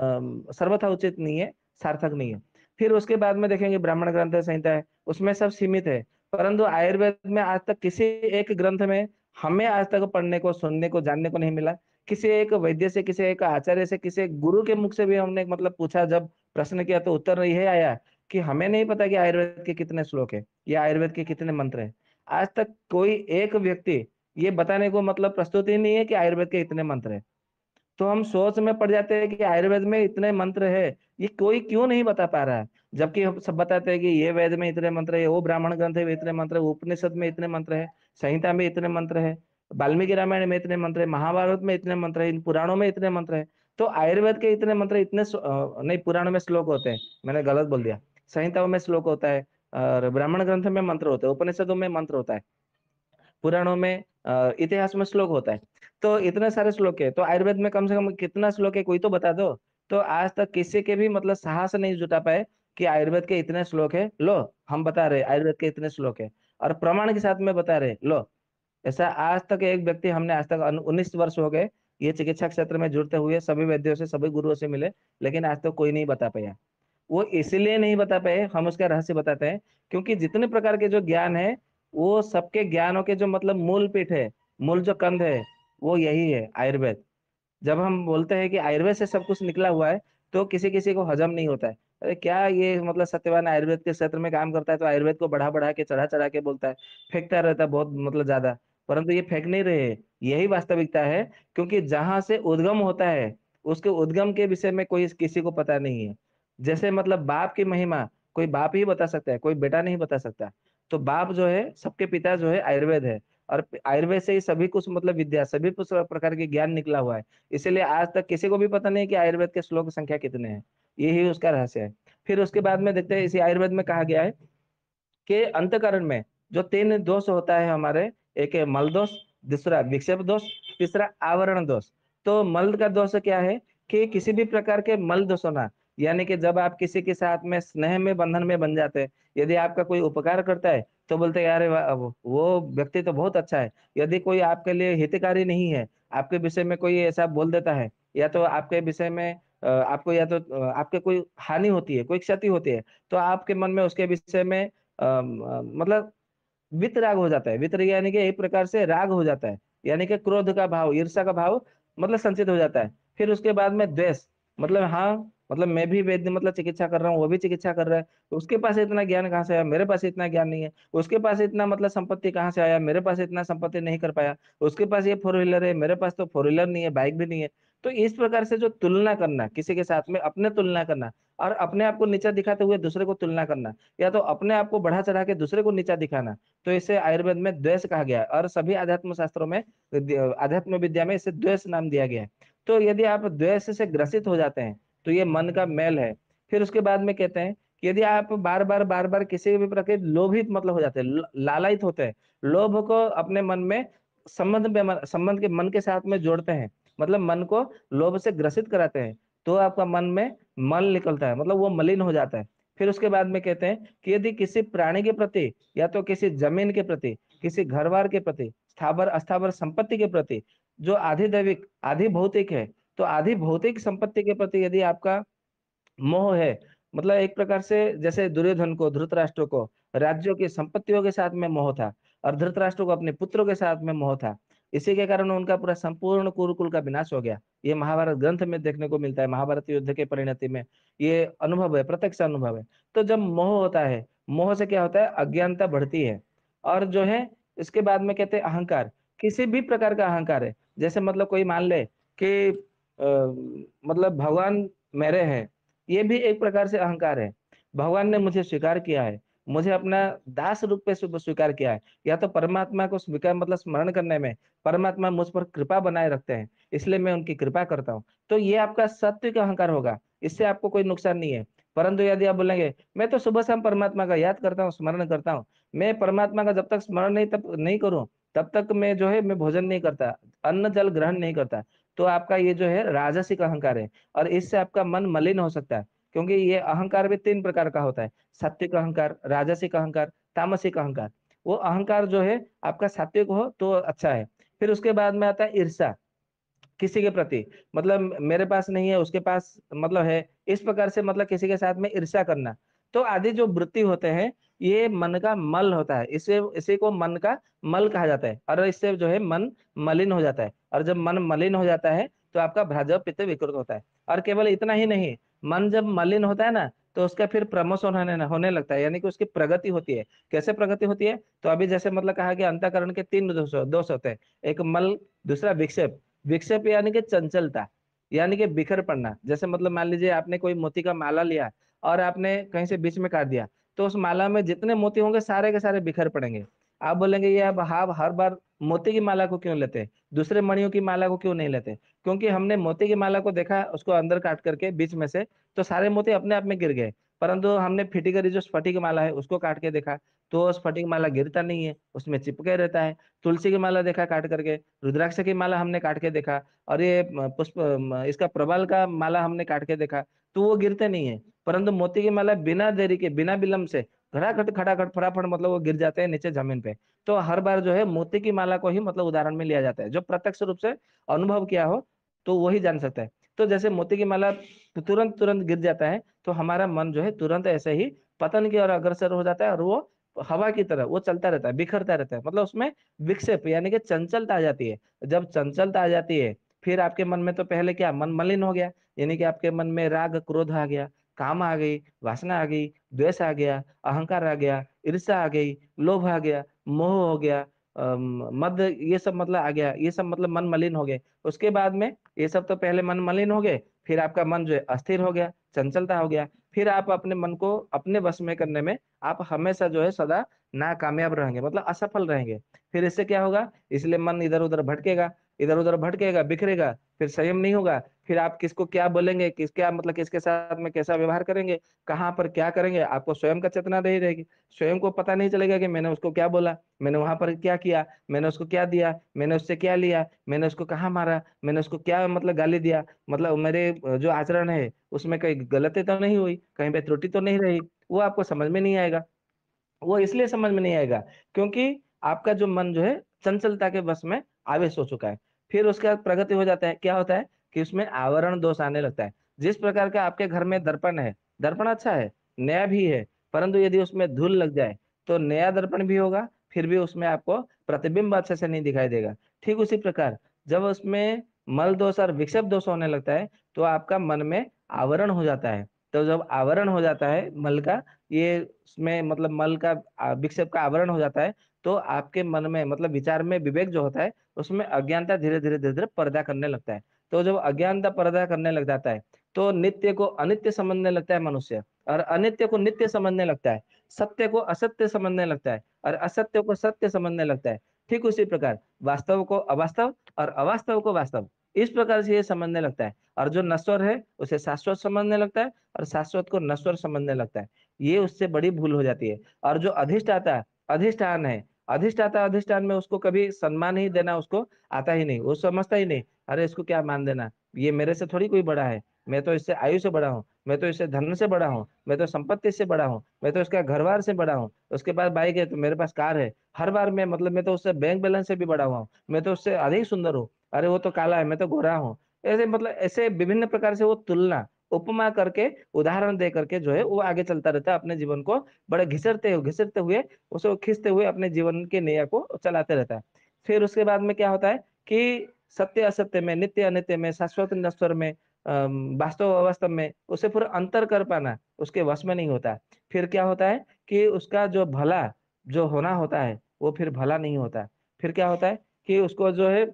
सर्वथा उचित नहीं है, सार्थक नहीं है। फिर उसके बाद में देखेंगे ब्राह्मण ग्रंथ है, संहिता है, उसमें सब सीमित है। परंतु आयुर्वेद में आज तक किसी एक ग्रंथ में हमें आज तक पढ़ने को, सुनने को, जानने को नहीं मिला। किसी एक वैद्य से, किसी एक आचार्य से, किसी एक गुरु के मुख से भी हमने मतलब पूछा, जब प्रश्न किया, तो उत्तर यही आया कि हमें नहीं पता कि आयुर्वेद के कितने श्लोक है या आयुर्वेद के कितने मंत्र है। आज तक कोई एक व्यक्ति ये बताने को मतलब प्रस्तुत ही नहीं है कि आयुर्वेद के इतने मंत्र है। तो हम सोच में पड़ जाते हैं कि आयुर्वेद में इतने मंत्र है, ये कोई क्यों नहीं बता पा रहा है। जबकि हम सब बताते हैं कि ये वेद में इतने मंत्र है, वो ब्राह्मण ग्रंथ है इतने मंत्र है, उपनिषद में इतने मंत्र है, संहिता में इतने मंत्र है, वाल्मीकि रामायण में इतने मंत्र है, महाभारत में इतने मंत्र है, इन पुराणों में इतने मंत्र है। तो आयुर्वेद के इतने मंत्र इतने नहीं, पुराणों में श्लोक होते हैं, मैंने गलत बोल दिया, संहिताओं में श्लोक होता है, और ब्राह्मण ग्रंथ में मंत्र होते हैं, उपनिषदों में मंत्र होता है, पुराणों में इतिहास में श्लोक होता है। तो इतने सारे श्लोक है, तो आयुर्वेद में कम से कम कितना श्लोक है, कोई तो बता दो। तो आज तक किसी के भी मतलब साहस नहीं जुटा पाए कि आयुर्वेद के इतने श्लोक है, लो हम बता रहे आयुर्वेद के इतने श्लोक है, और प्रमाण के साथ में बता रहे, लो। ऐसा आज तक एक व्यक्ति, हमने आज तक 19 वर्ष हो गए ये चिकित्सा क्षेत्र में जुड़ते हुए, सभी वैद्यों से, सभी गुरुओं से मिले, लेकिन आज तक कोई नहीं बता पाया। वो इसलिए नहीं बता पाए, हम उसका रहस्य बताते हैं, क्योंकि जितने प्रकार के जो ज्ञान है, वो सबके ज्ञानों के जो मतलब मूल पीठ है, मूल जो कंध है, वो यही है, आयुर्वेद। जब हम बोलते हैं कि आयुर्वेद से सब कुछ निकला हुआ है, तो किसी किसी को हजम नहीं होता है। अरे क्या ये मतलब सत्यवान आयुर्वेद के क्षेत्र में काम करता है तो आयुर्वेद को बढ़ा बढ़ा के चढ़ा चढ़ा के बोलता है, फेंकता रहता है बहुत मतलब ज्यादा। परंतु ये फेंक नहीं रहे हैं, यही वास्तविकता है। क्योंकि जहां से उद्गम होता है उसके उद्गम के विषय में कोई किसी को पता नहीं है। जैसे मतलब बाप की महिमा कोई बाप ही बता सकता है, कोई बेटा नहीं बता सकता। तो बाप जो है सबके पिता जो है आयुर्वेद है। और आयुर्वेद से ही सभी कुछ मतलब विद्या सभी कुछ प्रकार के ज्ञान निकला हुआ है। इसीलिए आज तक किसी को भी पता नहीं कि आयुर्वेद के श्लोक संख्या कितने हैं। यही उसका रहस्य है। फिर उसके बाद में देखते हैं इसी आयुर्वेद में कहा गया है कि अंतकरण में जो तीन दोष होता है हमारे, एक है मल दोष, दूसरा विक्षेप दोष, तीसरा आवरण दोष। तो मल का दोष क्या है कि किसी भी प्रकार के मल दोष होना, यानी कि जब आप किसी के साथ में स्नेह में बंधन में बन जाते हैं, यदि आपका कोई उपकार करता है तो बोलते हैं यार वो व्यक्ति तो बहुत अच्छा है। यदि कोई आपके लिए हितकारी नहीं है, आपके विषय में कोई ऐसा बोल देता है, या तो आपके विषय में आपको या तो आपके कोई हानि होती है, कोई क्षति होती है, तो आपके मन में उसके विषय में मतलब वितराग हो जाता है। वितर यानी कि एक प्रकार से राग हो जाता है, यानी कि क्रोध का भाव, ईर्ष्या का भाव मतलब संचित हो जाता है। फिर उसके बाद में द्वेष, मतलब हाँ, मतलब मैं भी वैद्य मतलब चिकित्सा कर रहा हूँ, वो भी चिकित्सा कर रहा है, तो उसके पास इतना ज्ञान कहाँ से आया, मेरे पास इतना ज्ञान नहीं है। उसके पास इतना मतलब संपत्ति कहाँ से आया, मेरे पास इतना संपत्ति नहीं कर पाया। उसके पास ये फोर व्हीलर है, मेरे पास तो फोर व्हीलर नहीं है, बाइक भी नहीं है। तो इस प्रकार से जो तुलना करना, किसी के साथ में अपने तुलना करना, और अपने आप को नीचा दिखाते हुए दूसरे को तुलना करना, या तो अपने आप को बढ़ा चढ़ा के दूसरे को नीचा दिखाना, तो इसे आयुर्वेद में द्वेष कहा गया है। और सभी आध्यात्म शास्त्रों में, आध्यात्म विद्या में इसे द्वेष नाम दिया गया है। तो यदि आप द्वेष से ग्रसित हो जाते हैं तो ये मन का मैल है। फिर उसके बाद में कहते हैं कि यदि आप बार बार किसी भी प्रकार के लोभित मतलब हो जाते हैं, लालायित होते हैं, लोभ को अपने मन में संबंध के मन के साथ में जोड़ते हैं, मतलब मन को लोभ से ग्रसित कराते हैं, तो आपका मन में मल निकलता है, मतलब वो मलिन हो जाता है। फिर उसके बाद में कहते हैं कि यदि किसी प्राणी के प्रति, या तो किसी जमीन के प्रति, किसी घर बार के प्रति, स्थावर अस्थावर संपत्ति के प्रति, जो आधि दैविक आधि भौतिक है, तो आधि भौतिक संपत्ति के प्रति यदि आपका मोह है, मतलब एक प्रकार से जैसे दुर्योधन को, धृतराष्ट्र को राज्यों की संपत्तियों के साथ में मोह था, और धृतराष्ट्र को अपने पुत्रों के साथ में मोह था। इसी के कारण उनका पूरा संपूर्ण कुरुकुल का विनाश हो गया। ये महाभारत ग्रंथ में देखने को मिलता है, महाभारत युद्ध के परिणति में ये अनुभव है, प्रत्यक्ष अनुभव है। तो जब मोह होता है, मोह से क्या होता है, अज्ञानता बढ़ती है। और जो है इसके बाद में कहते हैं अहंकार, किसी भी प्रकार का अहंकार है। जैसे मतलब कोई मान ले कि मतलब भगवान मेरे हैं, ये भी एक प्रकार से अहंकार है। भगवान ने मुझे स्वीकार किया है, मुझे अपना दास रूप में स्वीकार किया है, या तो परमात्मा को स्वीकार मतलब स्मरण करने में परमात्मा मुझ पर कृपा बनाए रखते हैं, इसलिए मैं उनकी कृपा करता हूँ। तो ये आपका सात्विक अहंकार होगा, इससे आपको कोई नुकसान नहीं है। परंतु यदि आप बोलेंगे मैं तो सुबह शाम परमात्मा का याद करता हूँ, स्मरण करता हूँ, मैं परमात्मा का जब तक स्मरण नहीं तब नहीं करूँ, तब तक मैं जो है मैं भोजन नहीं करता, अन्न जल ग्रहण नहीं करता, तो आपका ये जो है राजसिक अहंकार है। और इससे आपका मन मलिन हो सकता है। क्योंकि ये अहंकार भी तीन प्रकार का होता है, सात्विक अहंकार, राजसिक अहंकार, तामसिक अहंकार। वो अहंकार जो है आपका सात्विक हो तो अच्छा है। फिर उसके बाद में आता है ईर्ष्या, किसी के प्रति, मतलब मेरे पास नहीं है उसके पास मतलब है, इस प्रकार से मतलब किसी के साथ में ईर्ष्या करना। तो आदि जो वृत्ति होते हैं, ये मन का मल होता है, इसे इसी को मन का मल कहा जाता है। और इससे जो है मन मलिन हो जाता है, और जब मन मलिन हो जाता है तो आपका भ्राजव पित्त विकृत होता है। और केवल इतना ही नहीं, मन जब मलिन होता है ना, तो उसका फिर प्रमोशन होने लगता है, यानी कि उसकी प्रगति होती है। कैसे प्रगति होती है, तो अभी जैसे मतलब कहा कि अंतःकरण के तीन दोष होते हैं, एक मल, दूसरा विक्षेप। विक्षेप यानी कि चंचलता, यानी कि बिखर पड़ना। जैसे मतलब मान लीजिए आपने कोई मोती का माला लिया और आपने कहीं से बीच में काट दिया, तो उस माला में जितने मोती होंगे सारे के सारे बिखर पड़ेंगे। आप बोलेंगे ये अब आप हर बार मोती की माला को क्यों लेते हैं, दूसरे मणियों की माला को क्यों नहीं लेते? क्योंकि हमने मोती की माला को देखा, उसको अंदर काट करके बीच में से, तो सारे मोती अपने आप में गिर गए। परंतु हमने फिटिकरी जो स्फटिक माला है उसको काट के देखा, तो स्फटिक माला गिरता नहीं है, उसमें चिपके रहता है। तुलसी की माला देखा काट करके, रुद्राक्ष की माला हमने काट के देखा, और ये पुष्प इसका प्रबाल का माला हमने काट के देखा, तो वो गिरते नहीं है। परंतु मोती की माला बिना देरी के, बिना विलंब से खड़ाखट खड़ाखट फटाफट मतलब वो गिर जाते हैं नीचे जमीन पे। तो हर बार जो है मोती की माला को ही मतलब उदाहरण में लिया जाता है, जो प्रत्यक्ष रूप से अनुभव किया हो तो वही जान सकता है। तो जैसे मोती की माला तुरंत तुरंत गिर जाता है, तो हमारा मन जो है तुरंत ऐसे ही पतन की ओर अग्रसर हो जाता है, और वो हवा की तरह वो चलता रहता है, बिखरता रहता है, मतलब उसमें विक्षेप यानी कि चंचलता आ जाती है। जब चंचलता आ जाती है, फिर आपके मन में तो पहले क्या मन मलिन हो गया, यानी कि आपके मन में राग क्रोध आ गया, काम आ गई, वासना आ गई, द्वेष आ गया, अहंकार आ गया, ईर्ष्या आ गई, लोभ आ गया, मोह हो गया, मद, ये सब मतलब आ गया, ये सब मतलब मन मलिन हो गए। उसके बाद में ये सब तो पहले मन मलिन हो गए, फिर आपका मन जो है अस्थिर हो गया, चंचलता हो गया, फिर आप अपने मन को अपने वश में करने में आप हमेशा जो है सदा नाकामयाब रहेंगे, मतलब असफल रहेंगे। फिर इससे क्या होगा, इसलिए मन इधर उधर भटकेगा, इधर उधर भटकेगा, बिखरेगा, फिर संयम नहीं होगा, फिर आप किसको क्या बोलेंगे, किस क्या मतलब किसके साथ में कैसा व्यवहार करेंगे, कहाँ पर क्या करेंगे, आपको स्वयं का चेतना नहीं रहेगी। स्वयं को पता नहीं चलेगा कि मैंने उसको क्या बोला, मैंने वहां पर क्या किया, मैंने उसको क्या दिया, मैंने उससे क्या लिया, मैंने उसको कहाँ मारा, मैंने उसको क्या मतलब गाली दिया, मतलब मेरे जो आचरण है उसमें कहीं गलती तो नहीं हुई, कहीं पे त्रुटि तो नहीं रही, वो आपको समझ में नहीं आएगा। वो इसलिए समझ में नहीं आएगा क्योंकि आपका जो मन जो है चंचलता के वश में आवेश हो चुका है। फिर उसका प्रगति हो जाता है, क्या होता है कि उसमें आवरण दोष आने लगता है। जिस प्रकार का आपके घर में दर्पण है, दर्पण अच्छा है, नया भी है, परंतु यदि उसमें धूल लग जाए तो नया दर्पण भी होगा, फिर भी उसमें आपको प्रतिबिंब अच्छे से नहीं दिखाई देगा। ठीक उसी प्रकार जब उसमें मल दोष और विक्षेप दोष होने लगता है तो आपका मन में आवरण हो जाता है। तो जब आवरण हो जाता है मल का, ये उसमें मतलब मल का विक्षेप का आवरण हो जाता है, तो आपके मन में मतलब विचार में विवेक जो होता है उसमें अज्ञानता धीरे धीरे धीरे धीरे पर्दा करने लगता है। तो जब अज्ञानता पर्दा करने लग जाता है तो नित्य को अनित्य समझने लगता है मनुष्य, और अनित्य को नित्य समझने लगता है, सत्य को असत्य समझने लगता है, और असत्य को सत्य समझने लगता है। ठीक उसी प्रकार वास्तव को अवास्तव और अवास्तव को वास्तव, इस प्रकार से ये समझने लगता है। और जो नश्वर है उसे शाश्वत समझने लगता है, और शाश्वत को नश्वर समझने लगता है। ये उससे बड़ी भूल हो जाती है। और जो अधिष्ठाता अधिष्ठान है, अधिष्ठाता अधिष्ठान में उसको कभी सम्मान ही देना उसको आता ही नहीं, वो समझता ही नहीं, अरे इसको क्या मान देना, ये मेरे से थोड़ी कोई बड़ा है, मैं तो इससे आयु से बड़ा हूँ, मैं तो इससे धन से बड़ा हूँ, मैं तो संपत्ति से बड़ा हूँ, मैं तो इसका घरवार से बड़ा हूँ, उसके पास बाइक है तो मेरे पास कार है, हर बार मैं मतलब मैं तो उससे बैंक बैलेंस से भी बड़ा हुआ हूँ, मैं तो उससे अधिक सुंदर हूँ, अरे वो तो काला है मैं तो गोरा हूँ। ऐसे मतलब ऐसे विभिन्न प्रकार से वो तुलना उपमा करके उदाहरण दे करके जो है वो आगे चलता रहता है, अपने जीवन को बड़े घिसटते हुए उसको खींचते हुए अपने जीवन के नैया को चलाते रहता है। फिर उसके बाद में क्या होता है कि सत्य असत्य में, नित्य अनित्य में, शाश्वत नश्वर में, वास्तव अवास्तव में उसे पूरा अंतर कर पाना उसके वश में नहीं होता। फिर क्या होता है कि उसका जो भला जो होना होता है वो फिर भला नहीं होता। फिर क्या होता है कि उसको जो है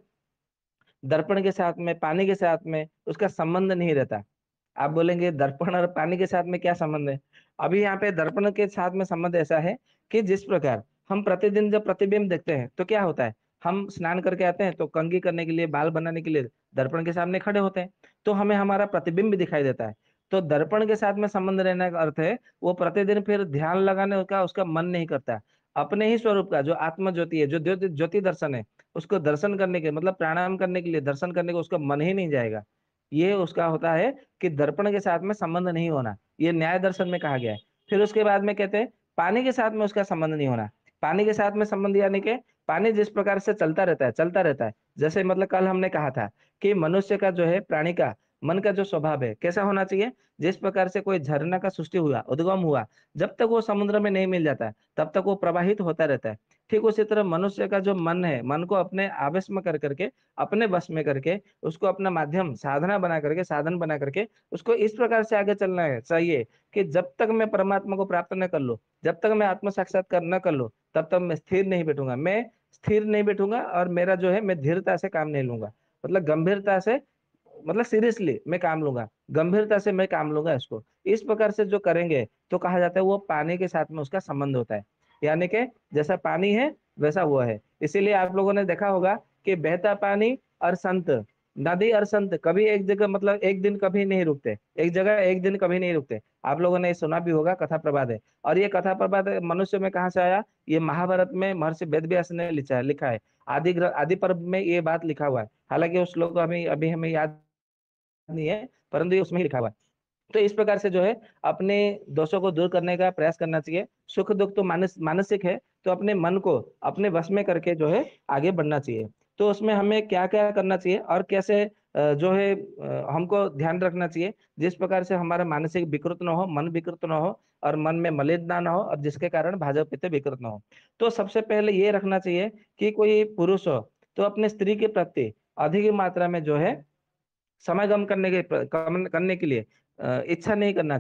दर्पण के साथ में, पानी के साथ में उसका संबंध नहीं रहता। आप बोलेंगे दर्पण और पानी के साथ में क्या संबंध है? अभी यहाँ पे दर्पण के साथ में संबंध ऐसा है कि जिस प्रकार हम प्रतिदिन जब प्रतिबिंब देखते हैं तो क्या होता है, हम स्नान करके आते हैं तो कंघी करने के लिए, बाल बनाने के लिए दर्पण के सामने खड़े होते हैं, तो हमें हमारा प्रतिबिंब दिखाई देता है। तो दर्पण के साथ में संबंध रहने का अर्थ है वो प्रतिदिन फिर ध्यान लगाने का उसका मन नहीं करता। अपने ही स्वरूप का जो आत्म ज्योति है, जो ज्योति ज्योति दर्शन है, उसको दर्शन करने के मतलब प्राणायाम करने के लिए, दर्शन करने को उसका मन ही नहीं जाएगा। ये उसका होता है कि दर्पण के साथ में संबंध नहीं होना, ये न्याय दर्शन में कहा गया है। फिर उसके बाद में कहते हैं पानी के साथ में उसका संबंध नहीं होना। पानी के साथ में संबंध यानी कि पानी जिस प्रकार से चलता रहता है, जैसे मतलब कल हमने कहा था कि मनुष्य का जो है, प्राणी का मन का जो स्वभाव है कैसा होना चाहिए, जिस प्रकार से कोई झरना का सृष्टि हुआ, उद्गम हुआ, जब तक वो समुद्र में नहीं मिल जाता है तब तक वो प्रवाहित होता रहता है। ठीक उसी तरह मनुष्य का जो मन है, मन को अपने आवेश में कर करके, अपने बस में करके, उसको अपना माध्यम साधना बना करके, साधन बना करके उसको इस प्रकार से आगे चलना है चाहिए कि जब तक मैं परमात्मा को प्राप्त न कर लूं, जब तक मैं आत्म साक्षात्कार न कर लूं, तब तक मैं स्थिर नहीं बैठूंगा, मैं स्थिर नहीं बैठूंगा, और मेरा जो है मैं धीरता से काम नहीं लूंगा, मतलब गंभीरता से, मतलब सीरियसली मैं काम लूंगा, गंभीरता से मैं काम लूंगा इसको। इस प्रकार से जो करेंगे तो कहा जाता है वो पानी के साथ में उसका संबंध होता है। यानी कि जैसा पानी है वैसा वो है। इसीलिए आप लोगों ने देखा होगा कि बहता पानी और संत, नदी और संत कभी एक जगह मतलब एक दिन कभी नहीं रुकते, एक जगह एक दिन कभी नहीं रुकते। आप लोगों ने सुना भी होगा, कथा प्रवाद है। और ये कथा प्रवाद मनुष्य में कहाँ से आया? ये महाभारत में महर्षि वेदव्यास ने लिखा है। आदि पर्व में ये बात लिखा हुआ है, हालांकि उस श्लोक को हमें अभी हमें याद नहीं है, परंतु ये उसमें ही लिखा हुआ है। तो इस प्रकार से जो है अपने दोषों को दूर करने का प्रयास करना चाहिए। सुख दुख तो मानसिक है, तो अपने मन को अपने वश में करके जो है आगे बढ़ना चाहिए। तो उसमें हमें क्या क्या करना चाहिए और कैसे जो है हमको ध्यान रखना चाहिए, जिस प्रकार से हमारा मानसिक विकृत न हो, मन विकृत न हो, और मन में मलिनता न हो, और जिसके कारण भाजपा पित्त विकृत न हो। तो सबसे पहले ये रखना चाहिए कि कोई पुरुष हो तो अपने स्त्री के प्रति अधिक मात्रा में जो है समागम करने के लिए इच्छा नहीं करना चाहिए।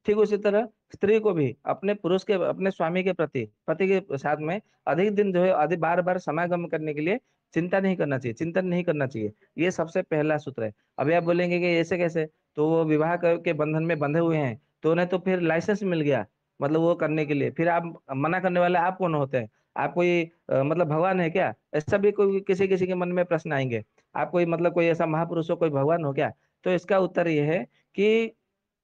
ठीक उसी तरह स्त्री को भी अपने पुरुष के, अपने स्वामी के प्रति, पति के साथ में अधिक दिन जो है, अधिक बार बार समागम करने के लिए चिंता नहीं करना चाहिए, चिंतन नहीं करना चाहिए। ये सबसे पहला सूत्र है। अभी आप बोलेंगे कि ऐसे कैसे, तो वो विवाह के बंधन में बंधे हुए हैं, तो उन्हें तो फिर लाइसेंस मिल गया, मतलब वो करने के लिए, फिर आप मना करने वाले आप कौन होते हैं? आप कोई मतलब भगवान है क्या? ऐसा भी कोई किसी किसी के मन में प्रश्न आएंगे। आप कोई मतलब कोई ऐसा महापुरुष हो, कोई भगवान हो क्या? तो इसका उत्तर ये है कि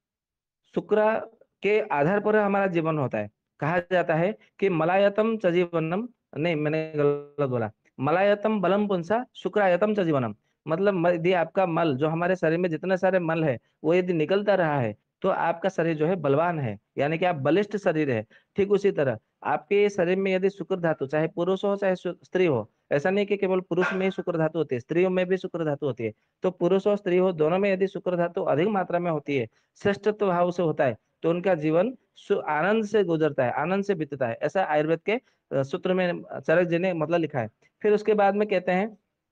शुक्र के आधार पर हमारा जीवन होता है। कहा जाता है कि मलायतम च जीवनम, नहीं मैंने गलत बोला, मलायतम बलम पुंसा शुक्रायतम च जीवनम। मतलब यदि आपका मल, जो हमारे शरीर में जितने सारे मल है, वो यदि निकलता रहा है, तो आपका शरीर जो है बलवान है, यानी कि आप बलिष्ठ शरीर है। ठीक उसी तरह आपके शरीर में यदि शुक्र धातु, चाहे पुरुष हो चाहे स्त्री हो, ऐसा नहीं कि केवल पुरुष में ही शुक्र धातु होती है, स्त्रियों में भी शुक्र धातु होती है। तो पुरुष और स्त्री हो, दोनों में यदि शुक्र धातु अधिक मात्रा में होती है, श्रेष्ठत्व भाव से होता है, तो उनका जीवन आनंद से गुजरता है, आनंद से बीतता है। ऐसा आयुर्वेद के सूत्र में चरक जी ने मतलब लिखा है। फिर उसके बाद में कहते हैं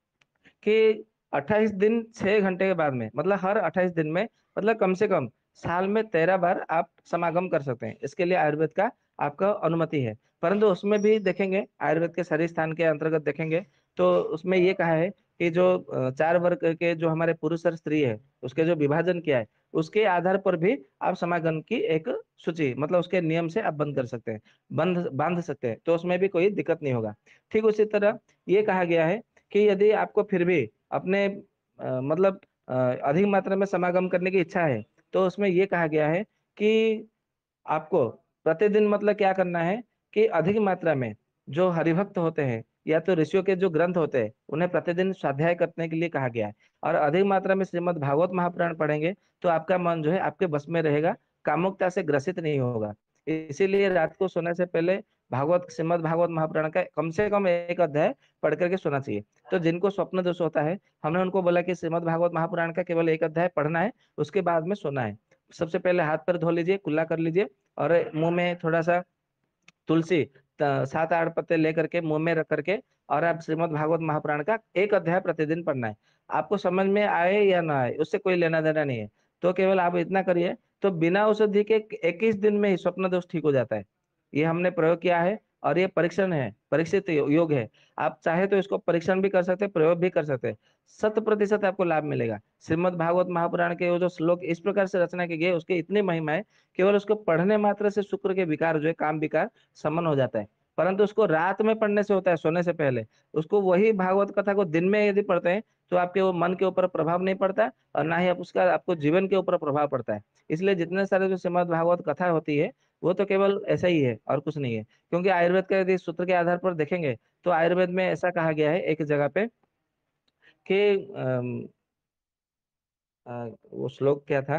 कि 28 दिन 6 घंटे के बाद में, मतलब हर 28 दिन में, मतलब कम से कम साल में 13 बार आप समागम कर सकते हैं। इसके लिए आयुर्वेद का आपका अनुमति है। परंतु उसमें भी देखेंगे, आयुर्वेद के शरीर स्थान के अंतर्गत देखेंगे, तो उसमें ये कहा है कि जो 4 वर्ग के जो हमारे पुरुष और स्त्री है, उसके जो विभाजन किया है, उसके आधार पर भी आप समागम की एक सूची, मतलब उसके नियम से आप बंद कर सकते हैं, बंद बांध सकते हैं, तो उसमें भी कोई दिक्कत नहीं होगा। ठीक उसी तरह ये कहा गया है कि यदि आपको फिर भी अपने मतलब अधिक मात्रा में समागम करने की इच्छा है, तो उसमें ये कहा गया है कि आपको प्रतिदिन मतलब क्या करना है कि अधिक मात्रा में जो हरिभक्त होते हैं, या तो ऋषियों के जो ग्रंथ होते हैं, उन्हें प्रतिदिन स्वाध्याय करने के लिए कहा गया है। और अधिक मात्रा में श्रीमद् भागवत महापुराण पढ़ेंगे, तो आपका मन जो है आपके बस में रहेगा, कामुकता से ग्रसित नहीं होगा। इसीलिए रात को सोने से पहले भागवत, श्रीमद् भागवत महापुराण का कम से कम एक अध्याय पढ़ करके सोना चाहिए। तो जिनको स्वप्न दोष होता है, हमने उनको बोला कि श्रीमद् भागवत महापुराण का केवल एक अध्याय पढ़ना है, उसके बाद में सोना है। सबसे पहले हाथ पैर धो लीजिए, कुल्ला कर लीजिए, और मुंह में थोड़ा सा तुलसी 7-8 पत्ते लेकर के मुंह में रख करके, और आप श्रीमद् भागवत महापुराण का एक अध्याय प्रतिदिन पढ़ना है। आपको समझ में आए या ना आए, उससे कोई लेना देना नहीं है। तो केवल आप इतना करिए, तो बिना औषधि के 21 दिन में ही स्वप्न दोष ठीक हो जाता है। ये हमने प्रयोग किया है, और ये परीक्षण है, परीक्षित योग है। आप चाहे तो इसको परीक्षण भी कर सकते हैं, प्रयोग भी कर सकते हैं, 100% आपको लाभ मिलेगा। श्रीमद् भागवत महापुराण के वो जो श्लोक इस प्रकार से रचना की गई है, उसकी इतनी महिमा है, केवल उसको पढ़ने मात्र से शुक्र के विकार जो है, काम विकार समन हो जाता है। परंतु उसको रात में पढ़ने से होता है, सोने से पहले। उसको वही भागवत कथा को दिन में यदि पढ़ते हैं, तो आपके वो मन के ऊपर प्रभाव नहीं पड़ता, और ना ही आप उसका आपको जीवन के ऊपर प्रभाव पड़ता है। इसलिए जितने सारे जो श्रीमद् भागवत कथा होती है, वो तो केवल ऐसा ही है और कुछ नहीं है। क्योंकि आयुर्वेद का यदि सूत्र के आधार पर देखेंगे, तो आयुर्वेद में ऐसा कहा गया है एक जगह पे कि वो श्लोक क्या था,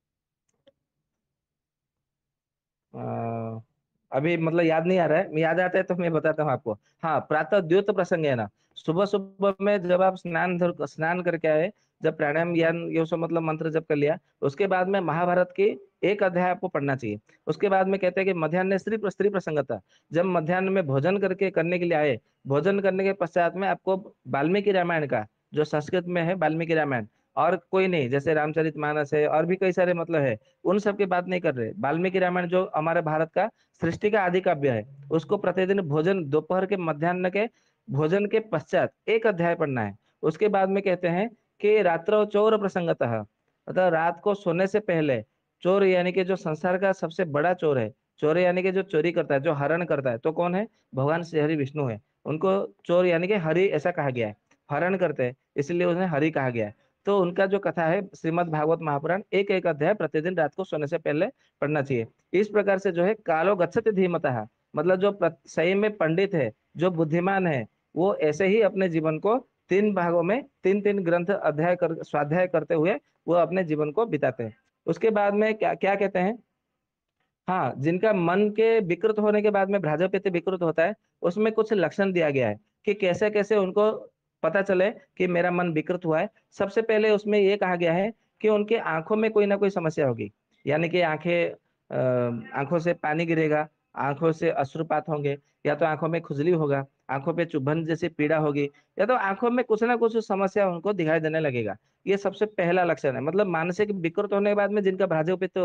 अ, अभी मतलब याद नहीं आ रहा है, मैं याद आता है तो मैं बताता हूँ आपको। हाँ, प्रातः द्योत प्रसंग है ना, सुबह सुबह में जब आप स्नान करके आए, जब प्राणायाम ज्ञान ये सब मतलब मंत्र जप कर लिया, उसके बाद में महाभारत की एक अध्याय आपको पढ़ना चाहिए। उसके बाद में कहते हैं कि मध्याह्न स्त्री प्रसंगता, जब मध्याह्न में भोजन करके करने के लिए आए, भोजन करने के पश्चात में आपको वाल्मीकि रामायण का, जो संस्कृत में है वाल्मीकि रामायण, और कोई नहीं, जैसे रामचरितमानस है और भी कई सारे मतलब है, उन सब की बात नहीं कर रहे। वाल्मीकि रामायण जो हमारे भारत का सृष्टि का आदि काव्य है, उसको प्रतिदिन भोजन, दोपहर के मध्याह्न के भोजन के पश्चात एक अध्याय पढ़ना है। उसके बाद में कहते हैं कि रात्रो चौर प्रसंगतः, मतलब रात को सोने से पहले, चोर यानी कि जो संसार का सबसे बड़ा चोर है, चोर यानी कि जो चोरी करता है, जो हरण करता है, तो कौन है? भगवान श्री हरि विष्णु है। उनको चोर यानी कि हरि ऐसा कहा गया है, हरण करते हैं इसलिए उन्हें हरि कहा गया है। तो उनका जो कथा है श्रीमद् भागवत महापुराण, एक एक अध्याय प्रतिदिन रात को सोने से पहले पढ़ना चाहिए। इस प्रकार से जो है कालो गच्छति धीमतः, मतलब जो सही में पंडित है, जो बुद्धिमान है, वो ऐसे ही अपने जीवन को 3 भागों में 3-3 ग्रंथ अध्याय कर स्वाध्याय करते हुए वो अपने जीवन को बिताते हैं। उसके बाद में क्या क्या कहते हैं, हाँ, जिनका मन के विकृत होने के बाद में भ्राजपत्य विकृत होता है, उसमें कुछ लक्षण दिया गया है कि कैसे कैसे उनको पता चले कि मेरा मन विकृत हुआ है। सबसे पहले उसमें ये कहा गया है कि उनके आंखों में कोई ना कोई समस्या होगी, यानी कि आंखों से पानी गिरेगा, आंखों से अश्रुपात होंगे, या तो आंखों में खुजली होगा, आंखों पे चुभन जैसी पीड़ा होगी, या तो आंखों में कुछ ना कुछ समस्या उनको दिखाई देने लगेगा। ये सबसे पहला लक्षण है। मतलब मानसिक विकृत होने के बाद में जिनका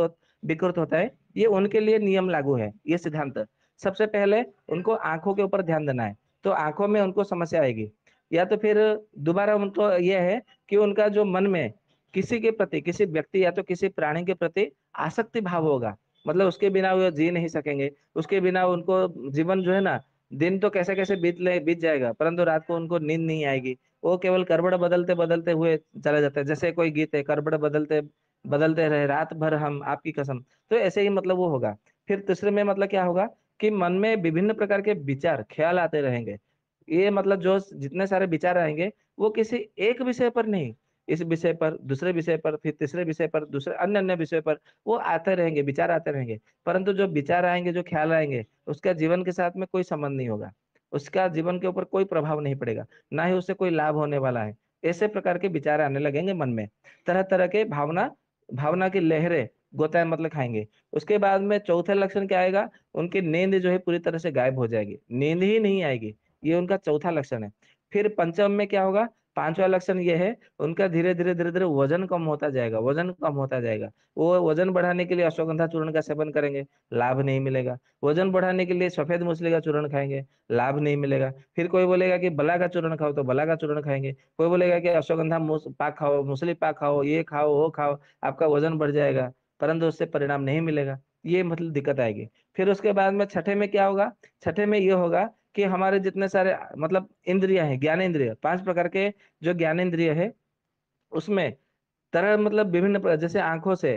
विकृत होता है, ये उनके लिए नियम लागू है। ये सिद्धांत सबसे पहले उनको आंखों के ऊपर ध्यान देना है, तो आंखों में उनको समस्या आएगी। या तो फिर दोबारा उनको यह है कि उनका जो मन में किसी के प्रति, किसी व्यक्ति या तो किसी प्राणी के प्रति आसक्ति भाव होगा, मतलब उसके बिना वो जी नहीं सकेंगे, उसके बिना उनको जीवन जो है ना, दिन तो कैसे कैसे बीत जाएगा, परंतु रात को उनको नींद नहीं आएगी। वो केवल करवट बदलते बदलते हुए चले जाते हैं, जैसे कोई गीत है, करवट बदलते बदलते रहे रात भर हम आपकी कसम। तो ऐसे ही मतलब वो होगा। फिर तीसरे में मतलब क्या होगा कि मन में विभिन्न प्रकार के विचार ख्याल आते रहेंगे। ये मतलब जो जितने सारे विचार आएंगे वो किसी एक विषय पर नहीं, इस विषय पर, दूसरे विषय पर, फिर तीसरे विषय पर, दूसरे अन्य अन्य विषय पर वो आते रहेंगे, विचार आते रहेंगे। परंतु जो विचार आएंगे, जो ख्याल आएंगे, उसका जीवन के साथ में कोई संबंध नहीं होगा, उसका जीवन के ऊपर कोई प्रभाव नहीं पड़ेगा, ना ही उससे कोई लाभ होने वाला है। ऐसे प्रकार के विचार आने लगेंगे मन में, तरह तरह के भावना भावना की लहरें गोता मतलब खाएंगे। उसके बाद में चौथा लक्षण क्या आएगा, उनकी नींद जो है पूरी तरह से गायब हो जाएगी, नींद ही नहीं आएगी। ये उनका चौथा लक्षण है। फिर पंचम में क्या होगा, पांचवा लक्षण ये है, उनका धीरे धीरे वजन कम होता जाएगा, वजन कम होता जाएगा। वो वजन बढ़ाने के लिए अश्वगंधा चूर्ण का सेवन करेंगे, लाभ नहीं मिलेगा। वजन बढ़ाने के लिए सफेद मूसली का चूर्ण खाएंगे, लाभ नहीं मिलेगा। फिर कोई बोलेगा कि बला का चूर्ण खाओ, तो बला का चूर्ण खाएंगे। कोई बोलेगा कि अश्वगंधा पाक खाओ, मूसली पाक खाओ, ये खाओ वो खाओ, आपका वजन बढ़ जाएगा, परंतु उससे परिणाम नहीं मिलेगा। ये मतलब दिक्कत आएगी। फिर उसके बाद में छठे में क्या होगा, छठे में ये होगा कि हमारे जितने सारे मतलब इंद्रिया हैं, ज्ञान इंद्रिय, 5 प्रकार के जो ज्ञान इंद्रिय है, उसमें तरह मतलब जैसे आंखों से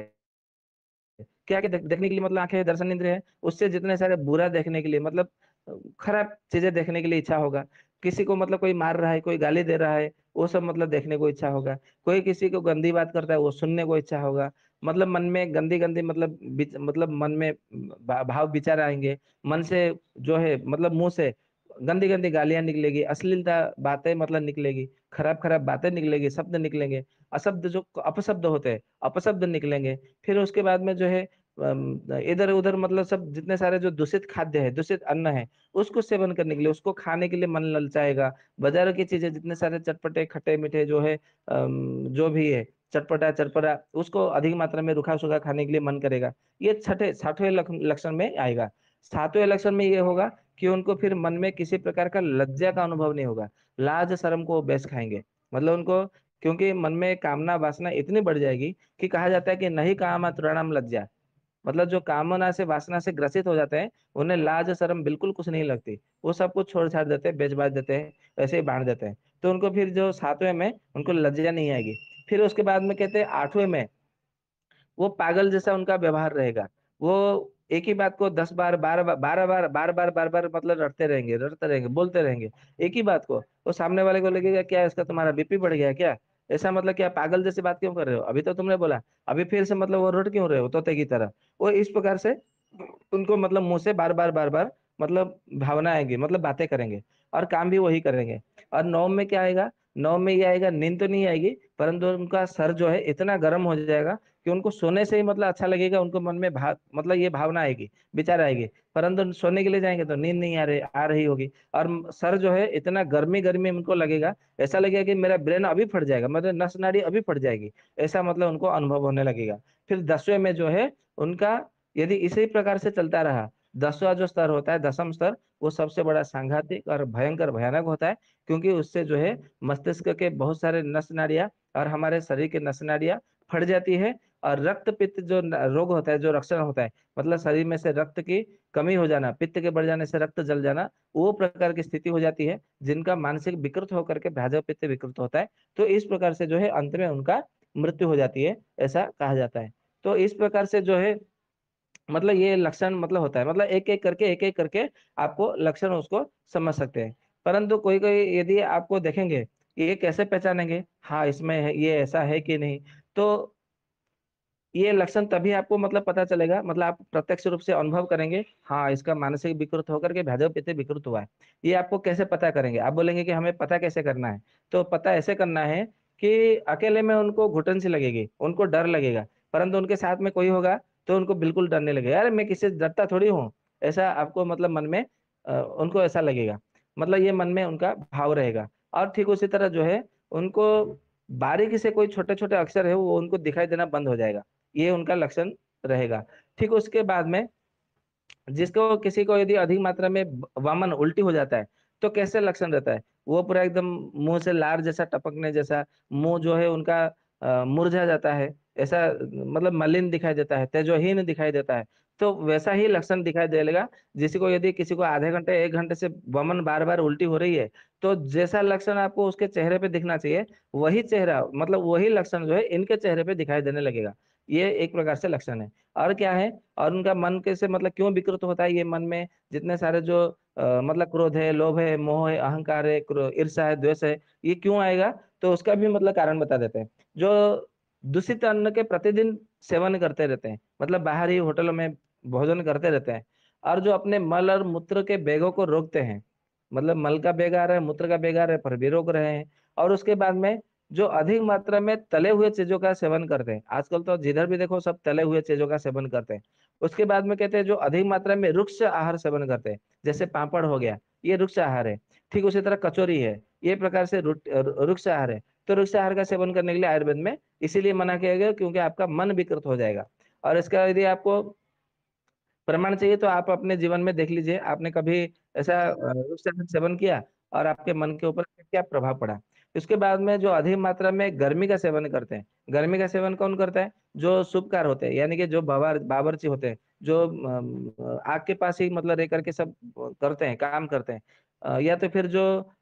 क्या क्या देखने के लिए मतलब आंखें दर्शन इंद्रिय है, उससे जितने सारे बुरा देखने के लिए मतलब खराब चीजें देखने के लिए इच्छा होगा। किसी को मतलब कोई मार रहा है, कोई गाली दे रहा है, वो सब मतलब देखने को इच्छा होगा। कोई किसी को गंदी बात करता है, वो सुनने को इच्छा होगा। मतलब मन में गंदी गंदी मतलब मतलब मन में भाव विचार आएंगे। मन से जो है मतलब मुंह से गंदी गंदी गालियां निकलेगी, अश्लीलता बातें मतलब निकलेगी, खराब खराब बातें निकलेगी, शब्द निकलेंगे, अशब्द जो अपशब्द होते हैं अपशब्द निकलेंगे। फिर उसके बाद में जो है इधर उधर मतलब सब जितने सारे जो दूषित खाद्य है, दूषित अन्न है, उसको सेवन करने के लिए, उसको खाने के लिए मन ललचाएगा। बाजारों की चीजें जितने सारे चटपटे खट्टे मीठे जो है जो भी है चटपटा चटपटा, उसको अधिक मात्रा में रुखा सूखा खाने के लिए मन करेगा। ये छठे सातवें लक्षण में आएगा। सातवें लक्षण में ये होगा कि उनको फिर मन में किसी प्रकार का लज्जा का अनुभव नहीं होगा, लाज शर्म को वो बेस खाएंगे। मतलब उनको, क्योंकि मन में कामना वासना इतनी बढ़ जाएगी कि कहा जाता है कि नहीं काम तृणाम लज्जा, मतलब जो कामना से वासना से ग्रसित हो जाते हैं, उन्हें लाज शर्म बिल्कुल कुछ नहीं लगती, वो सब कुछ छोड़ छाड़ देते हैं, बेच बाच देते हैं, ऐसे ही बांट देते हैं। तो उनको फिर जो सातवें में उनको लज्जा नहीं आएगी। फिर उसके बाद में कहते हैं आठवें में वो पागल जैसा उनका व्यवहार रहेगा। वो एक ही बात को 10 बार, 12 बार मतलब रटते रहेंगे, बोलते रहेंगे एक ही बात को। वो सामने वाले को लगेगा क्या इसका तुम्हारा बीपी बढ़ गया क्या, ऐसा मतलब क्या पागल जैसी बात क्यों कर रहे हो, अभी तो तुमने बोला, अभी फिर से मतलब वो रट क्यों रहे हो तोते की तरह। वो इस प्रकार से उनको मतलब मुंह से बार बार मतलब भावना आएगी, मतलब बातें करेंगे और काम भी वही करेंगे। और नौ में क्या आएगा, नौ में ये आएगा, नींद तो नहीं आएगी, परंतु उनका सर जो है इतना गर्म हो जाएगा कि उनको सोने से ही मतलब अच्छा लगेगा, उनको मन में मतलब ये भावना आएगी, विचार आएगी। परंतु सोने के लिए जाएंगे तो नींद नहीं आ रही होगी। और सर जो है इतना गर्मी गर्मी उनको लगेगा, ऐसा लगेगा कि मेरा ब्रेन अभी फट जाएगा, मतलब नस नाड़ी अभी फट जाएगी, ऐसा मतलब उनको अनुभव होने लगेगा। फिर 10वें में जो है उनका, यदि इसी प्रकार से चलता रहा, 10वां जो स्तर होता है, दसम स्तर, वो सबसे बड़ा सांघातिक और भयंकर भयानक होता है। क्योंकि उससे जो है मस्तिष्क के बहुत सारे नस नाड़ियां और हमारे शरीर के नस नाड़ियां फट जाती है। और रक्त पित्त जो रोग होता है, जो रक्षण होता है, मतलब शरीर में से रक्त की कमी हो जाना, पित्त के बढ़ जाने से रक्त जल जाना, वो प्रकार की स्थिति हो जाती है, जिनका मानसिक विकृत होकर के भ्राजक पित्त विकृत होता है। तो इस प्रकार से जो है अंत में उनका मृत्यु हो जाती है, ऐसा कहा जाता है। तो इस प्रकार से जो है मतलब ये लक्षण मतलब होता है, मतलब एक एक करके आपको लक्षण उसको समझ सकते हैं। परंतु कोई कोई यदि आपको देखेंगे, ये कैसे पहचानेंगे हाँ इसमें है, ये ऐसा है कि नहीं, तो ये लक्षण तभी आपको मतलब पता चलेगा, मतलब आप प्रत्यक्ष रूप से अनुभव करेंगे हाँ इसका मानसिक विकृत होकर के भ्राजक पित्त विकृत हुआ है। ये आपको कैसे पता करेंगे, आप बोलेंगे कि हमें पता कैसे करना है, तो पता ऐसे करना है कि अकेले में उनको घुटन सी लगेगी, उनको डर लगेगा, परंतु उनके साथ में कोई होगा तो उनको बिल्कुल डर नहीं लगेगा, यार मैं किसी से डरता थोड़ी हूँ, ऐसा आपको मतलब मन में उनको ऐसा लगेगा, मतलब ये मन में उनका भाव रहेगा। और ठीक उसी तरह जो है उनको बारीकी से कोई छोटे छोटे अक्षर है वो उनको दिखाई देना बंद हो जाएगा, ये उनका लक्षण रहेगा। ठीक उसके बाद में जिसको किसी को यदि अधिक मात्रा में वामन उल्टी हो जाता है तो कैसे लक्षण रहता है, वो पूरा एकदम मुंह से लार जैसा टपकने जैसा, मुंह जो है उनका मुरझा जाता है, ऐसा मतलब मलिन दिखाई देता है, तेजोहीन दिखाई देता है। तो वैसा ही लक्षण दिखाई देगा जिसी को, यदि किसी को आधे घंटे 1 घंटे से वमन बार बार उल्टी हो रही है, तो जैसा लक्षण आपको उसके चेहरे पे दिखना चाहिए वही चेहरा, मतलब वही लक्षण जो है इनके चेहरे पे दिखाई देने लगेगा। ये एक प्रकार से लक्षण है। और क्या है, और उनका मन कैसे, मतलब क्यों विकृत होता है, ये मन में जितने सारे जो मतलब क्रोध है, लोभ है, मोह है, अहंकार है, ईर्ष्या है, द्वेष है, ये क्यों आएगा, तो उसका भी मतलब कारण बता देते हैं। जो दूषित अन्न के प्रतिदिन सेवन करते रहते हैं, मतलब बाहर ही होटलों में भोजन करते रहते हैं, और जो अपने मल और मूत्र के बेगों को रोकते हैं, मतलब मल का बेग आ रहा है, मूत्र का बेग आ रहा है, पर भी रोक रहे हैं। और उसके बाद में जो अधिक मात्रा में तले हुए चीजों का सेवन करते हैं, आजकल तो जिधर भी देखो सब तले हुए चीजों का सेवन करते हैं। उसके बाद में कहते हैं जो अधिक मात्रा में रुक्ष आहार सेवन करते हैं, जैसे पापड़ हो गया, ये रुक्ष आहार है। ठीक उसी तरह कचौरी है, ये प्रकार से रुक्ष आहार है। तो रुक्ष आहार का सेवन करने के लिए आयुर्वेद में इसीलिए मना किया गया क्योंकि आपका मन विकृत हो जाएगा। और इसका यदि आपको प्रमाण चाहिए तो आप अपने जीवन में देख लीजिए, आपने कभी ऐसा रुक्ष आहार सेवन किया और आपके मन के ऊपर क्या प्रभाव पड़ा। उसके बाद में जो अधिक मात्रा में गर्मी का सेवन करते हैं, गर्मी का सेवन कौन करता है, जो शुभकार होते हैं, यानी कि जो बावर्ची होते हैं, जो आग के पास ही मतलब रह करके सब करते हैं, काम करते हैं, या तो फिर जो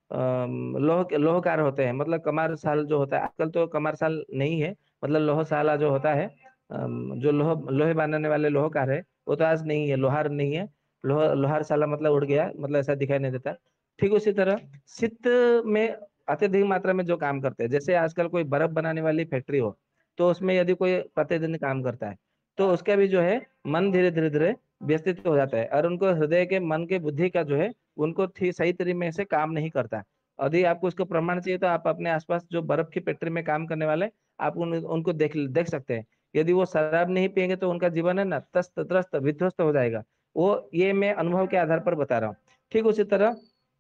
लोहकार होते हैं, मतलब कमार साल जो होता है, आजकल तो कमार साल नहीं है, मतलब लोह साला जो होता है, जो लोहे बांधने वाले लोहकार है, वो तो आज नहीं है, लोहार नहीं है, लोहार साला मतलब उड़ गया, मतलब ऐसा दिखाई नहीं देता। ठीक उसी तरह शीत में अत्यधिक मात्रा में जो काम करते हैं, जैसे आजकल कोई बर्फ बनाने वाली फैक्ट्री हो, तो उसमें यदि कोई प्रतिदिन काम करता है तो उसका भी जो है मन धीरे धीरे धीरे व्यस्तित हो जाता है, और उनको हृदय के, मन के, बुद्धि का जो है उनको सही तरीके से काम नहीं करता। यदि आपको इसको प्रमाण चाहिए तो आप अपने आसपास जो बर्फ की फैक्ट्री में काम करने वाले, आप उनको देख देख सकते हैं। यदि वो शराब नहीं पियेंगे तो उनका जीवन है ना तस्त त्रस्त विध्वस्त हो जाएगा। वो ये मैं अनुभव के आधार पर बता रहा हूँ। ठीक उसी तरह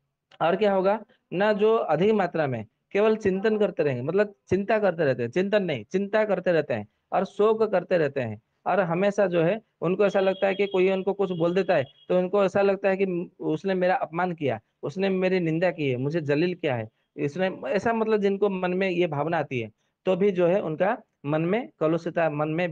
और क्या होगा ना, जो अधिक मात्रा में केवल चिंतन करते रहेंगे, मतलब चिंता करते रहते हैं, चिंतन नहीं चिंता करते रहते हैं, और शोक करते रहते हैं, और हमेशा जो है उनको ऐसा लगता है कि कोई उनको कुछ बोल देता है तो उनको ऐसा लगता है कि उसने मेरा अपमान किया, उसने मेरी निंदा की है, मुझे जलील किया है, इसने ऐसा, मतलब जिनको मन में ये भावना आती है तो भी जो है उनका मन में कलुषिता, मन में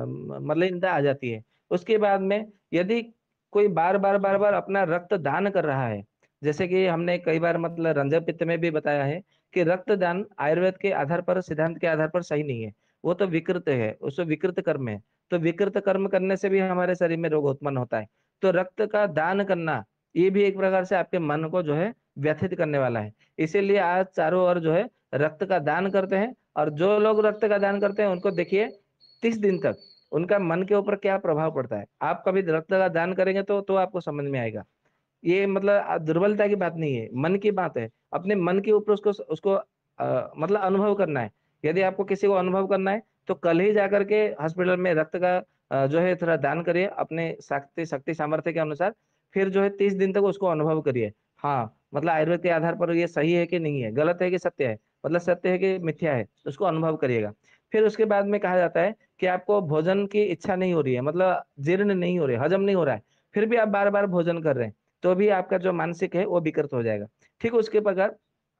मलिनता आ जाती है। उसके बाद में यदि कोई बार बार अपना रक्त दान कर रहा है, जैसे कि हमने कई बार मतलब रंजक पित्त में भी बताया है कि रक्तदान आयुर्वेद के आधार पर, सिद्धांत के आधार पर सही नहीं है, वो तो विकृत है, उसमें विकृत कर्म है। तो विकृत कर्म करने से भी हमारे शरीर में रोग उत्पन्न होता है। तो रक्त का दान करना ये भी एक प्रकार से आपके मन को जो है व्यथित करने वाला है। इसीलिए आज चारों ओर जो है रक्त का दान करते हैं, और जो लोग रक्त का दान करते हैं उनको देखिए 30 दिन तक उनका मन के ऊपर क्या प्रभाव पड़ता है। आप कभी रक्त का दान करेंगे तो आपको समझ में आएगा। ये मतलब दुर्बलता की बात नहीं है, मन की बात है। अपने मन के ऊपर उसको उसको मतलब अनुभव करना है। यदि आपको किसी को अनुभव करना है तो कल ही जाकर के हॉस्पिटल में रक्त का जो है थोड़ा दान करिए अपने शक्ति शक्ति सामर्थ्य के अनुसार। फिर जो है 30 दिन तक उसको अनुभव करिए। हाँ, मतलब आयुर्वेद के आधार पर ये सही है कि नहीं है, गलत है कि सत्य है, मतलब सत्य है कि मिथ्या है, उसको अनुभव करिएगा। फिर उसके बाद में कहा जाता है कि आपको भोजन की इच्छा नहीं हो रही है, मतलब जीर्ण नहीं हो रही है, हजम नहीं हो रहा है, फिर भी आप बार बार भोजन कर रहे हैं, तो भी आपका जो मानसिक है वो विकृत हो जाएगा। ठीक उसके प्रकार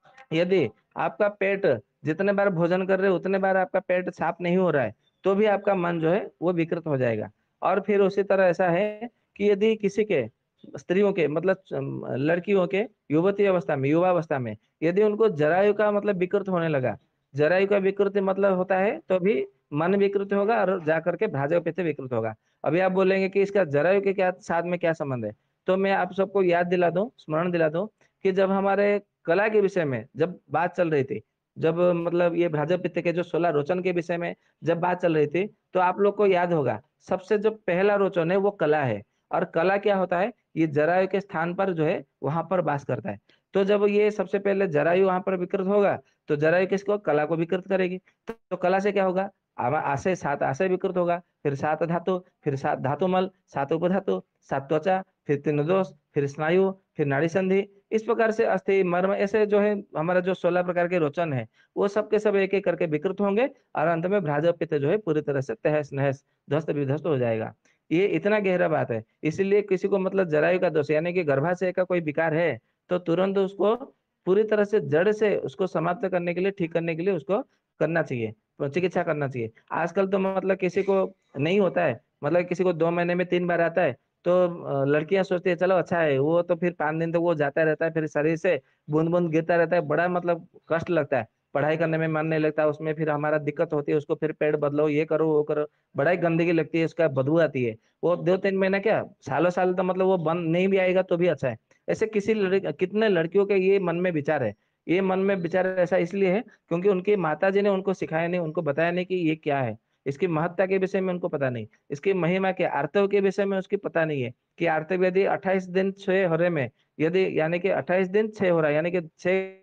यदि आपका पेट, जितने बार भोजन कर रहे हो उतने बार आपका पेट साफ नहीं हो रहा है, तो भी आपका मन जो है वो विकृत हो जाएगा। और फिर उसी तरह ऐसा है कि यदि किसी के, स्त्रियों के, मतलब लड़कियों के युवती अवस्था में, युवा अवस्था में यदि उनको जरायु का मतलब विकृत होने लगा, जरायु का विकृत मतलब होता है तो भी मन विकृत होगा और जाकर के भ्राजक पित्त विकृत होगा। अभी आप बोलेंगे कि इसका जरायु के क्या साथ में क्या संबंध है, तो मैं आप सबको याद दिला दूं, स्मरण दिला दूं कि जब हमारे कला के विषय में जब बात चल रही थी, जब मतलब ये भ्राजक पित्त के जो 16 रोचन के विषय में जब बात चल रही थी, तो आप लोग को याद होगा सबसे जो पहला रोचन है वो कला है। और कला क्या होता है, ये जरायु के स्थान पर जो है वहां पर वास करता है। तो जब ये सबसे पहले जरायु वहां पर विकृत होगा तो जरायु किसको, कला को विकृत करेगी। तो कला से क्या होगा, आशय, 7 आशय विकृत होगा, फिर 7 धातु, फिर 7 धातु मल, 7 उपधातु, 7 त्वचा, फिर 3 दोष, फिर स्नायु, फिर नाड़ी संधि, इस प्रकार से अस्थि मर्म ऐसे जो है हमारा जो 16 प्रकार के रोचन है वो सब के सब एक एक करके विकृत होंगे और अंत में भ्राजक पित्त जो है पूरी तरह से तहस नहस ध्वस्त विध्वस्त हो जाएगा। ये इतना गहरा बात है। इसीलिए किसी को मतलब जरायु का दोष यानी कि गर्भाशय का कोई विकार है तो तुरंत उसको पूरी तरह से जड़ से उसको समाप्त करने के लिए, ठीक करने के लिए उसको करना चाहिए, चिकित्सा करना चाहिए। आजकल तो मतलब किसी को नहीं होता है, मतलब किसी को 2 महीने में 3 बार आता है तो लड़कियां सोचती है चलो अच्छा है, वो तो फिर 5 दिन तक वो जाता रहता है, फिर शरीर से बूंद बूंद गिरता रहता है, बड़ा मतलब कष्ट लगता है, पढ़ाई करने में मन नहीं लगता, उसमें फिर हमारा दिक्कत होती है, उसको फिर पेड़ बदलो, ये करो वो करो, बड़ा ही गंदगी लगती है, उसका बदबू आती है। वो 2-3 महीना क्या सालों साल तो मतलब वो बंद नहीं भी आएगा तो भी अच्छा है। ऐसे कितने लड़कियों के ये मन में विचार है। ये मन में विचार ऐसा इसलिए है क्योंकि उनकी माता जी ने उनको सिखाया नहीं, उनको बताया नहीं कि ये क्या है, इसकी महत्ता के विषय में उनको पता नहीं, इसकी महिमा के आर्तव के विषय में उसकी पता नहीं है कि आर्तव यदि 28 दिन 6 हो रहे में, यदि यानी कि 28 दिन 6 हो रहा है, यानी कि 6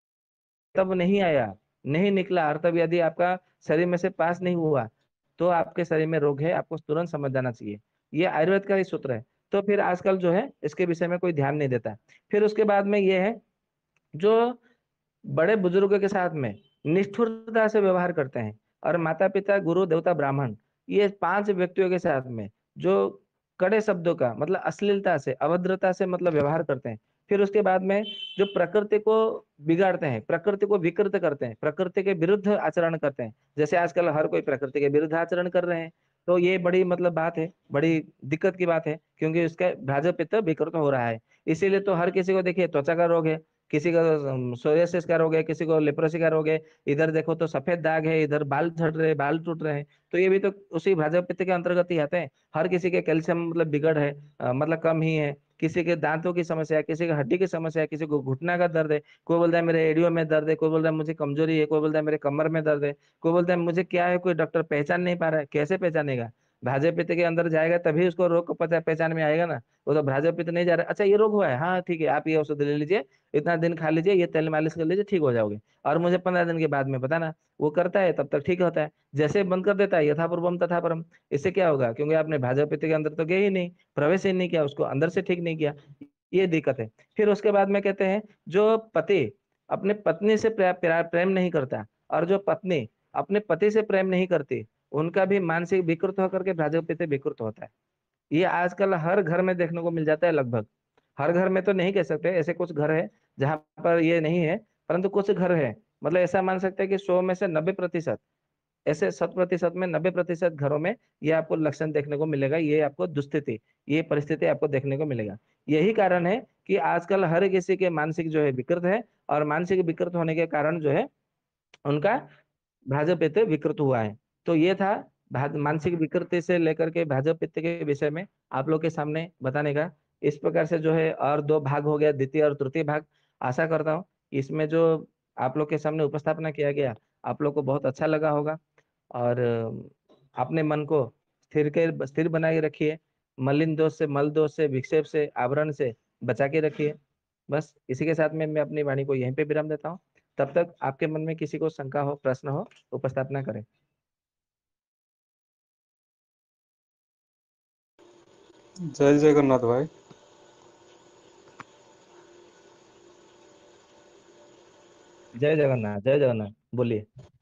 तब नहीं आया, नहीं निकला आर्तव, यदि आपका शरीर में से पास नहीं हुआ तो आपके शरीर में रोग है, आपको तुरंत समझ जाना चाहिए। ये आयुर्वेद का ही सूत्र है। तो फिर आजकल जो है इसके विषय में कोई ध्यान नहीं देता। फिर उसके बाद में ये है जो बड़े बुजुर्गों के साथ में निष्ठुरता से व्यवहार करते हैं, और माता पिता गुरु देवता ब्राह्मण, ये 5 व्यक्तियों के साथ में जो कड़े शब्दों का मतलब अश्लीलता से अभद्रता से मतलब व्यवहार करते हैं। फिर उसके बाद में जो प्रकृति को बिगाड़ते हैं, प्रकृति को विकृत करते हैं, प्रकृति के विरुद्ध आचरण करते हैं, जैसे आजकल हर कोई प्रकृति के विरुद्ध आचरण कर रहे हैं। तो ये बड़ी मतलब बात है, बड़ी दिक्कत की बात है, क्योंकि उसका भ्राजक पित्त विकृत हो रहा है। इसीलिए तो हर किसी को देखिए त्वचा का रोग है, किसी का सोरियासिस का रोग है, किसी को लेप्रोसी का रोग है, इधर देखो तो सफेद दाग है, इधर बाल झड़ रहे हैं, बाल टूट रहे हैं। तो ये भी तो उसी भ्राजक पित्त के अंतर्गत ही आते हैं। हर किसी के कैल्शियम मतलब बिगड़ है, मतलब कम ही है, किसी के दांतों की समस्या है, किसी के हड्डी की समस्या है, किसी को घुटना का दर्द है, कोई बोलता है मेरे एडियो में दर्द है, कोई बोलता है मुझे कमजोरी है, कोई बोलता है मेरे कमर में दर्द है, कोई बोलता है मुझे क्या है, कोई डॉक्टर पहचान नहीं पा रहा है। कैसे पहचानेगा? भ्राजक पित्त के अंदर जाएगा तभी उसको रोग को पता पहचान में आएगा ना। वो तो भ्राजक पित्त नहीं जा रहा, अच्छा ये रोग हुआ है, हाँ ठीक है आप ये औषध ले लीजिए, इतना दिन खा लीजिए, ये तेल मालिश कर लीजिए, ठीक हो जाओगे, और मुझे 15 दिन के बाद में बताना। वो करता है तब तक ठीक होता है, जैसे बंद कर देता है यथा पूर्वम तथा परम। इससे क्या होगा? क्योंकि आपने भाजपा पित्त के अंदर तो गए ही नहीं, प्रवेश ही नहीं किया, उसको अंदर से ठीक नहीं किया। ये दिक्कत है। फिर उसके बाद में कहते हैं जो पति अपने पत्नी से प्रेम नहीं करता, और जो पत्नी अपने पति से प्रेम नहीं करती, उनका भी मानसिक विकृत होकर के भ्राजक पित्त विकृत होता है। ये आजकल हर घर में देखने को मिल जाता है लगभग। हर घर में तो नहीं कह सकते, ऐसे कुछ घर है जहां पर ये नहीं है, परंतु कुछ घर है, मतलब ऐसा मान सकते हैं कि 100 में से 90%, ऐसे 100% में 90% घरों में ये आपको लक्षण देखने को मिलेगा, ये आपको दुस्थिति, ये परिस्थिति आपको देखने को मिलेगा। यही कारण है कि आजकल हर किसी के मानसिक जो है विकृत है, और मानसिक विकृत होने के कारण जो है उनका भाजपा पित्त विकृत हुआ है। तो ये था मानसिक विकृति से लेकर के भाजपा पित्त के विषय में आप लोग के सामने बताने का। इस प्रकार से जो है और 2 भाग हो गया, द्वितीय और तृतीय भाग। आशा करता हूँ इसमें जो आप लोग के सामने उपस्थापना किया गया आप लोग को बहुत अच्छा लगा होगा, और अपने मन को स्थिर बनाए रखिए, मलिन दोष से, मल दोष से, विक्षेप से, आवरण से बचा के रखिए। बस इसी के साथ में मैं अपनी वाणी को यहीं पे विराम देता हूँ। तब तक आपके मन में किसी को शंका हो, प्रश्न हो, उपस्थापना करें। जय जगन्नाथ भाई। जय जगन्नाथ, जय जगन्नाथ, बोलिए।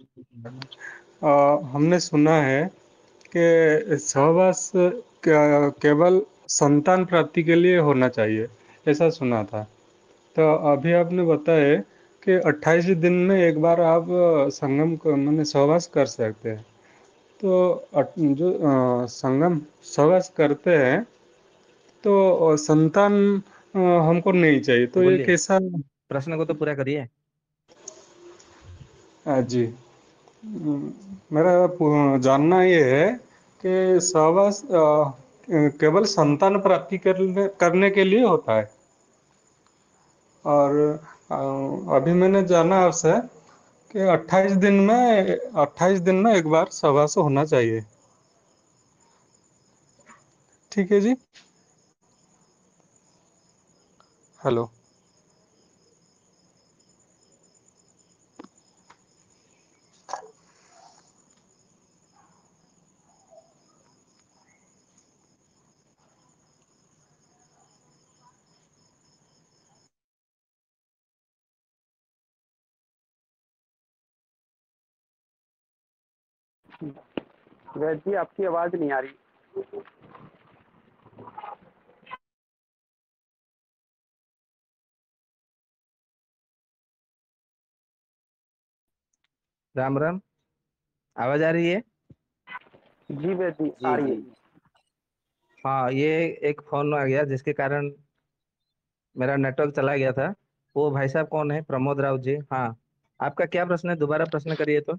हमने सुना है कि सहवास केवल संतान प्राप्ति के लिए होना चाहिए, ऐसा सुना था। तो अभी आपने बताया कि 28 दिन में एक बार आप माने सहवास कर सकते हैं। तो जो संगम सहवास करते हैं तो संतान हमको नहीं चाहिए, तो ये बोलिए, कैसा? प्रश्न को तो पूरा करिए। जी। मेरा जानना ये है कि सहवास केवल संतान प्राप्ति करने के लिए होता है, और अभी मैंने जाना आपसे कि 28 दिन में एक बार सहवास होना चाहिए। ठीक है जी। हेलो। वैद जी आपकी आवाज नहीं आ रही। राम राम, आवाज आ रही है? जी वैद जी आ जी रही जी। है। हाँ, ये एक फोन आ गया जिसके कारण मेरा नेटवर्क चला गया था। वो भाई साहब कौन है? प्रमोद राव जी। हाँ, आपका क्या प्रश्न है? दोबारा प्रश्न करिए तो।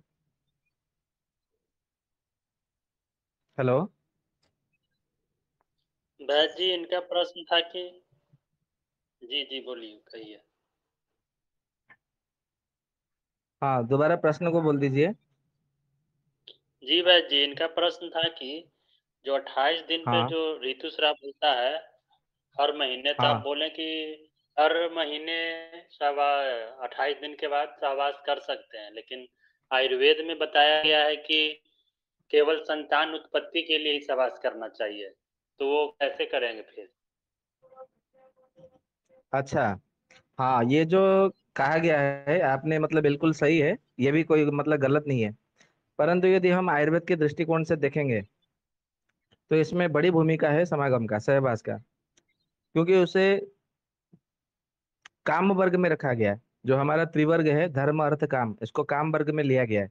हेलो। वैद जी इनका प्रश्न था कि जी जी बोलिए कहिए। हाँ, दोबारा प्रश्न को बोल दीजिए। जी वैद जी इनका प्रश्न था कि जो 28 दिन पे हाँ जो ऋतुस्राव होता है हर महीने, तो आप हाँ। बोले कि हर महीने सहवा 28 दिन के बाद सहवास कर सकते हैं, लेकिन आयुर्वेद में बताया गया है कि केवल संतान उत्पत्ति के लिए ही सहवास करना चाहिए, तो वो कैसे करेंगे फिर? अच्छा। हाँ, ये जो कहा गया है आपने मतलब बिल्कुल सही है। ये भी कोई मतलब गलत नहीं है। परंतु यदि हम आयुर्वेद के दृष्टिकोण से देखेंगे तो इसमें बड़ी भूमिका है समागम का, सहवास का। क्योंकि उसे काम वर्ग में रखा गया है। जो हमारा त्रिवर्ग है, धर्म अर्थ काम, इसको काम वर्ग में लिया गया है।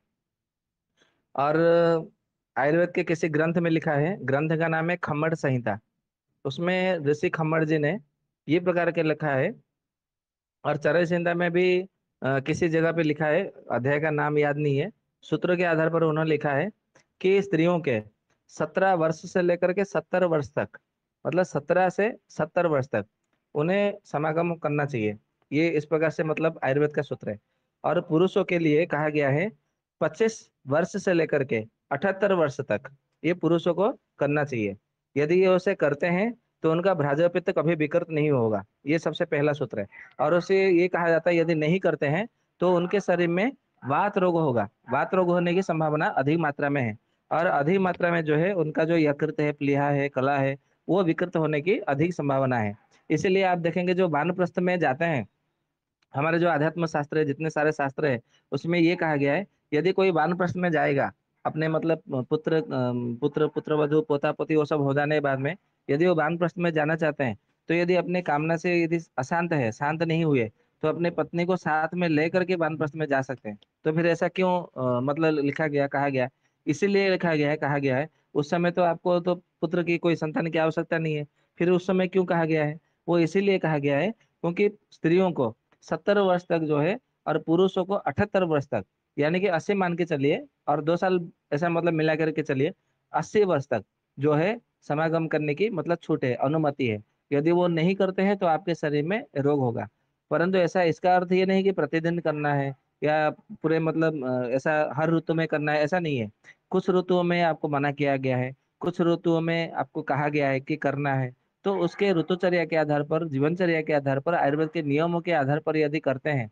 और आयुर्वेद के किसी ग्रंथ में लिखा है, ग्रंथ का नाम है खम्मड़ संहिता। उसमें ऋषि खम्मड़ जी ने ये प्रकार के लिखा है। और चरक संहिता में भी किसी जगह पे लिखा है, अध्याय का नाम याद नहीं है। सूत्र के आधार पर उन्होंने लिखा है कि स्त्रियों के 17 वर्ष से लेकर के 70 वर्ष तक, मतलब 17 से 70 वर्ष तक उन्हें समागम करना चाहिए। ये इस प्रकार से मतलब आयुर्वेद का सूत्र है। और पुरुषों के लिए कहा गया है 25 वर्ष से लेकर के 78 वर्ष तक ये पुरुषों को करना चाहिए। यदि ये उसे करते हैं तो उनका भ्राजपित्त कभी विकृत नहीं होगा। ये सबसे पहला सूत्र है। और उसे ये कहा जाता है यदि नहीं करते हैं तो उनके शरीर में वात रोग होगा। वात रोग होने की संभावना अधिक मात्रा में है। और अधिक मात्रा में जो है उनका जो यकृत है, प्लीहा है, कला है, वो विकृत होने की अधिक संभावना है। इसीलिए आप देखेंगे जो वानप्रस्थ में जाते हैं, हमारे जो अध्यात्म शास्त्र है, जितने सारे शास्त्र है, उसमें ये कहा गया है यदि कोई वानप्रस्थ में जाएगा अपने मतलब पुत्र पुत्रवधु पोता पोती वो सब हो जाने के बाद में, यदि वो वानप्रस्थ में जाना चाहते हैं तो यदि अपने कामना से यदि अशांत है, शांत नहीं हुए, तो अपने पत्नी को साथ में लेकर के वानप्रस्थ में जा सकते हैं। तो फिर ऐसा क्यों मतलब लिखा गया, कहा गया? इसीलिए लिखा गया है, कहा गया है उस समय तो आपको तो पुत्र की कोई संतान की आवश्यकता नहीं है। फिर उस समय क्यों कहा गया है? वो इसीलिए कहा गया है क्योंकि स्त्रियों को 70 वर्ष तक जो है और पुरुषों को 78 वर्ष तक, यानी कि 80 मान के चलिए और 2 साल ऐसा मतलब मिला करके चलिए, 80 वर्ष तक जो है समागम करने की मतलब छूट है, अनुमति है। यदि वो नहीं करते हैं तो आपके शरीर में रोग होगा। परंतु ऐसा इसका अर्थ ये नहीं कि प्रतिदिन करना है या पूरे मतलब ऐसा हर ऋतु में करना है, ऐसा नहीं है। कुछ ऋतुओं में आपको मना किया गया है, कुछ ऋतुओं में आपको कहा गया है कि करना है। तो उसके ऋतुचर्या के आधार पर, जीवनचर्या के आधार पर, आयुर्वेद के नियमों के आधार पर यदि करते हैं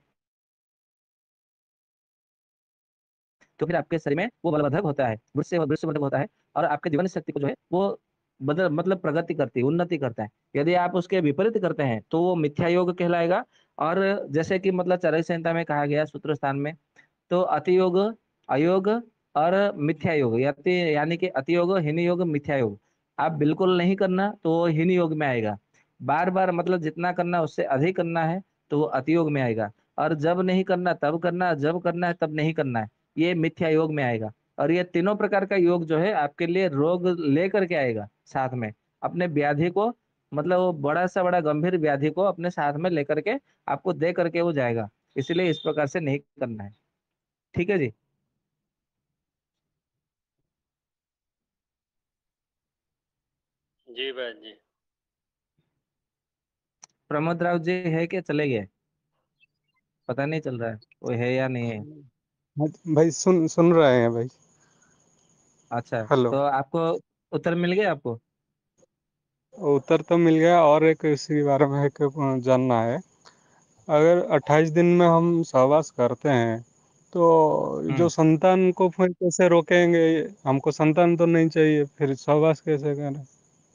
तो फिर आपके शरीर में वो बलवर्धक होता है, वृषवर्धक होता है। और आपके जीवन शक्ति को जो है वो बदल मतलब प्रगति करती है, उन्नति करता है। यदि आप उसके विपरीत करते हैं तो वो मिथ्या योग कहलाएगा। और जैसे कि मतलब चरक संहिता में कहा गया सूत्र स्थान में, तो अति योग, अयोग और मिथ्या योग, यानी कि अति योग, हीन योग, मिथ्या योग। आप बिल्कुल नहीं करना तो वो हीन योग में आएगा। बार बार मतलब जितना करना उससे अधिक करना है तो वो अति योग में आएगा। और जब नहीं करना तब करना, जब करना है तब नहीं करना है, ये मिथ्या योग में आएगा। और ये तीनों प्रकार का योग जो है आपके लिए रोग लेकर के आएगा साथ में। अपने व्याधि को मतलब वो बड़ा सा बड़ा गंभीर व्याधि को अपने साथ में लेकर के आपको दे करके वो जाएगा। इसलिए इस प्रकार से नहीं करना है। ठीक है जी। जी वैद जी। प्रमोद राव जी है कि चले गए? पता नहीं चल रहा है वो है या नहीं है। हाँ, भाई सुन सुन रहे हैं भाई। अच्छा, हेलो। तो आपको उत्तर मिल गया आपको? उत्तर तो मिल गया, और एक इसी बारे में एक जानना है। अगर 28 दिन में हम सहवास करते हैं तो जो हम्म। संतान को फिर कैसे रोकेंगे? हमको संतान तो नहीं चाहिए, फिर सहवास कैसे करें?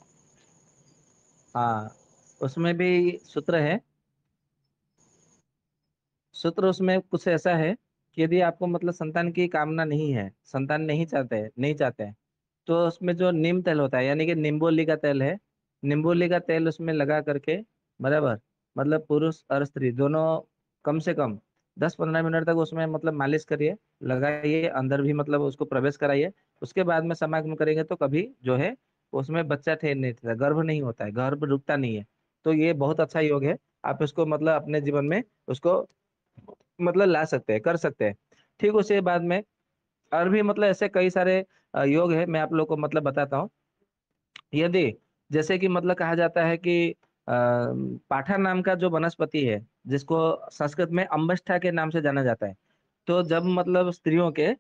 हाँ, उसमें भी सूत्र है। सूत्र उसमें कुछ ऐसा है कि यदि आपको मतलब संतान की कामना नहीं है, संतान नहीं चाहते हैं, तो उसमें जो नीम तेल होता है यानी कि निम्बोली का तेल है, निम्बोली का तेल उसमें लगा करके, बराबर, मतलब पुरुष और स्त्री दोनों कम से कम 10-15 मिनट तक उसमें मतलब मालिश करिए, लगाइए, अंदर भी मतलब उसको प्रवेश कराइए। उसके बाद में समागम करेंगे तो कभी जो है उसमें बच्चा ठहर नहीं था, गर्भ नहीं होता है, गर्भ रुकता नहीं है। तो ये बहुत अच्छा योग है, आप इसको मतलब अपने जीवन में उसको मतलब ला सकते हैं, कर सकते हैं। ठीक उसी बाद में और भी मतलब ऐसे कई सारे योग है, मैं आप लोग को मतलब बताता हूँ। यदि जैसे कि मतलब कहा जाता है कि पाठा नाम का जो वनस्पति है, जिसको संस्कृत में अम्बष्ठा के नाम से जाना जाता है, तो जब मतलब स्त्रियों के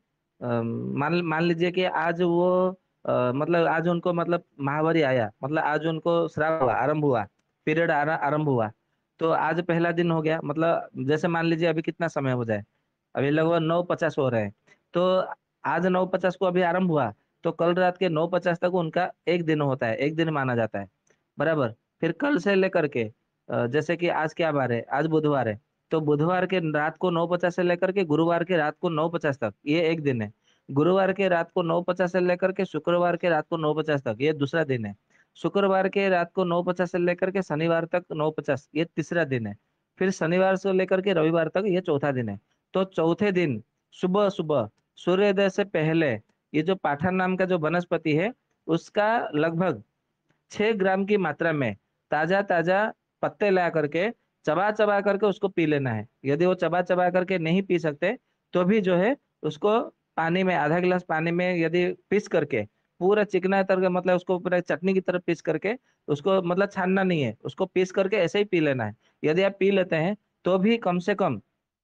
मान मान लीजिए कि आज वो मतलब आज उनको मतलब महावारी आया, मतलब आज उनको श्राव हुआ, आरंभ हुआ, पीरियड आरंभ हुआ, तो आज पहला दिन हो गया, मतलब जैसे मान लीजिए अभी कितना समय हो जाए, अभी लगभग 9:50 हो रहे हैं, तो आज 9:50 को अभी आरंभ हुआ, तो कल रात के 9:50 तक उनका एक दिन होता है, एक दिन माना जाता है, बराबर। फिर कल से लेकर के जैसे कि आज क्या बार है, आज बुधवार है, तो बुधवार के रात को 9:50 से लेकर के गुरुवार के रात को 9:50 तक ये एक दिन है। गुरुवार के रात को 9:50 से लेकर के शुक्रवार के रात को 9:50 तक ये दूसरा दिन है। शुक्रवार के रात को 9:50 से लेकर के शनिवार तक 9:50 ये तीसरा दिन है। फिर शनिवार से लेकर के रविवार तक ये चौथा दिन है। तो चौथे दिन सुबह सुबह सूर्योदय से पहले ये जो पाठा नाम का जो वनस्पति है, उसका लगभग 6 ग्राम की मात्रा में ताजा ताजा पत्ते ला करके चबा चबा करके उसको पी लेना है। यदि वो चबा चबा करके नहीं पी सकते तो भी जो है उसको पानी में आधा गिलास पानी में यदि पीस करके पूरा चिकना करके मतलब उसको पूरा चटनी की तरह पीस करके उसको मतलब छानना नहीं है, उसको पीस करके ऐसे ही पी लेना है। यदि आप पी लेते हैं तो भी कम से कम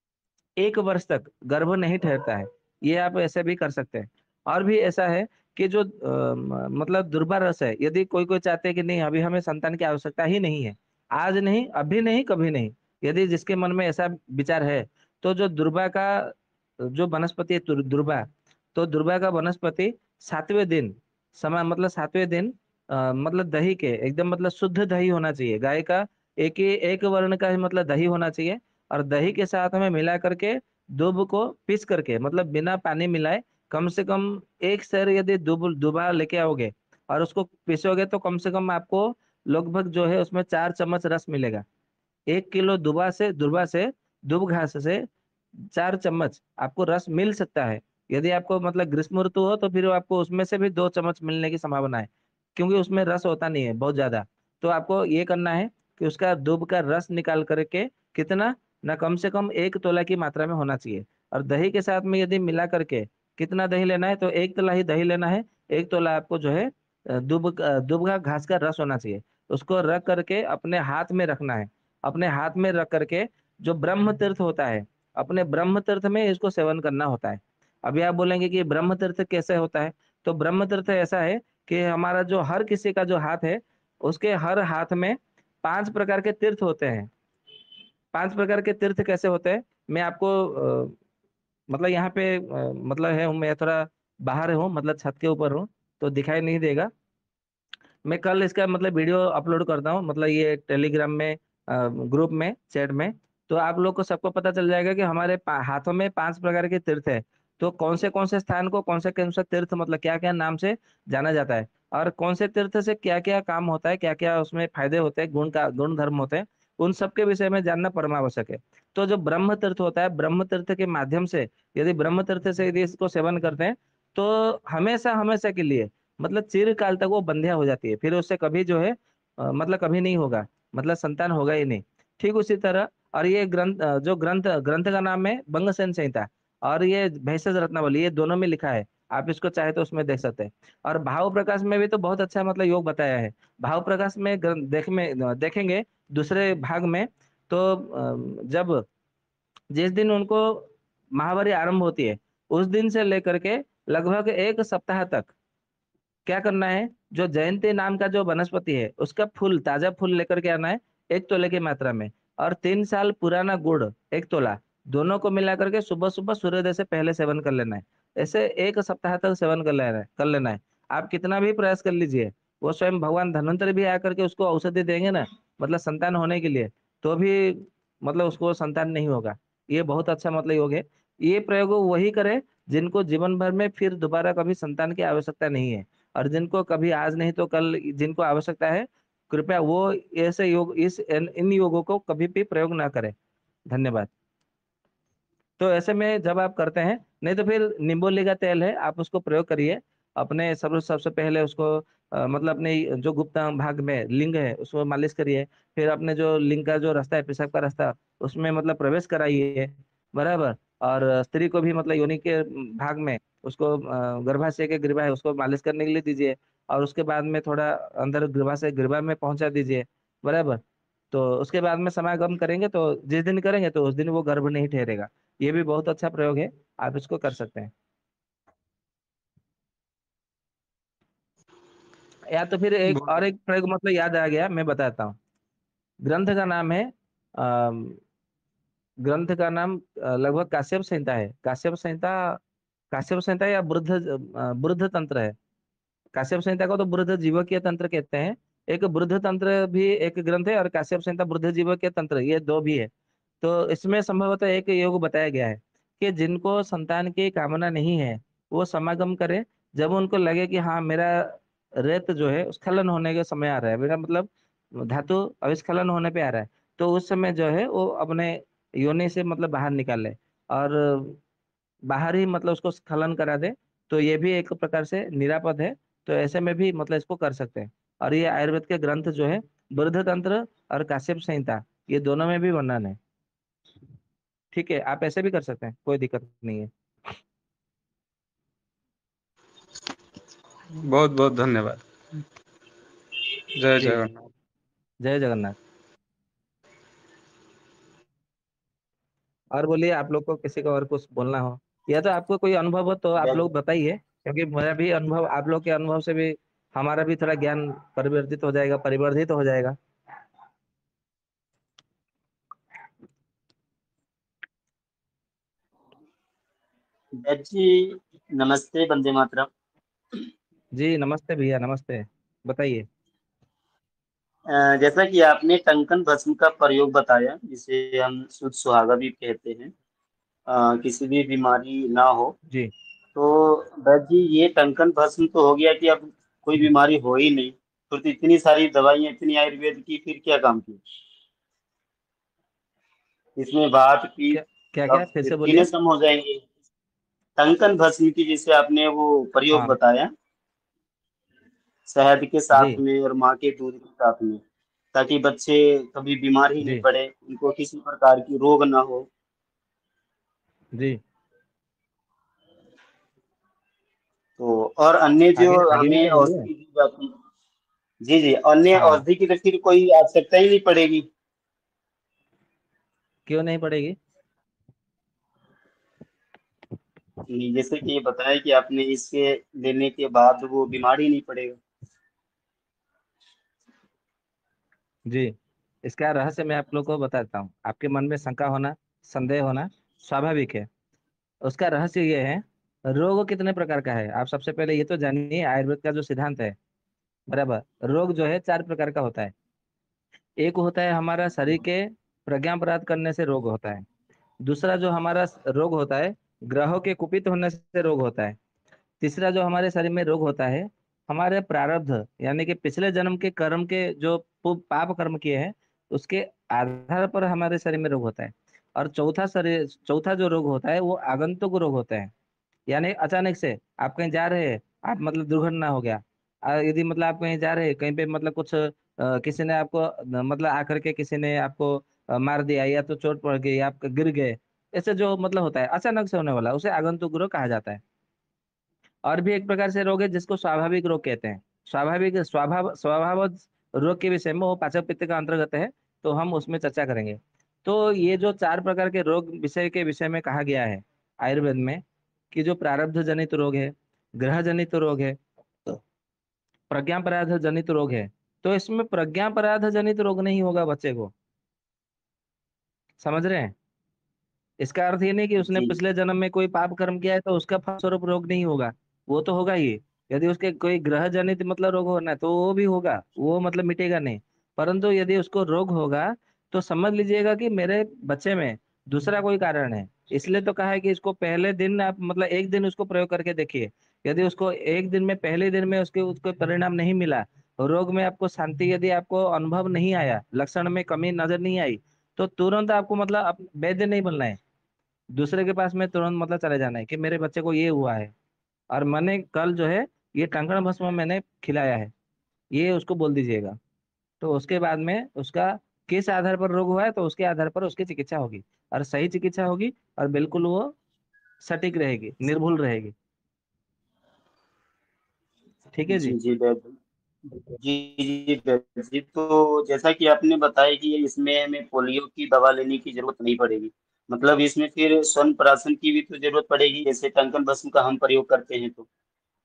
1 वर्ष तक गर्भ नहीं ठहरता है। ये आप ऐसे भी कर सकते हैं। और भी ऐसा है कि जो मतलब दुर्बा रस है, यदि कोई कोई चाहते हैं कि नहीं अभी हमें संतान की आवश्यकता ही नहीं है, आज नहीं, अभी नहीं, कभी नहीं, यदि जिसके मन में ऐसा विचार है, तो जो दुर्बा का जो वनस्पति है दुर्बा, तो दुर्बा का वनस्पति 7वें दिन समय मतलब 7वें दिन मतलब दही के एकदम मतलब शुद्ध दही होना चाहिए, गाय का एक वर्ण का ही मतलब दही होना चाहिए, और दही के साथ में मिला करके दूब को पीस करके मतलब बिना पानी मिलाए कम से कम 1 सेर यदि दुबा लेके आओगे और उसको पीसोगे तो कम से कम आपको लगभग जो है उसमें 4 चम्मच रस मिलेगा। 1 किलो दुबा से दुब घास से 4 चम्मच आपको रस मिल सकता है। यदि आपको मतलब ग्रीष्म ऋतु हो तो फिर आपको उसमें से भी 2 चम्मच मिलने की संभावना है, क्योंकि उसमें रस होता नहीं है बहुत ज्यादा। तो आपको ये करना है कि उसका दूब का रस निकाल करके कितना ना कम से कम 1 तोला की मात्रा में होना चाहिए, और दही के साथ में यदि मिला करके कितना दही लेना है तो 1 तोला ही दही लेना है। 1 तोला आपको जो है दूब का घास का रस होना चाहिए। उसको रख करके अपने हाथ में रखना है, अपने हाथ में रख करके जो ब्रह्म तीर्थ होता है, अपने ब्रह्म तीर्थ में इसको सेवन करना होता है। अभी आप बोलेंगे कि ब्रह्म तीर्थ कैसे होता है, तो ब्रह्म तीर्थ ऐसा है कि हमारा जो हर किसी का जो हाथ है, उसके हर हाथ में 5 प्रकार के तीर्थ होते हैं। 5 प्रकार के तीर्थ कैसे होते हैं, मैं आपको मतलब यहाँ पे मतलब है हूँ, मैं थोड़ा बाहर हूँ, मतलब छत के ऊपर हूँ, तो दिखाई नहीं देगा। मैं कल इसका मतलब वीडियो अपलोड करता हूँ, मतलब ये टेलीग्राम में ग्रुप में चैट में, तो आप लोग को सबको पता चल जाएगा कि हमारे हाथों में 5 प्रकार के तीर्थ है। तो कौन से स्थान को कौन से तीर्थ मतलब क्या क्या नाम से जाना जाता है, और कौन से तीर्थ से क्या क्या काम होता है, क्या क्या उसमें फायदे होते हैं, गुण धर्म होते हैं, उन सब के विषय में जानना परमावश्यक है। तो जो ब्रह्म तीर्थ होता है, ब्रह्म तीर्थ के माध्यम से यदि ब्रह्म तीर्थ से यदि इसको सेवन करते हैं तो हमेशा हमेशा के लिए मतलब चिरकाल तक वो बंध्या हो जाती है, फिर उससे कभी जो है मतलब कभी नहीं होगा, मतलब संतान होगा ही नहीं। ठीक उसी तरह, और ये ग्रंथ जो ग्रंथ ग्रंथ का नाम है बंगसेन संहिता, और ये भेषज रत्नावली, ये दोनों में लिखा है, आप इसको चाहे तो उसमें देख सकते हैं। और भाव प्रकाश में भी तो बहुत अच्छा मतलब योग बताया है। भाव प्रकाश में देखेंगे दूसरे भाग में, तो जब जिस दिन उनको महावारी आरंभ होती है, उस दिन से लेकर के लगभग 1 सप्ताह तक क्या करना है, जो जयंती नाम का जो वनस्पति है उसका फूल, ताजा फूल लेकर के आना है 1 तोले की मात्रा में, और 3 साल पुराना गुड़ 1 तोला, दोनों को मिला करके सुबह सुबह सूर्योदय से पहले सेवन कर लेना है। ऐसे 1 सप्ताह तक सेवन कर लेना है। आप कितना भी प्रयास कर लीजिए, वो स्वयं भगवान धन्वंतरि भी आकर के उसको औषधि देंगे ना, मतलब संतान होने के लिए, तो भी मतलब उसको संतान नहीं होगा। ये बहुत अच्छा मतलब योग है। ये प्रयोग वही करें जिनको जीवन भर में फिर दोबारा कभी संतान की आवश्यकता नहीं है, और जिनको कभी आज नहीं तो कल जिनको आवश्यकता है, कृपया वो ऐसे योग इन योगों को कभी भी प्रयोग ना करें। धन्यवाद। तो ऐसे में जब आप करते हैं, नहीं तो फिर निम्बोली का तेल है, आप उसको प्रयोग करिए अपने सबसे पहले उसको मतलब अपने जो गुप्त भाग में लिंग है उसको मालिश करिए। फिर अपने जो लिंग का जो रास्ता है, पेशाब का रास्ता, उसमें मतलब प्रवेश कराइए, बराबर। और स्त्री को भी मतलब योनि के भाग में उसको गर्भाशय के ग्रीवा है उसको मालिश करने के लिए दीजिए, और उसके बाद में थोड़ा अंदर गर्भाशय ग्रीवा में पहुंचा दीजिए, बराबर। तो उसके बाद में समागम करेंगे, तो जिस दिन करेंगे तो उस दिन वो गर्भ नहीं ठहरेगा। ये भी बहुत अच्छा प्रयोग है, आप इसको कर सकते हैं। या तो फिर एक और बहुत एक प्रयोग मतलब याद आ गया, मैं बताता हूँ। ग्रंथ का नाम है ग्रंथ का नाम लगभग काश्यप संहिता है। काश्यप संहिता या बुद्ध तंत्र है। काश्यप संहिता को तो बुद्ध जीवकीय तंत्र कहते हैं। एक बुद्ध तंत्र भी एक ग्रंथ है, और काश्यप संहिता बुद्ध जीवकीय तंत्र, ये दो भी है। तो इसमें संभवतः एक योग बताया गया है कि जिनको संतान की कामना नहीं है वो समागम करें जब उनको लगे कि हाँ मेरा रेत जो है स्खलन होने के समय आ रहा है, मेरा मतलब धातु अविस्खलन होने पे आ रहा है, तो उस समय जो है वो अपने योनि से मतलब बाहर निकाले, और बाहर ही मतलब उसको स्खलन करा दे। तो ये भी एक प्रकार से निरापद है। तो ऐसे में भी मतलब इसको कर सकते हैं। और ये आयुर्वेद के ग्रंथ जो है बृहद तंत्र और काश्यप संहिता, ये दोनों में भी वर्णन है। ठीक है, आप ऐसे भी कर सकते हैं, कोई दिक्कत नहीं है। बहुत बहुत धन्यवाद। जय जी, जगन्नाथ। जय जगन्नाथ। और बोलिए, आप लोग को किसी को और कुछ बोलना हो या तो आपको कोई अनुभव हो तो आप लोग बताइए, क्योंकि मेरा भी अनुभव आप लोग के अनुभव से भी हमारा भी थोड़ा ज्ञान परिवर्तित हो जाएगा, परिवर्धित हो जाएगा। वैद जी नमस्ते, वंदे मातरम। जी नमस्ते भैया, नमस्ते, बताइए। जैसा कि आपने टंकन भस्म का प्रयोग बताया, जिसे हम शुद्ध सुहागा भी कहते हैं, किसी भी बीमारी ना हो, जी तो वैद जी ये टंकन भस्म तो हो गया कि अब कोई बीमारी हो ही नहीं, तो इतनी सारी दवाइयाँ, इतनी आयुर्वेद की, फिर क्या काम की इसमें बात की। क्या क्या क्या अब फिर से कीड़े बोलिए। कम हो जाएंगे। टंकन भस्म की जिसे आपने वो प्रयोग हाँ बताया शहद के जी साथ में और माँ के दूध के साथ में, ताकि बच्चे कभी बीमार ही नहीं जी पड़े, उनको किसी प्रकार की रोग ना हो। जी। तो और अन्य जो आगे आगे भी हमें तो बोलिए। औषधि दी जाती, जी जी, अन्य हाँ, औषधि की तो फिर कोई आवश्यकता ही नहीं पड़ेगी। क्यों नहीं पड़ेगी? जैसे कि ये बताया कि आपने इसके लेने के बाद वो बीमार ही नहीं पड़ेगा। जी, इसका रहस्य मैं आप लोग को बताता हूँ। आपके मन में शंका होना, संदेह होना स्वाभाविक है। उसका रहस्य ये है, रोग कितने प्रकार का है आप सबसे पहले ये तो जानिए। आयुर्वेद का जो सिद्धांत है, बराबर, रोग जो है 4 प्रकार का होता है। एक होता है हमारा शरीर के प्रज्ञा अपराध करने से रोग होता है। दूसरा जो हमारा रोग होता है, ग्रहों के कुपित होने से रोग होता है। तीसरा जो हमारे शरीर में रोग होता है, हमारे प्रारब्ध यानी कि पिछले जन्म के कर्म के जो पाप कर्म किए हैं उसके आधार पर हमारे शरीर में रोग होता है। और चौथा जो रोग होता है वो आगंतुक रोग होता है। यानी अचानक से आप कहीं जा रहे हैं, आप मतलब दुर्घटना हो गया, यदि मतलब आप कहीं जा रहे हैं कहीं पे मतलब कुछ किसी ने आपको मतलब आकर के किसी ने आपको मार दिया, या तो चोट पड़ गई, आप गिर गए, ऐसे जो मतलब होता है अचानक से होने वाला, उसे आगंतुक रोग कहा जाता है। और भी एक प्रकार से रोग है जिसको स्वाभाविक रोग कहते हैं। स्वभाव रोग के विषय में वो पाचक पित्त का अंतर्गत है, तो हम उसमें चर्चा करेंगे। तो ये जो 4 प्रकार के रोग विषय के विषय में कहा गया है आयुर्वेद में, कि जो प्रारब्ध जनित रोग है, ग्रह जनित रोग है, प्रज्ञापराध जनित रोग है। तो इसमें प्रज्ञापराध जनित रोग नहीं होगा बच्चे को, समझ रहे हैं? इसका अर्थ ये नहीं कि उसने जी पिछले जन्म में कोई पाप कर्म किया है तो उसका फलस्वरूप रोग नहीं होगा, वो तो होगा ही। यदि उसके कोई ग्रह जनित मतलब रोग होना है तो वो भी होगा, वो मतलब मिटेगा नहीं। परंतु यदि उसको रोग होगा तो समझ लीजिएगा कि मेरे बच्चे में दूसरा कोई कारण है। इसलिए तो कहा है कि इसको पहले दिन आप मतलब एक दिन उसको प्रयोग करके देखिए। यदि उसको एक दिन में पहले दिन में उसके उसको परिणाम नहीं मिला, रोग में आपको शांति यदि आपको अनुभव नहीं आया, लक्षण में कमी नजर नहीं आई, तो तुरंत आपको मतलब वैद्य नहीं बनना है, दूसरे के पास में तुरंत मतलब चले जाना है कि मेरे बच्चे को ये हुआ है और मैंने कल जो है ये टंकण भस्म मैंने खिलाया है, ये उसको बोल दीजिएगा। तो उसके बाद में उसका किस आधार पर रोग हुआ है तो उसके आधार पर उसकी चिकित्सा होगी, और सही चिकित्सा होगी और बिल्कुल वो सटीक रहेगी, निर्भुल रहेगी। ठीक है जी। जी जी वैद्य जी जी वैद्य जी, तो जैसा कि आपने बताया कि इसमें हमें पोलियो की दवा लेने की जरूरत नहीं पड़ेगी, मतलब इसमें फिर स्वर्ण प्राशन की भी तो जरूरत पड़ेगी, जैसे टंकन भस्म का हम प्रयोग करते हैं तो।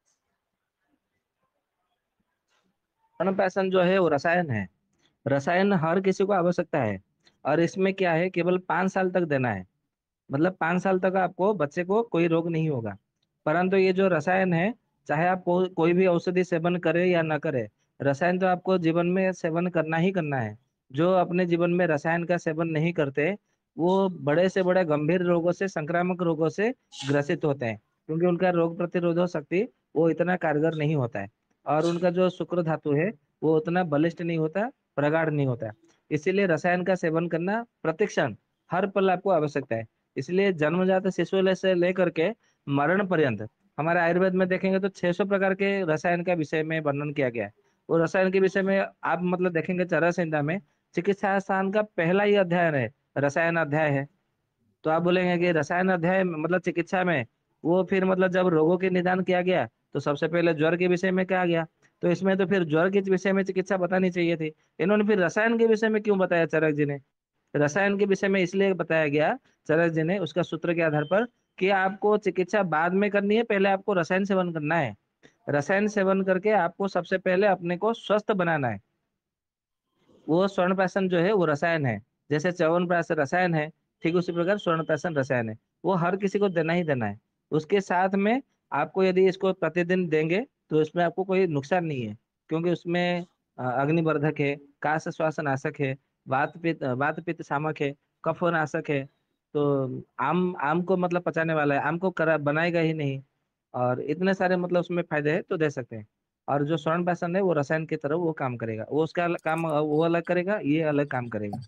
अनुशासन जो है वो रसायन है, रसायन हर किसी को आवश्यकता है, और इसमें क्या है केवल 5 साल तक देना है, मतलब 5 साल तक आपको बच्चे को कोई रोग नहीं होगा। परंतु ये जो रसायन है, चाहे आप कोई भी औषधि सेवन करे या ना करे, रसायन तो आपको जीवन में सेवन करना ही करना है। जो अपने जीवन में रसायन का सेवन नहीं करते, वो बड़े से बड़े गंभीर रोगों से, संक्रामक रोगों से ग्रसित होते हैं, क्योंकि उनका रोग प्रतिरोधक शक्ति वो इतना कारगर नहीं होता है, और उनका जो शुक्र धातु है वो उतना बलिष्ठ नहीं होता, प्रगाढ़ नहीं होता। इसीलिए रसायन का सेवन करना प्रतिक्षण हर पल आपको आवश्यकता है। इसलिए जन्मजात शिशु से लेकर के मरण पर्यंत हमारे आयुर्वेद में देखेंगे तो 600 प्रकार के रसायन का विषय में वर्णन किया गया है। वो रसायन के विषय में आप मतलब देखेंगे चरक संहिता में चिकित्सा शास्त्र का पहला ही अध्याय है, रसायन अध्याय है। तो आप बोलेंगे कि रसायन अध्याय मतलब चिकित्सा में, वो फिर मतलब जब रोगों के निदान किया गया तो सबसे पहले ज्वर के विषय में कहा गया, तो इसमें तो फिर ज्वर के विषय में चिकित्सा बतानी चाहिए थी, इन्होंने फिर रसायन के विषय में क्यों बताया चरक जी ने? रसायन के विषय में इसलिए बताया गया चरक जी ने उसका सूत्र के आधार पर कि आपको चिकित्सा बाद में करनी है, पहले आपको रसायन सेवन करना है। रसायन सेवन करके आपको सबसे पहले अपने को स्वस्थ बनाना है। वो स्वर्ण प्राशन जो है वो रसायन है, जैसे च्यवन प्राशन रसायन है, ठीक उसी प्रकार स्वर्ण प्राशन रसायन है। वो हर किसी को देना ही देना है। उसके साथ में आपको यदि इसको प्रतिदिन देंगे तो इसमें आपको कोई नुकसान नहीं है, क्योंकि उसमें अग्निवर्धक है, काश श्वास नाशक है, वात पित्त शामक है, कफ नाशक है। तो आम आम को मतलब पचाने वाला है, आम को करा बनाएगा ही नहीं, और इतने सारे मतलब उसमें फायदे हैं, तो दे सकते हैं। और जो स्वर्ण प्राशन है वो रसायन की तरह वो काम करेगा, वो उसका काम वो अलग करेगा, ये अलग काम करेगा।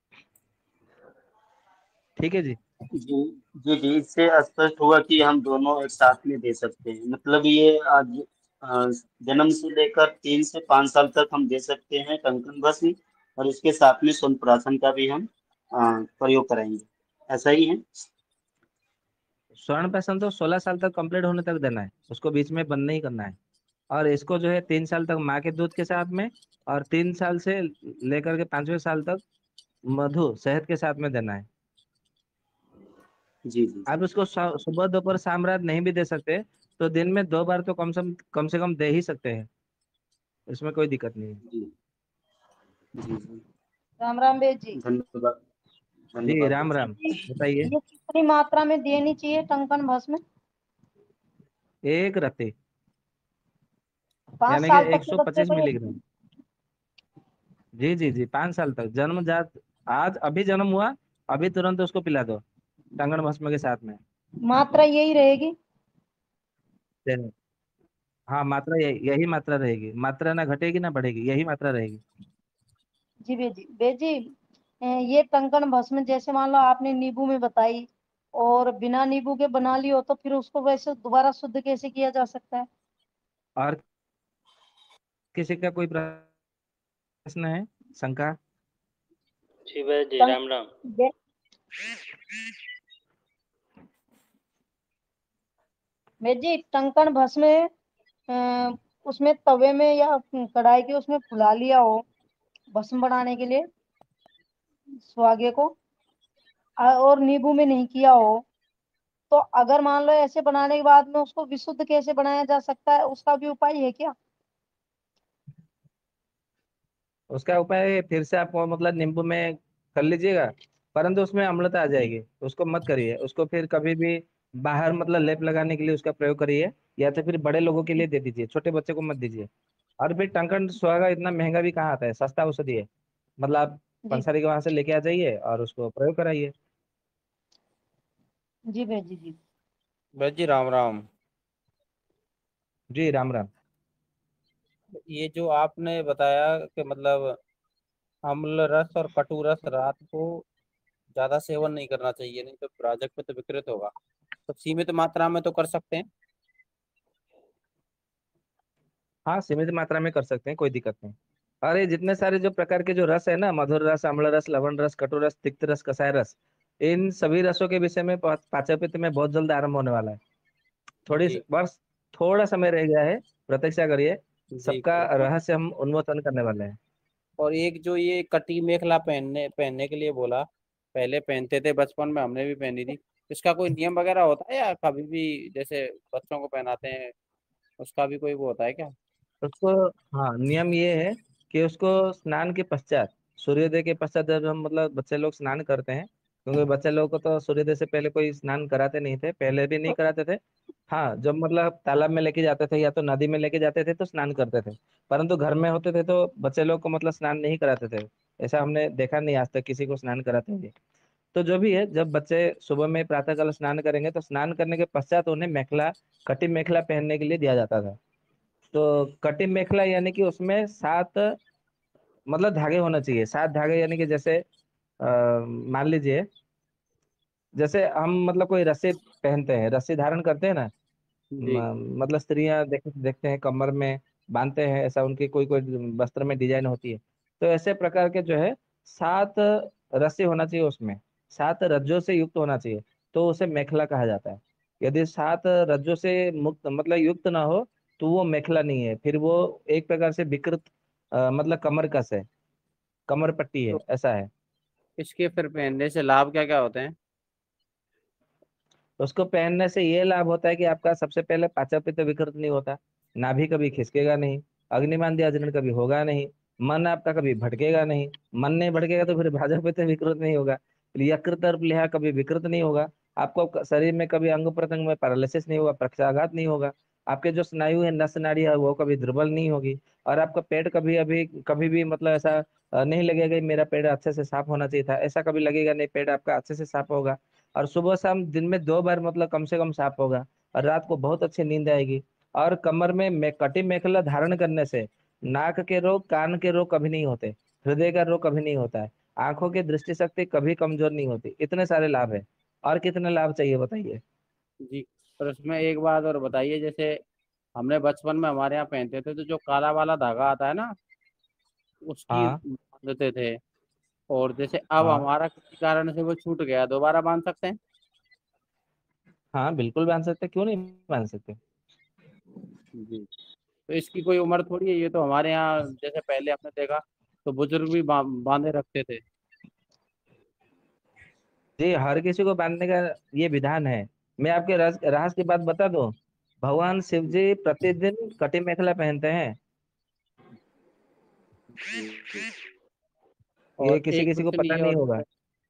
ठीक है जी। जी जी जी, इससे स्पष्ट हुआ कि हम दोनों एक साथ में दे सकते हैं, मतलब ये आज जन्म से लेकर 3 से 5 साल तक हम दे सकते हैं टंकन भस्म, और इसके साथ में स्वर्ण प्राशन का भी हम प्रयोग कराएंगे, ऐसा ही है। स्वर्ण प्राशन तो 16 साल तक कंप्लीट होने तक देना है, उसको बीच में बंद नहीं करना है। और इसको जो है 3 साल तक माँ के दूध के साथ में, और 3 साल से लेकर के 5वें साल तक मधु शहद के साथ में देना है। जी जी आप जी इसको सुबह दोपहर शाम रात नहीं भी दे सकते, तो दिन में 2 बार तो कम से कम दे ही सकते हैं, इसमें कोई दिक्कत नहीं है। जी जी जी, राम राम बेद जी। धन्यवाद जी धन्यवाद राम जी। राम। बताइए। ये कितनी मात्रा में देनी चाहिए टंकन भस्म? एक रत्ती, पांच यानी कि साल तक के बच्चे 125 को ये मिलीग्राम। जी जी जी, 5 साल तक जन्मजात, आज अभी जन्म हुआ, अभी तुरंत उसको पिला दो टांगन भस्म के साथ में। मात्रा यही रहेगी? देने। हाँ मात्रा यही मात्रा रहेगी, मात्रा ना घटेगी ना बढ़ेगी, यही मात्रा रहेगी। जी बेद जी, ये टंकन भस्म जैसे मान लो आपने नींबू में बताई, और बिना नींबू के बना ली हो तो फिर उसको वैसे दोबारा शुद्ध कैसे किया जा सकता है? और किसी का कोई प्रश्न है, शंका? जी भाई जी, टंक राम राम। बे- बेद जी, टंकन भस्म उसमें तवे में या कढ़ाई के उसमें फुला लिया हो भस्म बनाने के लिए सुहागे को, और नींबू में नहीं किया हो, तो अगर मान लो ऐसे बनाने के बाद में उसको विशुद्ध कैसे बनाया जा सकता है, उसका भी उपाय है क्या? उसका उपाय फिर से आप मतलब नींबू में कर लीजिएगा, परंतु उसमें अम्लता आ जाएगी, उसको मत करिए, उसको फिर कभी भी बाहर मतलब लेप लगाने के लिए उसका प्रयोग करिए, या तो फिर बड़े लोगों के लिए दे दीजिए, छोटे बच्चे को मत दीजिए। और फिर टंकन सुहागा इतना महंगा भी कहाँ आता है, सस्ता औषधि है, मतलब आप जी पंसारी के वहां से लेके आ जाइए और उसको प्रयोग कराइए। जी भैया जी। भैया जी राम राम। जी राम राम। ये जो आपने बताया कि मतलब अम्ल रस और कटु रस रात को ज्यादा सेवन नहीं करना चाहिए, नहीं तो प्राजक्त पित्त विकृत होगा, तो सीमित मात्रा में तो कर सकते हैं। हाँ, सीमित मात्रा में कर सकते हैं, कोई दिक्कत नहीं। और ये जितने सारे जो प्रकार के जो रस है ना, मधुर रस, अम्ल रस, लवण रस, कटु रस, तिक्त रस, कसाय रस, इन सभी रसों के विषय में पाचन पित्त में बहुत जल्द आरंभ होने वाला है। जी बस थोड़ा समय रह गया है, प्रतीक्षा करिए। जी सबका जी। रहस्य हम उन्मोचन करने वाले हैं। और एक जो ये कटी मेखला पहनने पहनने के लिए बोला, पहले पहनते थे बचपन में, हमने भी पहनी थी, इसका कोई नियम वगैरह होता है या कभी भी जैसे बच्चों को पहनाते हैं उसका भी कोई वो होता है क्या? उसको, हाँ, नियम ये है कि उसको स्नान के पश्चात, सूर्योदय के पश्चात, जब हम मतलब बच्चे लोग स्नान करते हैं, क्योंकि बच्चे लोग को तो सूर्योदय से पहले कोई स्नान कराते नहीं थे, पहले भी नहीं कराते थे। हाँ, जब मतलब तालाब में लेके जाते थे या तो नदी में लेके जाते थे तो स्नान करते थे। परंतु घर में होते थे तो बच्चे लोग को मतलब स्नान नहीं कराते थे। ऐसा हमने देखा नहीं आज तक किसी को स्नान कराते हुए। तो जो भी है, जब बच्चे सुबह में प्रातःकाल स्नान करेंगे तो स्नान करने के पश्चात उन्हें मेखला, कटी मेखला पहनने के लिए दिया जाता था। तो कटी मेखला यानी कि उसमें 7 मतलब धागे होना चाहिए, 7 धागे, यानी कि जैसे मान लीजिए, जैसे हम मतलब कोई रस्सी पहनते हैं, रस्सी धारण करते हैं ना, जी मतलब स्त्रियां देखते हैं कमर में बांधते हैं, ऐसा उनकी कोई कोई वस्त्र में डिजाइन होती है। तो ऐसे प्रकार के जो है 7 रस्सी होना चाहिए उसमें, 7 रज्जों से युक्त होना चाहिए, तो उसे मेखला कहा जाता है। यदि 7 रज्जों से मुक्त मतलब युक्त ना हो तो वो मेखला नहीं है, फिर वो एक प्रकार से विकृत मतलब कमर कस है, कमर पट्टी है, तो ऐसा है। इसके फिर पहनने से लाभ क्या क्या होते हैं? उसको पहनने से ये लाभ होता है कि आपका सबसे पहले पाचन पित्त विकृत नहीं होता, नाभि कभी खिसकेगा नहीं, अग्निमांद्य अजनन कभी होगा नहीं, मन आपका कभी भटकेगा नहीं, मन नहीं भटकेगा तो फिर भाजपा पित्त विकृत नहीं होगा, फिर यकृत और प्लीहा कभी विकृत नहीं होगा, आपको शरीर में कभी अंग प्रत्यंग में पैरालिसिस नहीं होगा, पक्षाघात नहीं होगा, आपके जो स्नायु है, नस नाड़ी है, वो कभी दुर्बल नहीं होगी, और आपका पेट कभी भी मतलब ऐसा नहीं लगेगा कि मेरा पेट अच्छे से साफ होना चाहिए था, ऐसा कभी लगेगा नहीं, पेट आपका अच्छे से साफ होगा। और सुबह शाम दिन में 2 बार मतलब कम से कम साफ होगा, और रात को बहुत अच्छी नींद आएगी। और कमर में कटी मेखला धारण करने से नाक के रोग, कान के रोग कभी नहीं होते, हृदय का रोग कभी नहीं होता है, आंखों की दृष्टि शक्ति कभी कमजोर नहीं होती। इतने सारे लाभ है, और कितने लाभ चाहिए बताइए। जी। और उसमें एक बात और बताइए, जैसे हमने बचपन में हमारे यहाँ पहनते थे तो जो काला वाला धागा आता है ना, उसकी हाँ बांधते थे, और जैसे अब हाँ हमारा किसी कारण से वो छूट गया, दोबारा बांध सकते हैं? हाँ, बिल्कुल बांध सकते, क्यों नहीं बांध सकते। जी। तो इसकी कोई उम्र थोड़ी है, ये तो हमारे यहाँ जैसे पहले हमने देखा तो बुजुर्ग भी बांधे रखते थे। जी, हर किसी को बांधने का ये विधान है। मैं आपके राज की बात बता दूं, भगवान शिव जी प्रतिदिन कटी मेखला पहनते हैं। जी जी। ये और किसी एक किसी को क्वेश्चन पता ये नहीं और होगा। है,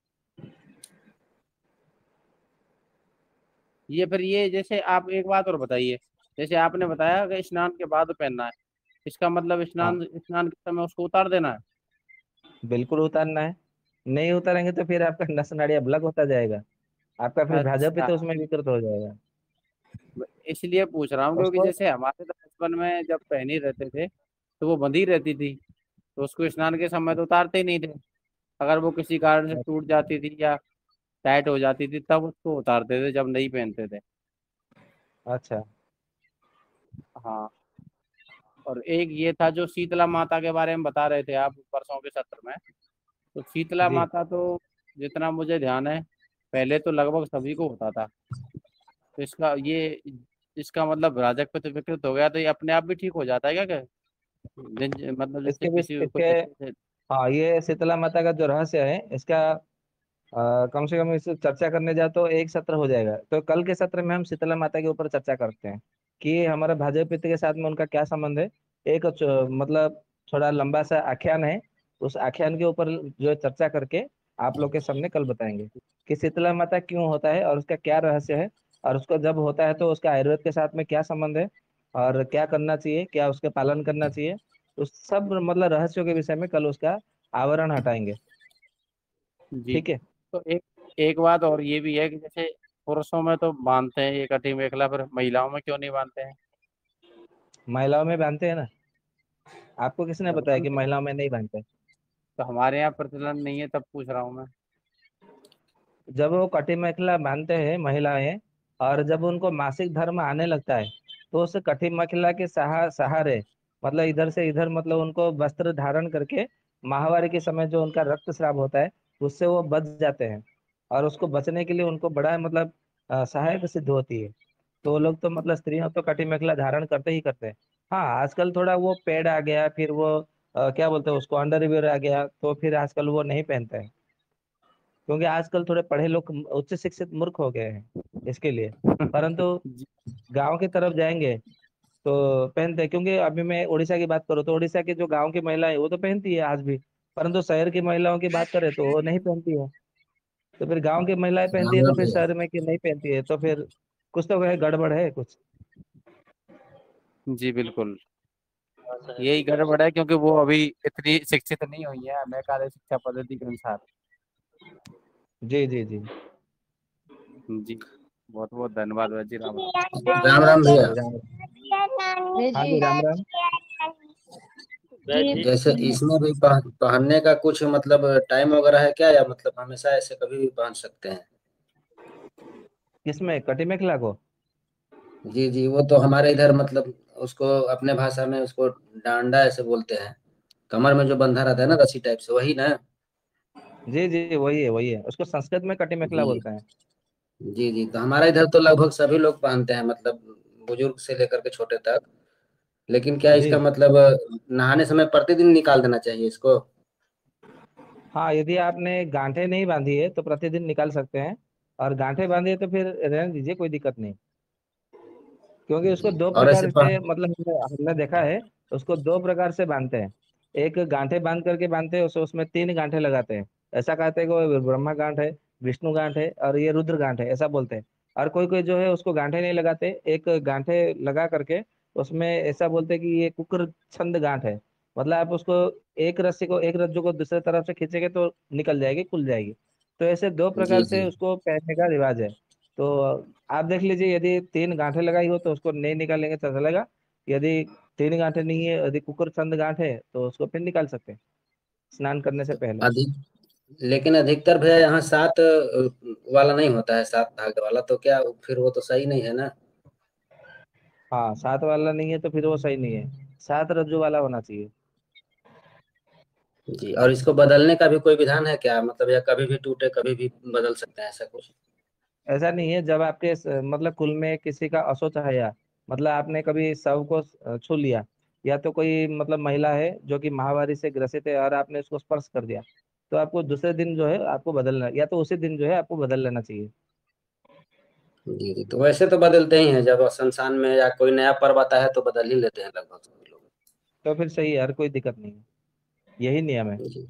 ये फिर ये जैसे आप एक बात और बताइए, जैसे आपने बताया कि स्नान के बाद पहनना है, इसका मतलब हाँ, स्नान स्नान के समय उसको उतार देना है? बिल्कुल उतारना है। नहीं उतारेंगे तो फिर आपका नस नाड़ी ब्लॉक होता जाएगा, आपका फिर भाजपा भी अच्छा, तो उसमें विकृत हो जाएगा। इसलिए पूछ रहा हूँ क्योंकि उसको, जैसे हमारे तो बचपन में जब पहनी रहते थे तो वो बंधी रहती थी, तो उसको स्नान के समय तो उतारते ही नहीं थे। अगर वो किसी कारण से टूट जाती थी या टाइट हो जाती थी तब उसको उतारते थे, जब नहीं पहनते थे। अच्छा, हाँ। और एक ये था जो शीतला माता के बारे में बता रहे थे आप परसों के सत्र में, तो शीतला जी, माता तो जितना मुझे ध्यान है पहले तो लगभग सभी को होता था, तो इसका मतलब राजक पे तो विकृत हो गया तो ये अपने आप भी ठीक हो जाता है क्या? मतलब जैसे इसके भी किसी को इसके जैसे हाँ, ये शीतला माता का जो रहस्य है इसका, कम से कम इस चर्चा करने जाए तो एक सत्र हो जाएगा। तो कल के सत्र में हम शीतला माता के ऊपर चर्चा करते हैं कि हमारा भाजपा पित्त के साथ में उनका क्या संबंध है। एक मतलब थोड़ा लंबा सा आख्यान है, उस आख्यान के ऊपर जो चर्चा करके आप लोग के सामने कल बताएंगे कि शीतला माता क्यों होता है और उसका क्या रहस्य है, और उसको जब होता है तो उसका आयुर्वेद के साथ में क्या संबंध है, और क्या करना चाहिए, क्या उसके पालन करना चाहिए, उस सब मतलब रहस्यों के विषय में कल उसका आवरण हटाएंगे। जी। ठीक है। तो एक एक बात और ये भी है कि जैसे पुरुषों में तो बांधते हैं ये कटी मेखला, फिर महिलाओं में क्यों नहीं बांधते हैं? महिलाओं में बांधते हैं ना। आपको किसने बताया कि महिलाओं में नहीं बांधते? तो हमारे यहाँ प्रचलन नहीं है, तब पूछ रहा हूँ मैं। जब वो कटी मेखला बांधते हैं महिलाएं, और जब उनको मासिक धर्म आने लगता है, तो उस कटी मेखला के सहारे, मतलब इधर से इधर, मतलब उनको वस्त्र धारण करके माहवारी के समय जो उनका रक्तस्राव होता है उससे वो बच जाते हैं। और उसको बचने के लिए उनको बड़ा मतलब सहायक सिद्ध होती है। तो वो लोग तो मतलब स्त्रियां तो कटी मेखला धारण करते ही करते हैं। हाँ, आजकल थोड़ा वो पैड आ गया, फिर वो क्या बोलते हैं उसको, अंडरवियर आ गया, तो फिर आजकल वो नहीं पहनते हैं। क्योंकि आजकल थोड़े पढ़े लोग उच्च शिक्षित मूर्ख हो गए हैं इसके लिए। परंतु जी गांव की तरफ जाएंगे तो पहनते हैं। क्योंकि अभी मैं उड़ीसा की बात करूँ तो उड़ीसा के जो गांव की महिलाएं वो तो पहनती है आज भी। परंतु शहर की महिलाओं की बात करें तो वो नहीं पहनती है। तो फिर गांव की महिलाएं पहनती राम है तो राम फिर भैया। शहर में की नहीं पहनती है, तो फिर कुछ तो है, गड़बड़ है कुछ। जी बिल्कुल, असहज यही की तरफ गड़बड़ से। है क्योंकि वो अभी इतनी शिक्षित नहीं हुई है मैकाले शिक्षा पद्धति के अनुसार। जी जी जी। जी, बहुत बहुत धन्यवाद वैद जी, राम राम। राम राम भैया। जी राम। वे हाँ जी जी, राम राम। वैद जी जी, जैसे इसमें भी पहनने का कुछ मतलब टाइम वगैरह है क्या, या मतलब हमेशा ऐसे कभी भी पहन सकते हैं? किसमें, कटी मेखला को? जी जी, वो तो हमारे इधर मतलब उसको अपने भाषा में उसको डांडा ऐसे बोलते हैं। कमर में जो बंधा रहता है ना रस्सी टाइप से, वही ना? जी जी, वही है वही है, उसको संस्कृत में कटी मेखला जी बोलते हैं। जी जी, तो हमारे इधर तो लगभग सभी लोग पहनते हैं, मतलब बुजुर्ग से लेकर के छोटे तक। लेकिन क्या जी। इसका मतलब नहाने समय प्रतिदिन निकाल देना चाहिए इसको? हाँ, यदि आपने गांठें नहीं बांधी है तो प्रतिदिन निकाल सकते हैं। और गांठें बांधी है तो फिर रहने दीजिए, कोई दिक्कत नहीं। क्योंकि उसको जी, दो और ऐसे प्रकार से, मतलब हमने देखा है, उसको दो प्रकार से बांधते हैं। एक गांठें बांध करके बांधते हैं, उसमें तीन गांठें लगाते हैं। ऐसा कहते हैं कि वो ब्रह्मा गांठ है, विष्णु गांठ है और ये रुद्र गांठ है, ऐसा बोलते हैं। और कोई कोई जो है उसको गांठें नहीं लगाते, एक गांठे लगा करके उसमें ऐसा बोलते हैं कि ये कुकर छंद गांठ है। मतलब आप उसको एक रस्सी को, एक रज्जू को दूसरे तरफ से खींचेंगे तो निकल जाएगी, खुल जाएगी। तो ऐसे दो जी प्रकार जी। से उसको पहनने का रिवाज है। तो आप देख लीजिए, यदि तीन गांठें लगाई हो तो उसको नहीं निकालेंगे तो चलेगा। यदि तीन गांठें नहीं है, यदि कुकर चंद गांठ है तो उसको फिर निकाल सकते हैं स्नान करने से पहले। अधिक लेकिन अधिकतर भैया यहाँ सात वाला नहीं होता है, सात धागे वाला, तो क्या फिर वो तो सही नहीं है ना? हाँ, सात वाला नहीं है तो फिर वो सही नहीं है, सात रज्जू वाला होना चाहिए। जी, और इसको बदलने का भी कोई विधान है क्या, मतलब या कभी भी टूटे कभी भी बदल सकते हैं, ऐसा कुछ? ऐसा नहीं है, जब आपके मतलब कुल में किसी का अशौच है, मतलब आपने कभी शव को छू लिया, या तो कोई मतलब महिला है जो कि महामारी से ग्रसित है और आपने उसको स्पर्श कर दिया, तो आपको दूसरे दिन जो है आपको बदलना, या तो उसी दिन जो है आपको बदल लेना चाहिए। जी जी, तो वैसे तो बदलते ही हैं, जब शमशान में या कोई नया पर्व आता है तो बदल ही लेते हैं लगभग सभी लोग। तो फिर सही है यार, कोई दिक्कत नहीं है, यही नियम है। जी।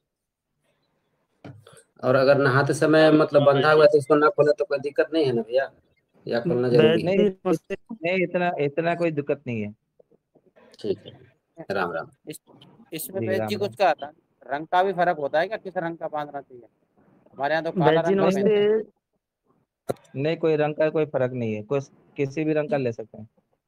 और अगर नहाते समय मतलब हाँ वैद बंधा हुआ जी, है तो इसको ना खोले तो कोई दिक्कत नहीं है ना भैया, या खोलना जरूरी है? नहीं, नहीं, इतना कोई दिक्कत नहीं है। ठीक है। राम राम। इस इसमें जी वैद जी राम राम। कुछ कहा था, रंग का भी फर्क होता है क्या, किस रंग का बांधना चाहिए? हमारे यहाँ तो काला वैद जी रंग का नहीं नमस्ते। पहनते हैं। नहीं, कोई रंग का कोई फर्क नहीं है, कोई किसी भी रंग का ले सकते हैं।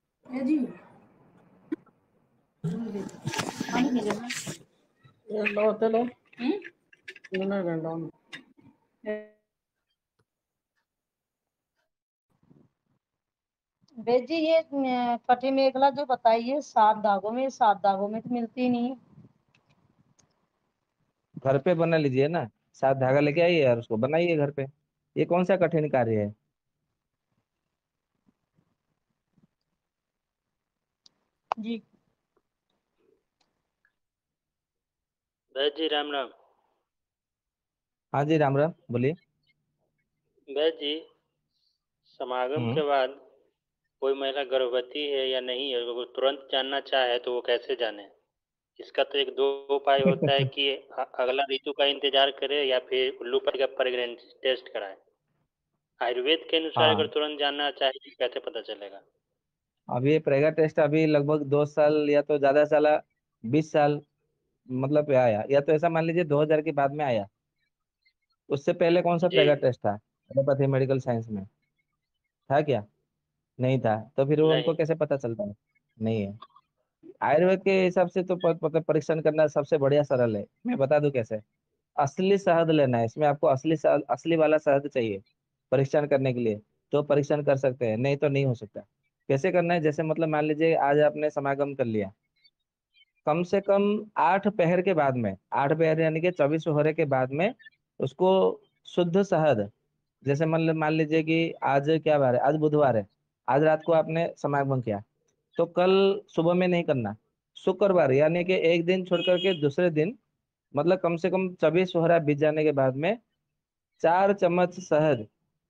वेद जी, ये कटी मेखला जो बताई है सात धागों में, सात धागों में तो मिलती ही नहीं है। घर पे बना लीजिए ना, सात धागा लेके आइए और उसको बनाइए घर पे। ये कौन सा कठिन कार्य है? जी। वैद जी राम राम। हाँ जी, राम राम, बोलिए। वैद जी, समागम हम्म। के बाद कोई महिला गर्भवती है या नहीं है, वो तुरंत जानना चाहे तो वो कैसे जाने? इसका तो एक दो उपाय होता है कि अगला ऋतु का इंतजार करे या फिर उल्लू पट्टी का प्रेगनेंसी टेस्ट कराए। आयुर्वेद के अनुसार अगर हाँ, तुरंत जानना चाहे तो कैसे पता चलेगा? अभी ये प्रेगा टेस्ट अभी लगभग 2 साल या तो ज्यादा साल, 20 साल मतलब पे आया, या तो ऐसा मान लीजिए 2000 के बाद में आया। उससे पहले कौन सा जी प्रेगा टेस्ट था? एलोपैथी मेडिकल साइंस में था क्या? नहीं था, तो फिर वो उनको नहीं। कैसे पता चलता है? नहीं है। आयुर्वेद के हिसाब से तो मतलब परीक्षण करना सबसे बढ़िया सरल है। मैं बता दूं कैसे। असली शहद लेना है, इसमें आपको असली शहद, असली वाला शहद चाहिए परीक्षण करने के लिए, तो परीक्षण कर सकते हैं, नहीं तो नहीं हो सकता। कैसे करना है, जैसे मतलब मान लीजिए आज आपने समागम कर लिया, कम से कम 8 पहर के बाद में, 8 पहर यानी कि 24 होरे के बाद में उसको शुद्ध शहद, जैसे मतलब मान लीजिए कि आज क्या बार है, आज बुधवार है, आज रात को आपने समागम किया, तो कल सुबह में नहीं करना, शुक्रवार यानी कि एक दिन छोड़ करके दूसरे दिन, मतलब कम से कम 24 होरा बीत जाने के बाद में 4 चम्मच शहद,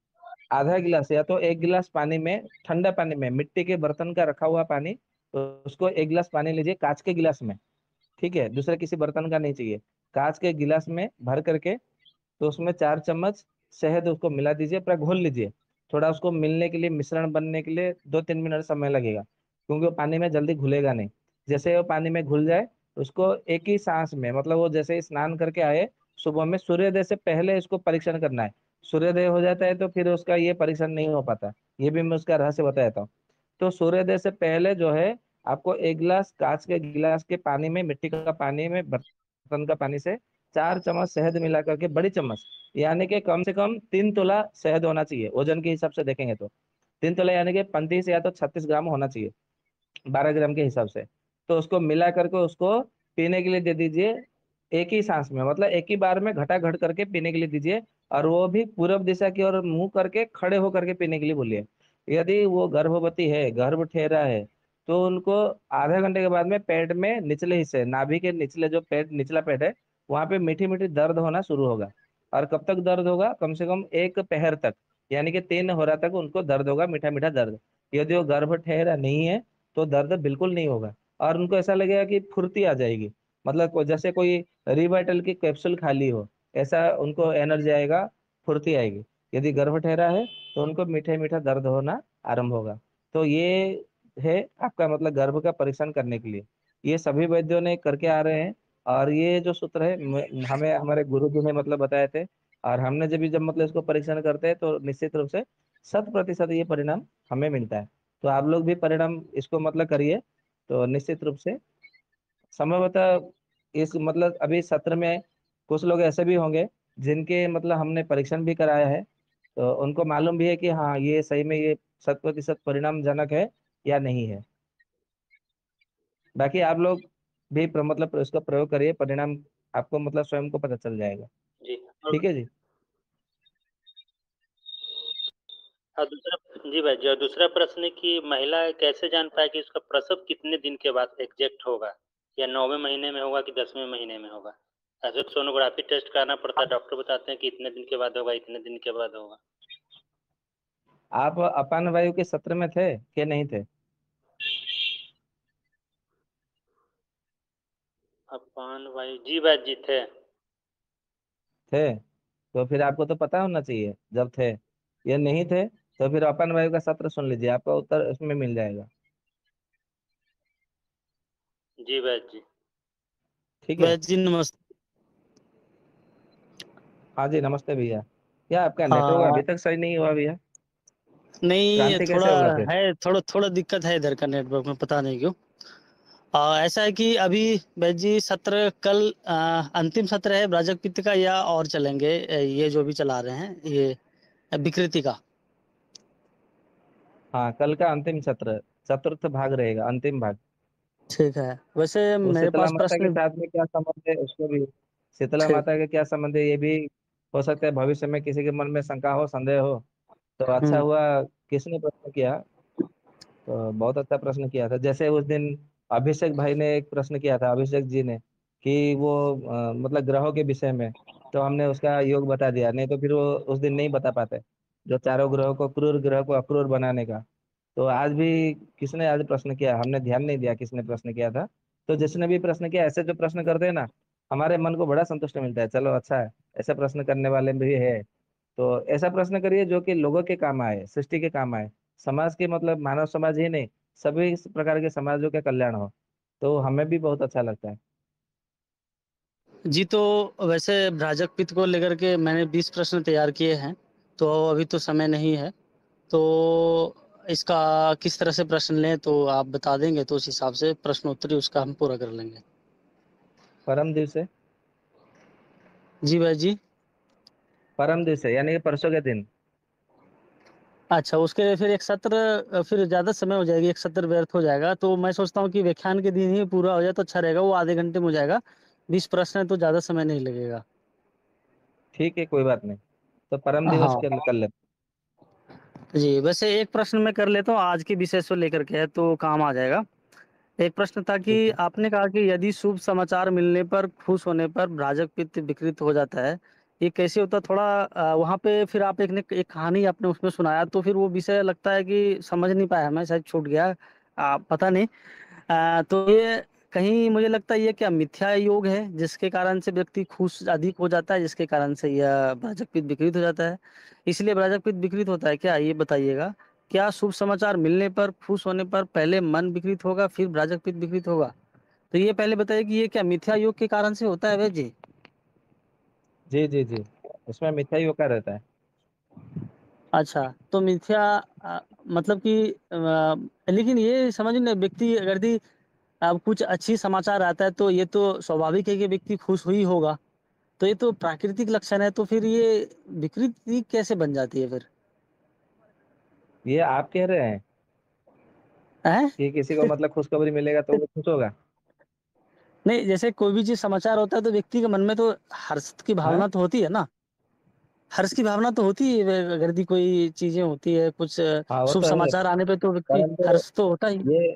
आधा गिलास या तो 1 गिलास पानी में, ठंडा पानी में, मिट्टी के बर्तन का रखा हुआ पानी, तो उसको 1 गिलास पानी लीजिए कांच के गिलास में, ठीक है, दूसरे किसी बर्तन का नहीं चाहिए, कांच के गिलास में भर करके, तो उसमें 4 चम्मच शहद उसको मिला दीजिए, पूरा घोल लीजिए। थोड़ा उसको मिलने के लिए, मिश्रण बनने के लिए 2-3 मिनट समय लगेगा, क्योंकि वो पानी में जल्दी घुलेगा नहीं। जैसे वो पानी में घुल जाए, उसको एक ही सांस में, मतलब वो जैसे ही स्नान करके आए सुबह में, सूर्योदय से पहले इसको परीक्षण करना है। सूर्योदय हो जाता है तो फिर उसका ये परीक्षण नहीं हो पाता, ये भी मैं उसका रहस्य बता देता हूँ। तो सूर्योदय से पहले जो है, आपको 1 गिलास कांच के गिलास के पानी में, मिट्टी का पानी में, बर्तन का पानी से 4 चम्मच शहद मिला करके, बड़ी चम्मच, यानी कि कम से कम 3 तोला शहद होना चाहिए, वजन के हिसाब से देखेंगे तो 3 तोला यानी कि 35 या तो 36 ग्राम होना चाहिए, 12 ग्राम के हिसाब से। तो उसको मिला करके उसको पीने के लिए दे दीजिए, एक ही सांस में, मतलब एक ही बार में घटा घट करके पीने के लिए दीजिए, और वो भी पूरब दिशा की ओर मुंह करके खड़े होकर के पीने के लिए बोलिए। यदि वो गर्भवती है, गर्भ ठहरा है, तो उनको आधे घंटे के बाद में पेट में निचले हिस्से, नाभि के निचले जो पेट, निचला पेट है, वहां पे मीठी मीठी दर्द होना शुरू होगा। और कब तक दर्द होगा? कम से कम 1 पहर तक, यानी कि 3 होरा तक उनको दर्द होगा, मीठा मीठा दर्द। यदि वो गर्भ ठहरा नहीं है, तो दर्द बिल्कुल नहीं होगा, और उनको ऐसा लगेगा कि फुर्ती आ जाएगी, मतलब जैसे कोई रिवाइटल की कैप्सूल खाली हो, ऐसा उनको एनर्जी आएगा, फुर्ती आएगी। यदि गर्भ ठहरा है, तो उनको मीठे मीठा दर्द होना आरंभ होगा। तो ये है आपका मतलब गर्भ का परीक्षण करने के लिए, ये सभी वैद्यों ने करके आ रहे हैं। और ये जो सूत्र है हमें हमारे गुरु जी ने मतलब बताए थे, और हमने जब मतलब इसको परीक्षण करते हैं, तो निश्चित रूप से 100% ये परिणाम हमें मिलता है। तो आप लोग भी परिणाम इसको मतलब करिए, तो निश्चित रूप से संभवतः इस मतलब अभी सत्र में कुछ लोग ऐसे भी होंगे जिनके मतलब हमने परीक्षण भी कराया है, तो उनको मालूम भी है कि हाँ ये सही में ये 100% परिणामजनक है या नहीं है। बाकी आप लोग भी मतलब इसका प्रयोग करिए, परिणाम आपको मतलब स्वयं को पता चल जाएगा। जी। ठीक है जी। और दूसरा, जी भाई जी, और दूसरा प्रश्न है कि महिला कैसे जान पाए कि उसका प्रसव कितने दिन के बाद एग्जैक्ट होगा, या 9वें महीने में होगा कि 10वें महीने में होगा? ऐसे तो सोनोग्राफी टेस्ट कराना पड़ता है, डॉक्टर बताते हैं कि इतने दिन के बाद होगा, इतने दिन के बाद होगा। आप अपान वायु के सत्र में थे कि नहीं थे? अपान वायु, जी भाई जी थे। थे, तो फिर आपको तो पता होना चाहिए जब थे। ये नहीं थे, तो फिर अपान वायु का सत्र सुन लीजिए, आपका उत्तर उसमें मिल जाएगा। जी भाई जी। ठीक है। वैद्य जी नमस्ते। हाँ जी नमस्ते भैया। क्या आपका नेटवर्क हाँ अभी तक सही नहीं हुआ भैया? नहीं, क्रांति थोड़ा कैसे होगा फिर? है, थोड़ा थोड़ा दिक्कत है इधर का नेटवर्क में, पता नहीं क्यों। ऐसा है कि अभी वैद्य जी सत्र कल अंतिम सत्र है ब्राजक पित्त का, या और चलेंगे ये जो भी चला रहे हैं ये विकृति का? हाँ, कल का अंतिम सत्र, चतुर्थ भाग रहेगा, अंतिम भाग। ठीक है। वैसे वो मेरे शीतला पास माता के प्रश्न। साथ में क्या संबंध है उसको भी, शीतला ठीक। माता के क्या संबंध है ये भी हो सकता है भविष्य में किसी के मन में शंका हो, संदेह हो। तो अच्छा हम्म। हुआ किसने प्रश्न किया, तो बहुत अच्छा प्रश्न किया था। जैसे उस दिन अभिषेक भाई ने एक प्रश्न किया था, अभिषेक जी ने, कि वो मतलब ग्रहों के विषय में, तो हमने उसका योग बता दिया, नहीं तो फिर वो उस दिन नहीं बता पाते, जो चारों ग्रहों को, क्रूर ग्रह को अक्रूर बनाने का। तो आज भी किसने आज प्रश्न किया, हमने ध्यान नहीं दिया किसने प्रश्न किया था। तो जिसने भी प्रश्न किया, ऐसे जो प्रश्न करते हैं ना, हमारे मन को बड़ा संतुष्ट मिलता है, चलो अच्छा है, ऐसे प्रश्न करने वाले भी है। तो ऐसा प्रश्न करिए जो कि लोगों के काम आए, सृष्टि के काम आए, समाज के मतलब मानव समाज ही नहीं, सभी इस प्रकार के समाजों का कल्याण हो, तो हमें भी बहुत अच्छा लगता है। जी तो वैसे भ्राजक पित्त को लेकर के मैंने 20 प्रश्न तैयार किए हैं, तो अभी तो समय नहीं है, तो इसका किस तरह से प्रश्न लें तो आप बता देंगे, तो उस हिसाब से प्रश्नोत्तरी उसका हम पूरा कर लेंगे। परम दिवसे, जी भाई जी। परम दिवसे यानी कि परसों के दिन। अच्छा, उसके लिए फिर एक सत्र, फिर ज़्यादा समय हो जाएगी, एक सत्र व्यर्थ हो जाएगा। तो मैं सोचता हूँ कि व्याख्यान के दिन ही पूरा हो जाए तो अच्छा रहेगा, वो आधे घंटे में हो जाएगा। 20 प्रश्न है तो ज़्यादा समय नहीं लगेगा। ठीक है, कोई बात नहीं, तो परम दिवस हाँ कर ले। जी, वैसे एक प्रश्न मैं कर लेता हूँ, आज के विषय से लेकर के है तो काम आ जाएगा। एक प्रश्न था कि ठीक है। आपने कहा कि यदि शुभ समाचार मिलने पर खुश होने पर भ्राजक पित्त विकृत हो जाता है, ये कैसे होता है? थोड़ा वहाँ पे फिर आप एक कहानी आपने उसमें सुनाया, तो फिर वो विषय लगता है कि समझ नहीं पाया, मैं शायद छूट गया, पता नहीं। तो ये कहीं मुझे लगता है ये क्या मिथ्या योग है, जिसके कारण से व्यक्ति खुश अधिक हो जाता है, जिसके कारण से यह भ्राजक पित्त विकृत हो जाता है, इसलिए भ्राजक पित्त विकृत होता है क्या, ये बताइएगा। क्या शुभ समाचार मिलने पर खुश होने पर पहले मन विकृत होगा फिर भ्राजक पित्त विकृत होगा? तो ये पहले बताइए कि ये क्या मिथ्या योग के कारण से होता है वैद्य जी? जी जी जी, उसमें मिथ्या ही होकर रहता है। अच्छा, तो मिथ्या मतलब कि लेकिन ये समझ ना, व्यक्ति अगर यदि अब कुछ अच्छी समाचार आता है तो ये तो स्वाभाविक है कि व्यक्ति खुश ही होगा। तो ये तो प्राकृतिक लक्षण है, तो फिर ये विकृति कैसे बन जाती है फिर? ये आप कह रहे हैं हैं? कि किसी को मतलब खुशखबरी मिलेगा तो वो खुश होगा? नहीं, जैसे कोई भी चीज समाचार होता है तो व्यक्ति के मन में तो हर्ष की हाँ भावना तो होती है ना, हर्ष की भावना तो होती है। अगर यदि कोई चीजें होती है, कुछ हाँ, वो शुभ तो है, समाचार आने पे तो व्यक्ति परंतु हर्ष तो होता ही। ये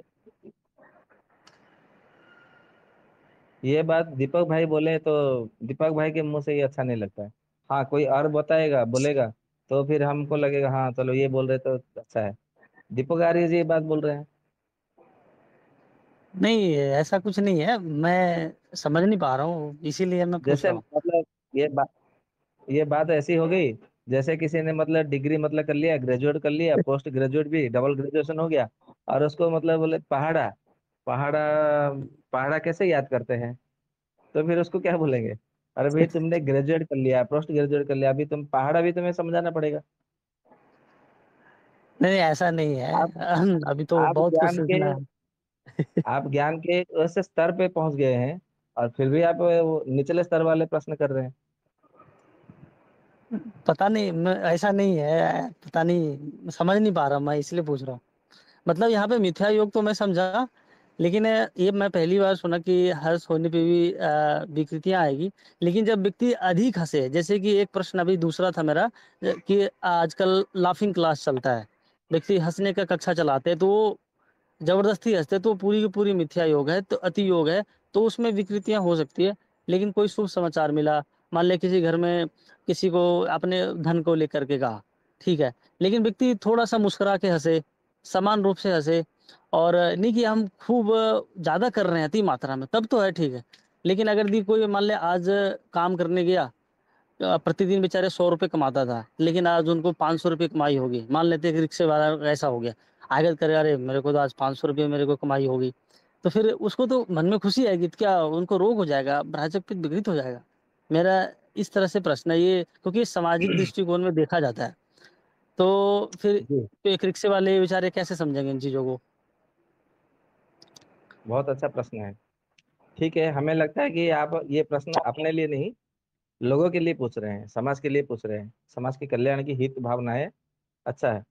ये बात दीपक भाई बोले तो दीपक भाई के मुंह से ये अच्छा नहीं लगता है। हाँ, कोई और बताएगा बोलेगा तो फिर हमको लगेगा हाँ चलो ये बोल रहे तो अच्छा है। दीपक आर्य जी ये बात बोल रहे हैं। नहीं, ऐसा कुछ नहीं है, मैं समझ नहीं पा रहा हूँ, इसीलिए मैं पूछ जैसे रहा हूँ। मतलब ये बात ऐसी हो गई, जैसे किसी ने मतलब डिग्री मतलब कर लिया, ग्रेजुएट कर लिया, पोस्ट ग्रेजुएट भी, डबल ग्रेजुएशन हो गया, और उसको मतलब बोले पहाड़ा पहाड़ा पहाड़ा कैसे याद करते हैं, तो फिर उसको क्या बोलेंगे? अरे भाई तुमने ग्रेजुएट कर लिया, पोस्ट ग्रेजुएट कर लिया, अभी तुम पहाड़ा भी तुम्हें समझाना पड़ेगा। नहीं नहीं, ऐसा नहीं है। आप अभी तो आप बहुत कुछ ज्ञान के सीखना है। आप ज्ञान के ऐसे स्तर पे पहुंच गए हैं, और फिर भी आप वो निचले स्तर वाले प्रश्न कर रहे हैं। पता नहीं, ऐसा नहीं है, पता नहीं, समझ नहीं पा रहा मैं, इसलिए पूछ रहा हूँ। मतलब यहाँ पे मिथ्या योग तो मैं समझा, लेकिन ये मैं पहली बार सुना कि हर्ष होने पे भी विकृतियां आएगी। लेकिन जब व्यक्ति अधिक हंसे, जैसे कि एक प्रश्न अभी दूसरा था मेरा, कि आजकल लाफिंग क्लास चलता है, व्यक्ति हंसने का कक्षा चलाते हैं तो वो जबरदस्ती हंसते हैं, तो पूरी की पूरी मिथ्या योग है, तो अति योग है, तो उसमें विकृतियां हो सकती है। लेकिन कोई शुभ समाचार मिला, मान ले किसी घर में किसी को अपने धन को लेकर के कहा, ठीक है, लेकिन व्यक्ति थोड़ा सा मुस्कुरा के हंसे, समान रूप से हंसे, और नहीं कि हम खूब ज्यादा कर रहे हैं अति मात्रा में, तब तो है ठीक है। लेकिन अगर दी कोई मान ले आज काम करने गया, प्रतिदिन बेचारे 100 रुपये कमाता था, लेकिन आज उनको 500 रुपये कमाई होगी, मान लेते हैं कि रिक्शे वाला ऐसा हो गया, आगे करे अरे मेरे को तो आज 500 रुपये मेरे को कमाई होगी, तो फिर उसको तो मन में खुशी आएगी, तो क्या उनको रोग हो जाएगा, भ्राजक पित्त विकृत हो जाएगा? मेरा इस तरह से प्रश्न है ये, क्योंकि सामाजिक दृष्टिकोण में देखा जाता है। तो फिर जी, तो एक रिक्शे वाले बेचारे कैसे समझेंगे इन चीजों को? बहुत अच्छा प्रश्न है। ठीक है, हमें लगता है कि आप ये प्रश्न अपने लिए नहीं, लोगों के लिए पूछ रहे हैं, समाज के लिए पूछ रहे हैं, समाज के कल्याण की हित भावना है। अच्छा है।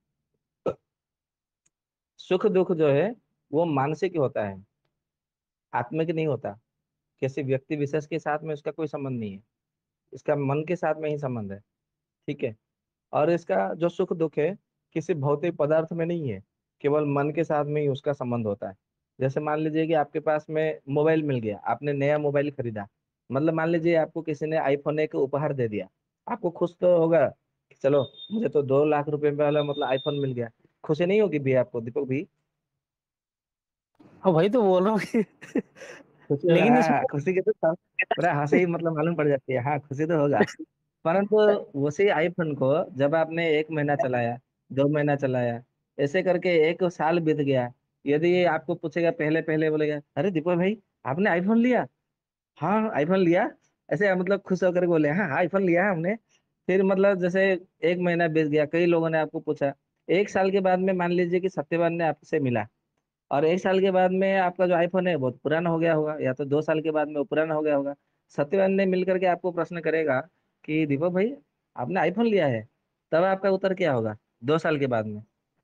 सुख दुख जो है वो मानसिक होता है, आत्मिक नहीं होता। किसी व्यक्ति विशेष के साथ में उसका कोई संबंध नहीं है, इसका मन के साथ में ही संबंध है। ठीक है। और इसका जो सुख दुख है किसी भौतिक पदार्थ में नहीं है, केवल मन के साथ में ही उसका संबंध होता है। जैसे मान लीजिए कि आपके पास में मोबाइल मिल गया, आपने नया मोबाइल खरीदा, मतलब मान लीजिए आपको किसी ने आईफोन एक उपहार दे दिया, आपको खुश तो होगा कि चलो मुझे तो 2 लाख रुपए वाला मतलब आईफोन मिल गया। खुशी नहीं होगी भी आपको दीपक भी? हाँ, वही तो बोल रहा हूँ कि खुशी होगा, लेकिन इसमें हाँ, खुशी के तो पूरा हंसी ही मतलब मालूम पड़ जाती है, हाँ खुशी तो होगा। परंतु उसी आईफोन को जब आपने 1 महीना चलाया, 2 महीना चलाया, ऐसे करके 1 साल बीत गया, यदि ये आपको पूछेगा, पहले पहले बोलेगा अरे दीपक भाई आपने आईफोन लिया? हाँ आईफोन लिया, ऐसे मतलब खुश होकर बोले हाँ आईफोन लिया है हमने। फिर मतलब जैसे 1 महीना बीत गया, कई लोगों ने आपको पूछा, 1 साल के बाद में मान लीजिए कि सत्यवान ने आपसे मिला, और 1 साल के बाद में आपका जो आईफोन है बहुत पुराना हो गया होगा, या तो 2 साल के बाद में वो पुराना हो गया होगा। सत्यवान ने मिल करके आपको प्रश्न करेगा कि दीपक भाई आपने आईफोन लिया है, तब आपका उत्तर क्या होगा 2 साल के बाद में?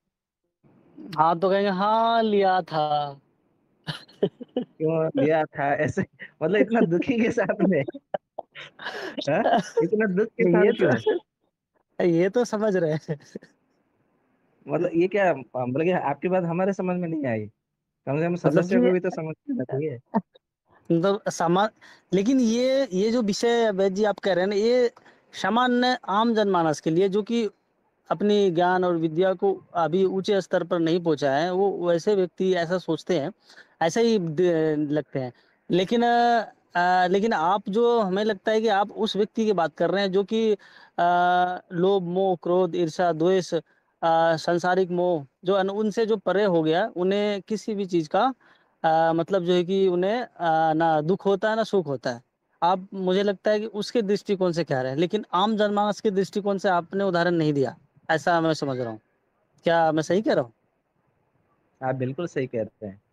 हाँ तो कहेंगे हाँ लिया था। क्यों लिया था ऐसे? मतलब इतना दुखी के साथ में, हाँ? इतना दुख के ये साथ क्यों? ये तो समझ रहे हैं। मतलब ये क्या, मतलब कि आपकी बात हमारे समझ में नहीं आई? कम से कम मतलब सदस्य को कि भी तो समझ में चाहिए। मतलब समा लेकिन ये जो विषय वैद जी आप कह रहे हैं ना, ये सामान्य आम जनमानस के लिए जो कि अपनी ज्ञान और विद्या को अभी ऊंचे स्तर पर नहीं पहुंचा है, वो वैसे व्यक्ति ऐसा सोचते हैं, ऐसा ही लगते हैं। लेकिन लेकिन आप जो हमें लगता है कि आप उस व्यक्ति की बात कर रहे हैं जो कि लोभ मोह क्रोध ईर्ष्या द्वेष सांसारिक मोह जो उनसे जो परे हो गया, उन्हें किसी भी चीज का मतलब जो है कि उन्हें ना दुख होता है ना सुख होता है। आप मुझे लगता है कि उसके दृष्टिकोण से कह रहे हैं, लेकिन आम जनमानस के दृष्टिकोण से आपने उदाहरण नहीं दिया, ऐसा मैं समझ रहा हूँ। क्या मैं सही कह रहा हूँ? आप बिल्कुल सही कह रहे हैं।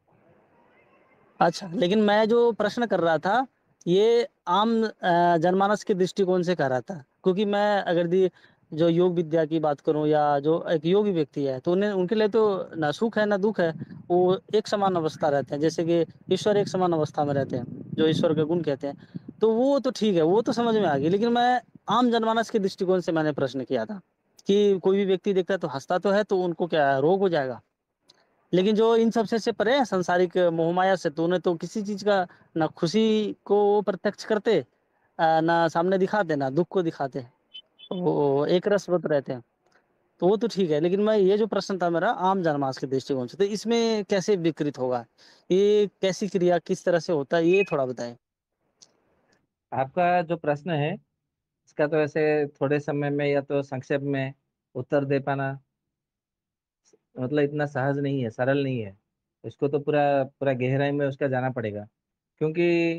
अच्छा, लेकिन मैं जो प्रश्न कर रहा था ये आम जनमानस के दृष्टिकोण से कर रहा था, क्योंकि मैं अगर जो योग विद्या की बात करूं या जो एक योगी व्यक्ति है तो उन्हें उनके लिए तो ना सुख है ना दुख है, वो एक समान अवस्था रहते हैं, जैसे कि ईश्वर एक समान अवस्था में रहते हैं, जो ईश्वर के गुण कहते हैं। तो वो तो ठीक है, वो तो समझ में आ गई, लेकिन मैं आम जनमानस के दृष्टिकोण से मैंने प्रश्न किया था कि कोई भी व्यक्ति देखता है तो हंसता तो है, तो उनको क्या रोग हो जाएगा? लेकिन जो इन सबसे से परे है संसारिक मोहमाया से, तो उन्हें तो किसी चीज का ना खुशी को वो प्रत्यक्ष करते ना सामने दिखाते ना दुख को दिखाते, वो एक रसवत रहते हैं। तो वो तो ठीक है, लेकिन मैं ये जो प्रश्न था मेरा आम जनमानस के दृष्टिकोण से, तो इसमें कैसे विकृत होगा, ये कैसी क्रिया किस तरह से होता है, ये थोड़ा बताएं। आपका जो प्रश्न है इसका तो ऐसे थोड़े समय में या तो संक्षेप में उत्तर दे पाना मतलब इतना सहज नहीं है, सरल नहीं है। इसको तो पूरा पूरा गहराई में उसका जाना पड़ेगा, क्योंकि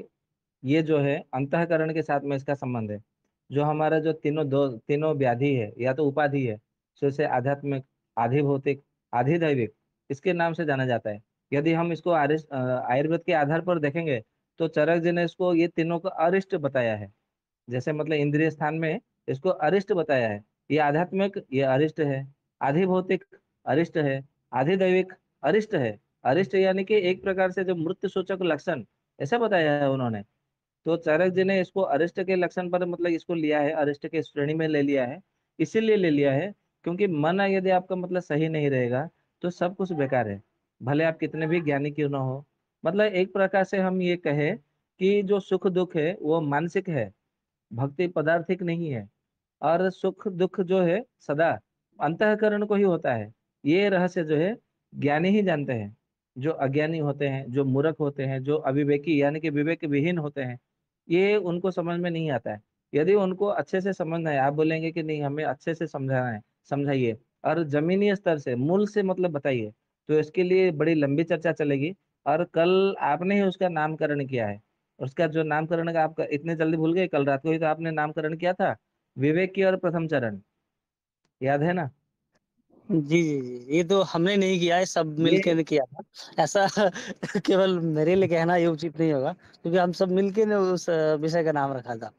ये जो है अंतःकरण के साथ में इसका संबंध है। जो हमारा जो तीनों व्याधि है या तो उपाधि है, सो इसे आध्यात्मिक, आधि भौतिक, आधि दैविक, इसके नाम से जाना जाता है। यदि हम इसको आयुर्वेद के आधार पर देखेंगे तो चरक जी ने इसको ये तीनों को अरिष्ट बताया है। जैसे मतलब इंद्रिय स्थान में इसको अरिष्ट बताया है। ये आध्यात्मिक ये अरिष्ट है, आधि भौतिक अरिष्ट है, आधि दैविक अरिष्ट है। अरिष्ट यानी कि एक प्रकार से जो मृत्यु सूचक लक्षण ऐसा बताया है उन्होंने। तो चाणक्य जी ने इसको अरिष्ट के लक्षण पर मतलब इसको लिया है, अरिष्ट के श्रेणी में ले लिया है। इसीलिए ले लिया है क्योंकि मन यदि आपका मतलब सही नहीं रहेगा तो सब कुछ बेकार है, भले आप कितने भी ज्ञानी क्यों ना हो। मतलब एक प्रकार से हम ये कहें कि जो सुख दुख है वो मानसिक है, भक्ति पदार्थिक नहीं है। और सुख दुख जो है सदा अंतःकरण को ही होता है। ये रहस्य जो है ज्ञानी ही जानते हैं। जो अज्ञानी होते हैं, जो मूर्ख होते हैं, जो अविवेकी यानी कि विवेक विहीन होते हैं, ये उनको समझ में नहीं आता है। यदि उनको अच्छे से समझना है, आप बोलेंगे कि नहीं हमें अच्छे से समझाना है, समझाइए और जमीनी स्तर से मूल से मतलब बताइए, तो इसके लिए बड़ी लंबी चर्चा चलेगी। और कल आपने ही उसका नामकरण किया है। उसका जो नामकरण का आपका इतने जल्दी भूल गए, कल रात को ही तो आपने नामकरण किया था, विवेक की और प्रथम चरण, याद है ना? जी जी जी, ये तो हमने नहीं किया है, सब ये मिलके ने किया था ऐसा। केवल मेरे लिए कहना ये उचित नहीं होगा, क्योंकि हम सब मिलके ने उस विषय का नाम रखा था।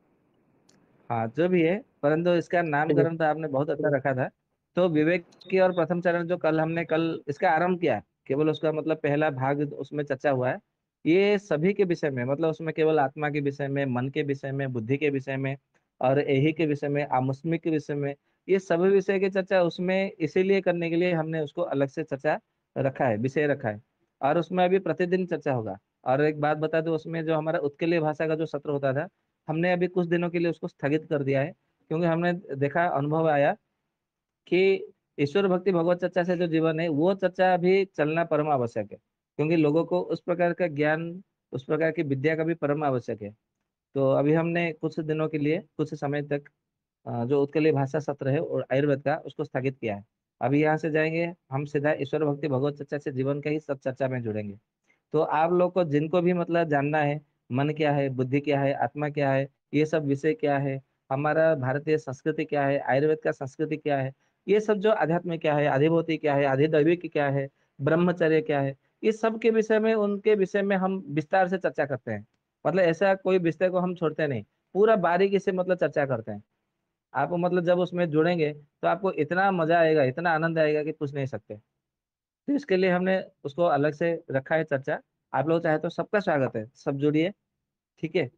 हाँ जो भी है, परंतु इसका चलिए। नामकरण तो आपने बहुत अच्छा रखा था। तो विवेक की और प्रथम चरण जो कल हमने कल इसका आरंभ किया, केवल उसका मतलब पहला भाग उसमें चर्चा हुआ है। ये सभी के विषय में मतलब उसमें केवल आत्मा के विषय में, मन के विषय में, बुद्धि के विषय में और यही के विषय में, आमुष्मिक के विषय में, ये सभी विषय की चर्चा उसमें इसीलिए करने के लिए हमने उसको अलग से चर्चा रखा है, विषय रखा है। और उसमें अभी प्रतिदिन चर्चा होगा। और एक बात बता दूं, उसमें जो हमारा उत्कलीय भाषा का जो सत्र होता था, हमने अभी कुछ दिनों के लिए उसको स्थगित कर दिया है, क्योंकि हमने देखा, अनुभव आया कि ईश्वर भक्ति भगवत चर्चा से जो जीवन है वो चर्चा अभी चलना परम आवश्यक है, क्योंकि लोगों को उस प्रकार का ज्ञान, उस प्रकार की विद्या का भी परम आवश्यक है। तो अभी हमने कुछ दिनों के लिए कुछ समय तक जो उत्कलीय भाषा सत्र है और आयुर्वेद का उसको स्थगित किया है। अभी यहाँ से जाएंगे हम सीधा ईश्वर भक्ति भगवत चर्चा से जीवन का ही सब चर्चा में जुड़ेंगे। तो आप लोग को जिनको भी मतलब जानना है, मन क्या है, बुद्धि क्या है, आत्मा क्या है, ये सब विषय क्या है, हमारा भारतीय संस्कृति क्या है, आयुर्वेद का संस्कृति क्या है, ये सब जो अध्यात्म क्या है, अधिभूति क्या है, अधिदैविक क्या है, ब्रह्मचर्य क्या है, ये सब के विषय में, उनके विषय में हम विस्तार से चर्चा करते हैं। मतलब ऐसा कोई विषय को हम छोड़ते नहीं, पूरा बारीकी से मतलब चर्चा करते हैं। आप मतलब जब उसमें जुड़ेंगे तो आपको इतना मजा आएगा, इतना आनंद आएगा कि पूछ नहीं सकते। तो इसके लिए हमने उसको अलग से रखा है चर्चा। आप लोग चाहे तो सबका स्वागत है, सब जुड़िए। ठीक है।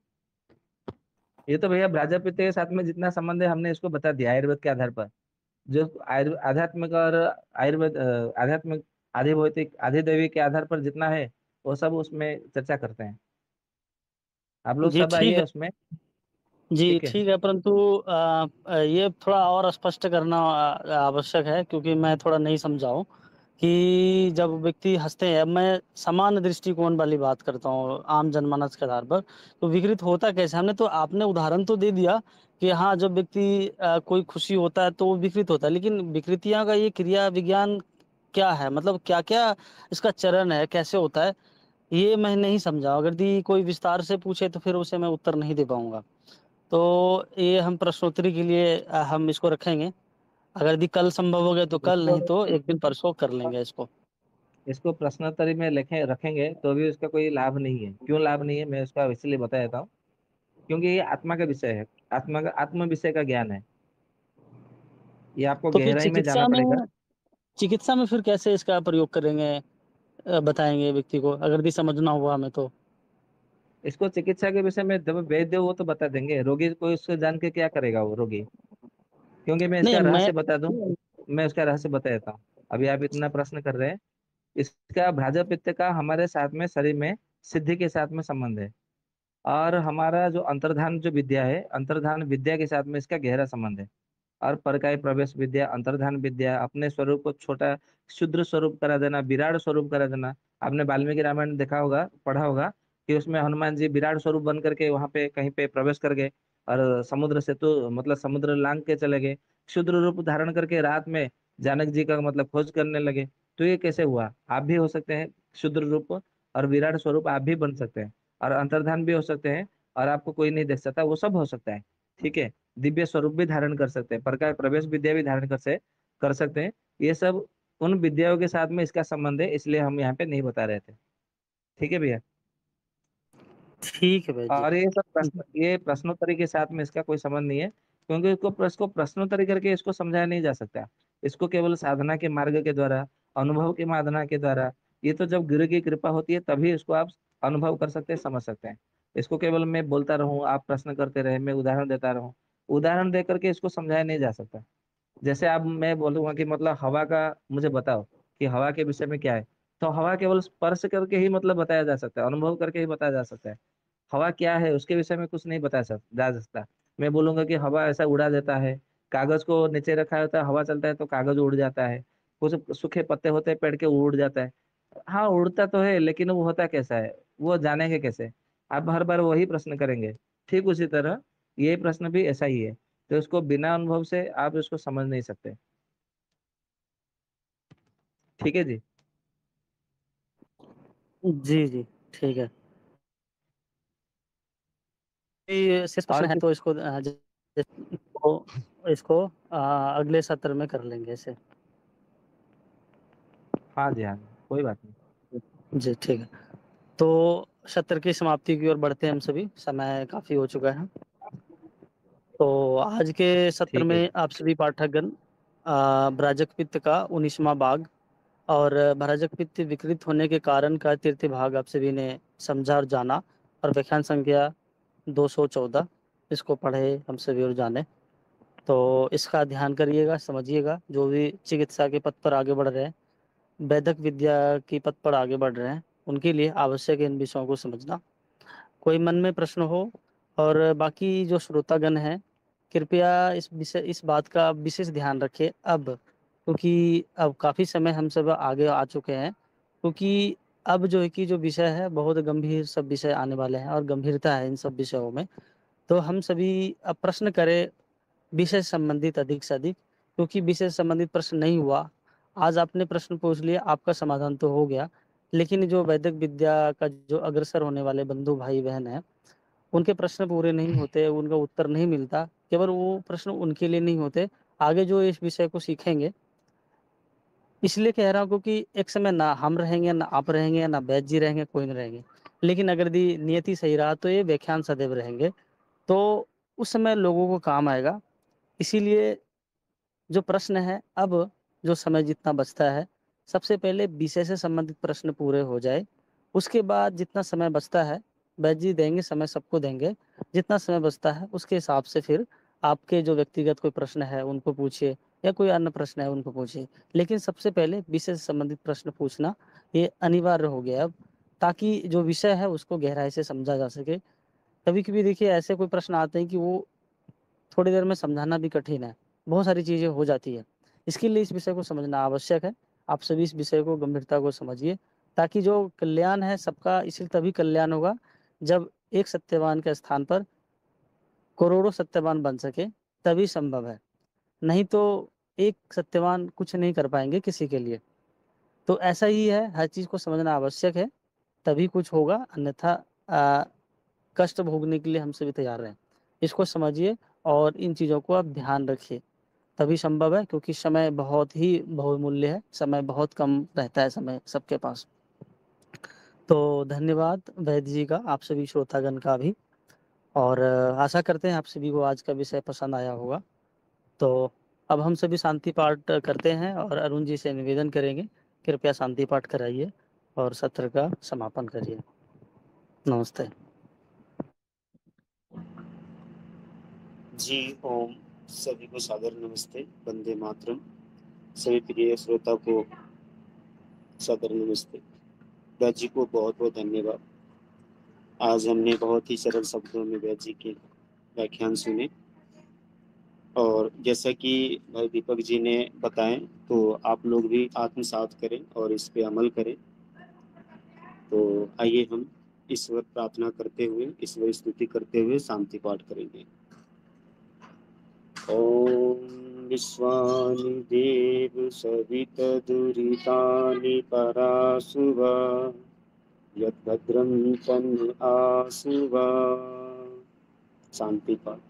ये तो भैया प्राजापत्य के साथ में जितना संबंध है हमने इसको बता दिया आयुर्वेद के आधार पर। जो आध्यात्मिक और आयुर्वेद आध्यात्मिक, आधि भौतिक, आधि दैविक के आधार पर जितना है वो सब उसमें चर्चा करते हैं। आप लोग जी सब ठीक आइए है। उसमें। जी ठीक है। ठीक है, परंतु ये थोड़ा और स्पष्ट करना आवश्यक है, क्योंकि मैं थोड़ा नहीं समझा हूँ कि जब व्यक्ति हंसते हैं, अब मैं समान दृष्टिकोण वाली बात करता हूँ आम जनमानस के आधार पर, तो विकृत होता कैसे? हमने तो, आपने उदाहरण तो दे दिया कि हाँ, जब व्यक्ति कोई खुशी होता है तो वो विकृत होता है, लेकिन विकृतियां का ये क्रिया विज्ञान क्या है? मतलब क्या क्या इसका चरण है, कैसे होता है, ये मैं नहीं समझा। अगर दी कोई विस्तार से पूछे तो फिर उसे मैं उत्तर नहीं दे पाऊंगा। तो ये हम प्रश्नोत्तरी के लिए हम इसको रखेंगे। अगर यदि कल संभव हो गया तो कल, इसको नहीं तो एक दिन परसों कर लेंगे इसको। इसको प्रश्नोत्तरी में लिखे रखेंगे तो भी उसका कोई लाभ नहीं है। क्यों लाभ नहीं है, मैं उसका इसलिए बता देता हूँ। क्योंकि ये आत्मा का विषय है, आत्मा का, आत्म विषय का ज्ञान है। ये आपको तो फिर गहराई में जाना पड़ेगा। चिकित्सा में फिर कैसे इसका प्रयोग करेंगे, बताएंगे व्यक्ति को, अगर यदि समझना हुआ हमें तो। इसको चिकित्सा के विषय में जब वैद्य वो तो बता देंगे, रोगी को इसको जान के क्या करेगा वो रोगी। क्योंकि मैं नहीं इसका मैं रहस्य बता दूं, मैं उसका रहस्य बता देता हूँ। अभी आप इतना प्रश्न कर रहे हैं, इसका भ्राजपित्त का हमारे साथ में, शरीर में सिद्धि के साथ में संबंध है। और हमारा जो अंतर्धान जो विद्या है, अंतर्धान विद्या के साथ में इसका गहरा संबंध है। और परकाय प्रवेश विद्या, अंतर्धान विद्या, अपने स्वरूप को छोटा क्षुद्र स्वरूप करा देना, विराट स्वरूप करा देना। आपने वाल्मीकि रामायण देखा होगा, पढ़ा होगा कि उसमें हनुमान जी विराट स्वरूप बन करके वहां पे कहीं पे प्रवेश कर गए और समुद्र सेतु मतलब समुद्र लांग के चले गए। क्षुद्र रूप धारण करके रात में जानक जी का मतलब खोज करने लगे। तो ये कैसे हुआ? आप भी हो सकते हैं क्षुद्र रूप, और विराट स्वरूप आप भी बन सकते हैं, और अंतर्धान भी हो सकते हैं, और आपको कोई नहीं देख सकता, वो सब हो सकता है। ठीक है। दिव्य स्वरूप भी धारण कर सकते हैं, प्रकाश प्रवेश विद्या भी धारण कर सकते हैं। ये सब उन विद्याओं के साथ में इसका संबंध है, इसलिए हम यहाँ पे नहीं बता रहे थे। ठीक है भैया। ठीक है भाई जी। और ये सब प्रश्न, ये प्रश्नोत्तरी के साथ में इसका कोई संबंध नहीं है। क्योंकि इसको प्रश्नोत्तरी करके इसको समझाया नहीं जा सकता। इसको केवल साधना के मार्ग के द्वारा, अनुभव की साधना के द्वारा, ये तो जब गुरु की कृपा होती है तभी इसको आप अनुभव कर सकते हैं, समझ सकते हैं। इसको केवल मैं बोलता रहूं, आप प्रश्न करते रहे, मैं उदाहरण देता रहूं, उदाहरण दे करके इसको समझाया नहीं जा सकता। जैसे अब मैं बोलूंगा कि मतलब हवा का मुझे बताओ कि हवा के विषय में क्या है, तो हवा केवल स्पर्श करके ही मतलब बताया जा सकता है, अनुभव करके ही बताया जा सकता है। हवा क्या है उसके विषय में कुछ नहीं जा सकता। मैं बोलूंगा कि हवा ऐसा उड़ा देता है, कागज को नीचे रखा होता है, हवा चलता है तो कागज उड़ जाता है। कुछ सूखे पत्ते होते हैं पेड़ के, वो उड़ जाता है। हाँ उड़ता तो है, लेकिन वो होता कैसा है, वो जानेंगे कैसे? आप हर बार वही प्रश्न करेंगे। ठीक उसी तरह ये प्रश्न भी ऐसा ही है। तो इसको बिना अनुभव से आप इसको समझ नहीं सकते। ठीक है जी। जी जी ठीक है। ये शेष प्रश्न और है तो इसको इसको अगले सत्र में कर लेंगे इसे। हाँ जी, हाँ जी, कोई बात नहीं। जी ठीक है। तो सत्र की समाप्ति की ओर बढ़ते हैं हम सभी, समय काफी हो चुका है। तो आज के सत्र ठीक है में जी। आप सभी पाठकगण ब्राजक पित्त का 19वां भाग और भ्राजक पित्त विकृत होने के कारण का तृतीय भाग आप सभी ने समझा और जाना, और व्याख्यान संख्या 214 इसको पढ़े हम सभी और जाने। तो इसका ध्यान करिएगा, समझिएगा। जो भी चिकित्सा के पथ पर आगे बढ़ रहे हैं, वैदिक विद्या की पथ पर आगे बढ़ रहे हैं, उनके लिए आवश्यक है इन विषयों को समझना। कोई मन में प्रश्न हो, और बाकी जो श्रोतागण हैं, कृपया इस बात का विशेष ध्यान रखें अब, क्योंकि अब काफ़ी समय हम सब आगे आ चुके हैं। क्योंकि अब जो है कि जो विषय है, बहुत गंभीर सब विषय आने वाले हैं और गंभीरता है इन सब विषयों में। तो हम सभी अब प्रश्न करें विषय संबंधित अधिक से अधिक, क्योंकि विषय संबंधित प्रश्न नहीं हुआ। आज आपने प्रश्न पूछ लिया, आपका समाधान तो हो गया, लेकिन जो वैदिक विद्या का जो अग्रसर होने वाले बंधु भाई बहन हैं, उनके प्रश्न पूरे नहीं होते, उनका उत्तर नहीं मिलता, केवल वो प्रश्न उनके लिए नहीं होते, आगे जो इस विषय को सीखेंगे, इसलिए कह रहा हूँ कि एक समय ना हम रहेंगे, ना आप रहेंगे, ना बैच जी रहेंगे, कोई नहीं रहेंगे, लेकिन अगर दी नियति सही रहा तो ये व्याख्यान सदैव रहेंगे, तो उस समय लोगों को काम आएगा। इसीलिए जो प्रश्न है, अब जो समय जितना बचता है, सबसे पहले विषय से संबंधित प्रश्न पूरे हो जाए, उसके बाद जितना समय बचता है बैच जी देंगे, समय सबको देंगे, जितना समय बचता है उसके हिसाब से फिर आपके जो व्यक्तिगत कोई प्रश्न है उनको पूछिए, या कोई अन्य प्रश्न है उनको पूछिए, लेकिन सबसे पहले विषय से संबंधित प्रश्न पूछना ये अनिवार्य हो गया अब, ताकि जो विषय है उसको गहराई से समझा जा सके। कभी कभी देखिए ऐसे कोई प्रश्न आते हैं कि वो थोड़ी देर में समझाना भी कठिन है, बहुत सारी चीज़ें हो जाती है, इसके लिए इस विषय को समझना आवश्यक है। आप सभी इस विषय को गंभीरता को समझिए, ताकि जो कल्याण है सबका, इसलिए तभी कल्याण होगा जब एक सत्यवान के स्थान पर करोड़ों सत्यवान बन सके, तभी संभव है, नहीं तो एक सत्यवान कुछ नहीं कर पाएंगे किसी के लिए। तो ऐसा ही है, हर चीज़ को समझना आवश्यक है, तभी कुछ होगा, अन्यथा कष्ट भोगने के लिए हम सभी तैयार रहें। इसको समझिए और इन चीज़ों को आप ध्यान रखिए, तभी संभव है, क्योंकि समय बहुत ही बहुमूल्य है, समय बहुत कम रहता है समय सबके पास। तो धन्यवाद वैद्य जी का, आप सभी श्रोतागण का भी, और आशा करते हैं आप सभी को आज का विषय पसंद आया होगा। तो अब हम सभी शांति पाठ करते हैं और अरुण जी से निवेदन करेंगे, कृपया शांति पाठ कराइए और सत्र का समापन करिए। नमस्ते। जी ओम, सभी को सादर नमस्ते, वंदे मातरम। सभी प्रिय श्रोता को सादर नमस्ते। व्यास जी को बहुत बहुत धन्यवाद। आज हमने बहुत ही सरल शब्दों में व्यास जी के व्याख्यान सुने, और जैसा कि भाई दीपक जी ने बताएं, तो आप लोग भी आत्मसात करें और इस पे अमल करें। तो आइए हम ईश्वर प्रार्थना करते हुए, ईश्वर स्तुति करते हुए शांति पाठ करेंगे। ओम विश्वानि देव सवितदुरितानि पराशुवा, यद्भद्रं तन्मे आशुवा। शांति पाठ।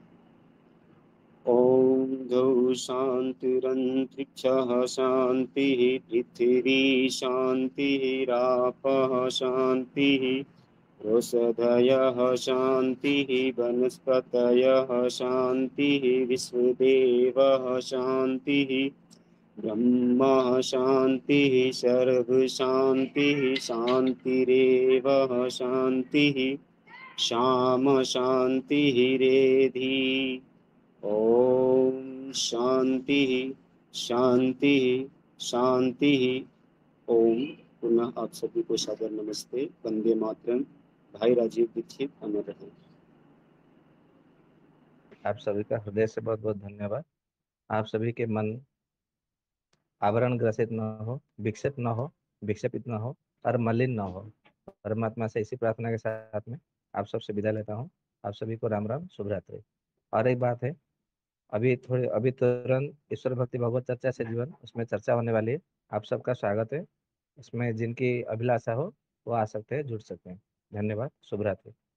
ओम गौ शांतिरंतरिक्षः शांतिः, पृथिवी शांतिरापः शांतिः, औषधयः शांतिः, वनस्पतयः शांतिः, विश्वदेवः शांतिः, ब्रह्मा शांतिः, सर्व शांतिः, शांतिरेव शांतिः, शाम शांतिः रेधि। ओम शांतिः शांतिः शांतिः। ओम। पुनः आप सभी को सादर नमस्ते, वंदे मातरम। भाई राजीव दीक्षित, अमर रहे। आप सभी का हृदय से बहुत बहुत धन्यवाद। आप सभी के मन आवरण ग्रसित न हो, विक्षेप न हो, विक्षेपित न हो और मलिन न हो। परमात्मा से इसी प्रार्थना के साथ में आप सबसे विदा लेता हूँ। आप सभी को राम राम, शुभ रात्रि। और एक बात है, अभी तुरंत ईश्वर भक्ति भगवत चर्चा से जीवन, उसमें चर्चा होने वाली है। आप सबका स्वागत है। इसमें जिनकी अभिलाषा हो वो आ सकते हैं, जुड़ सकते हैं। धन्यवाद, शुभ रात्रि।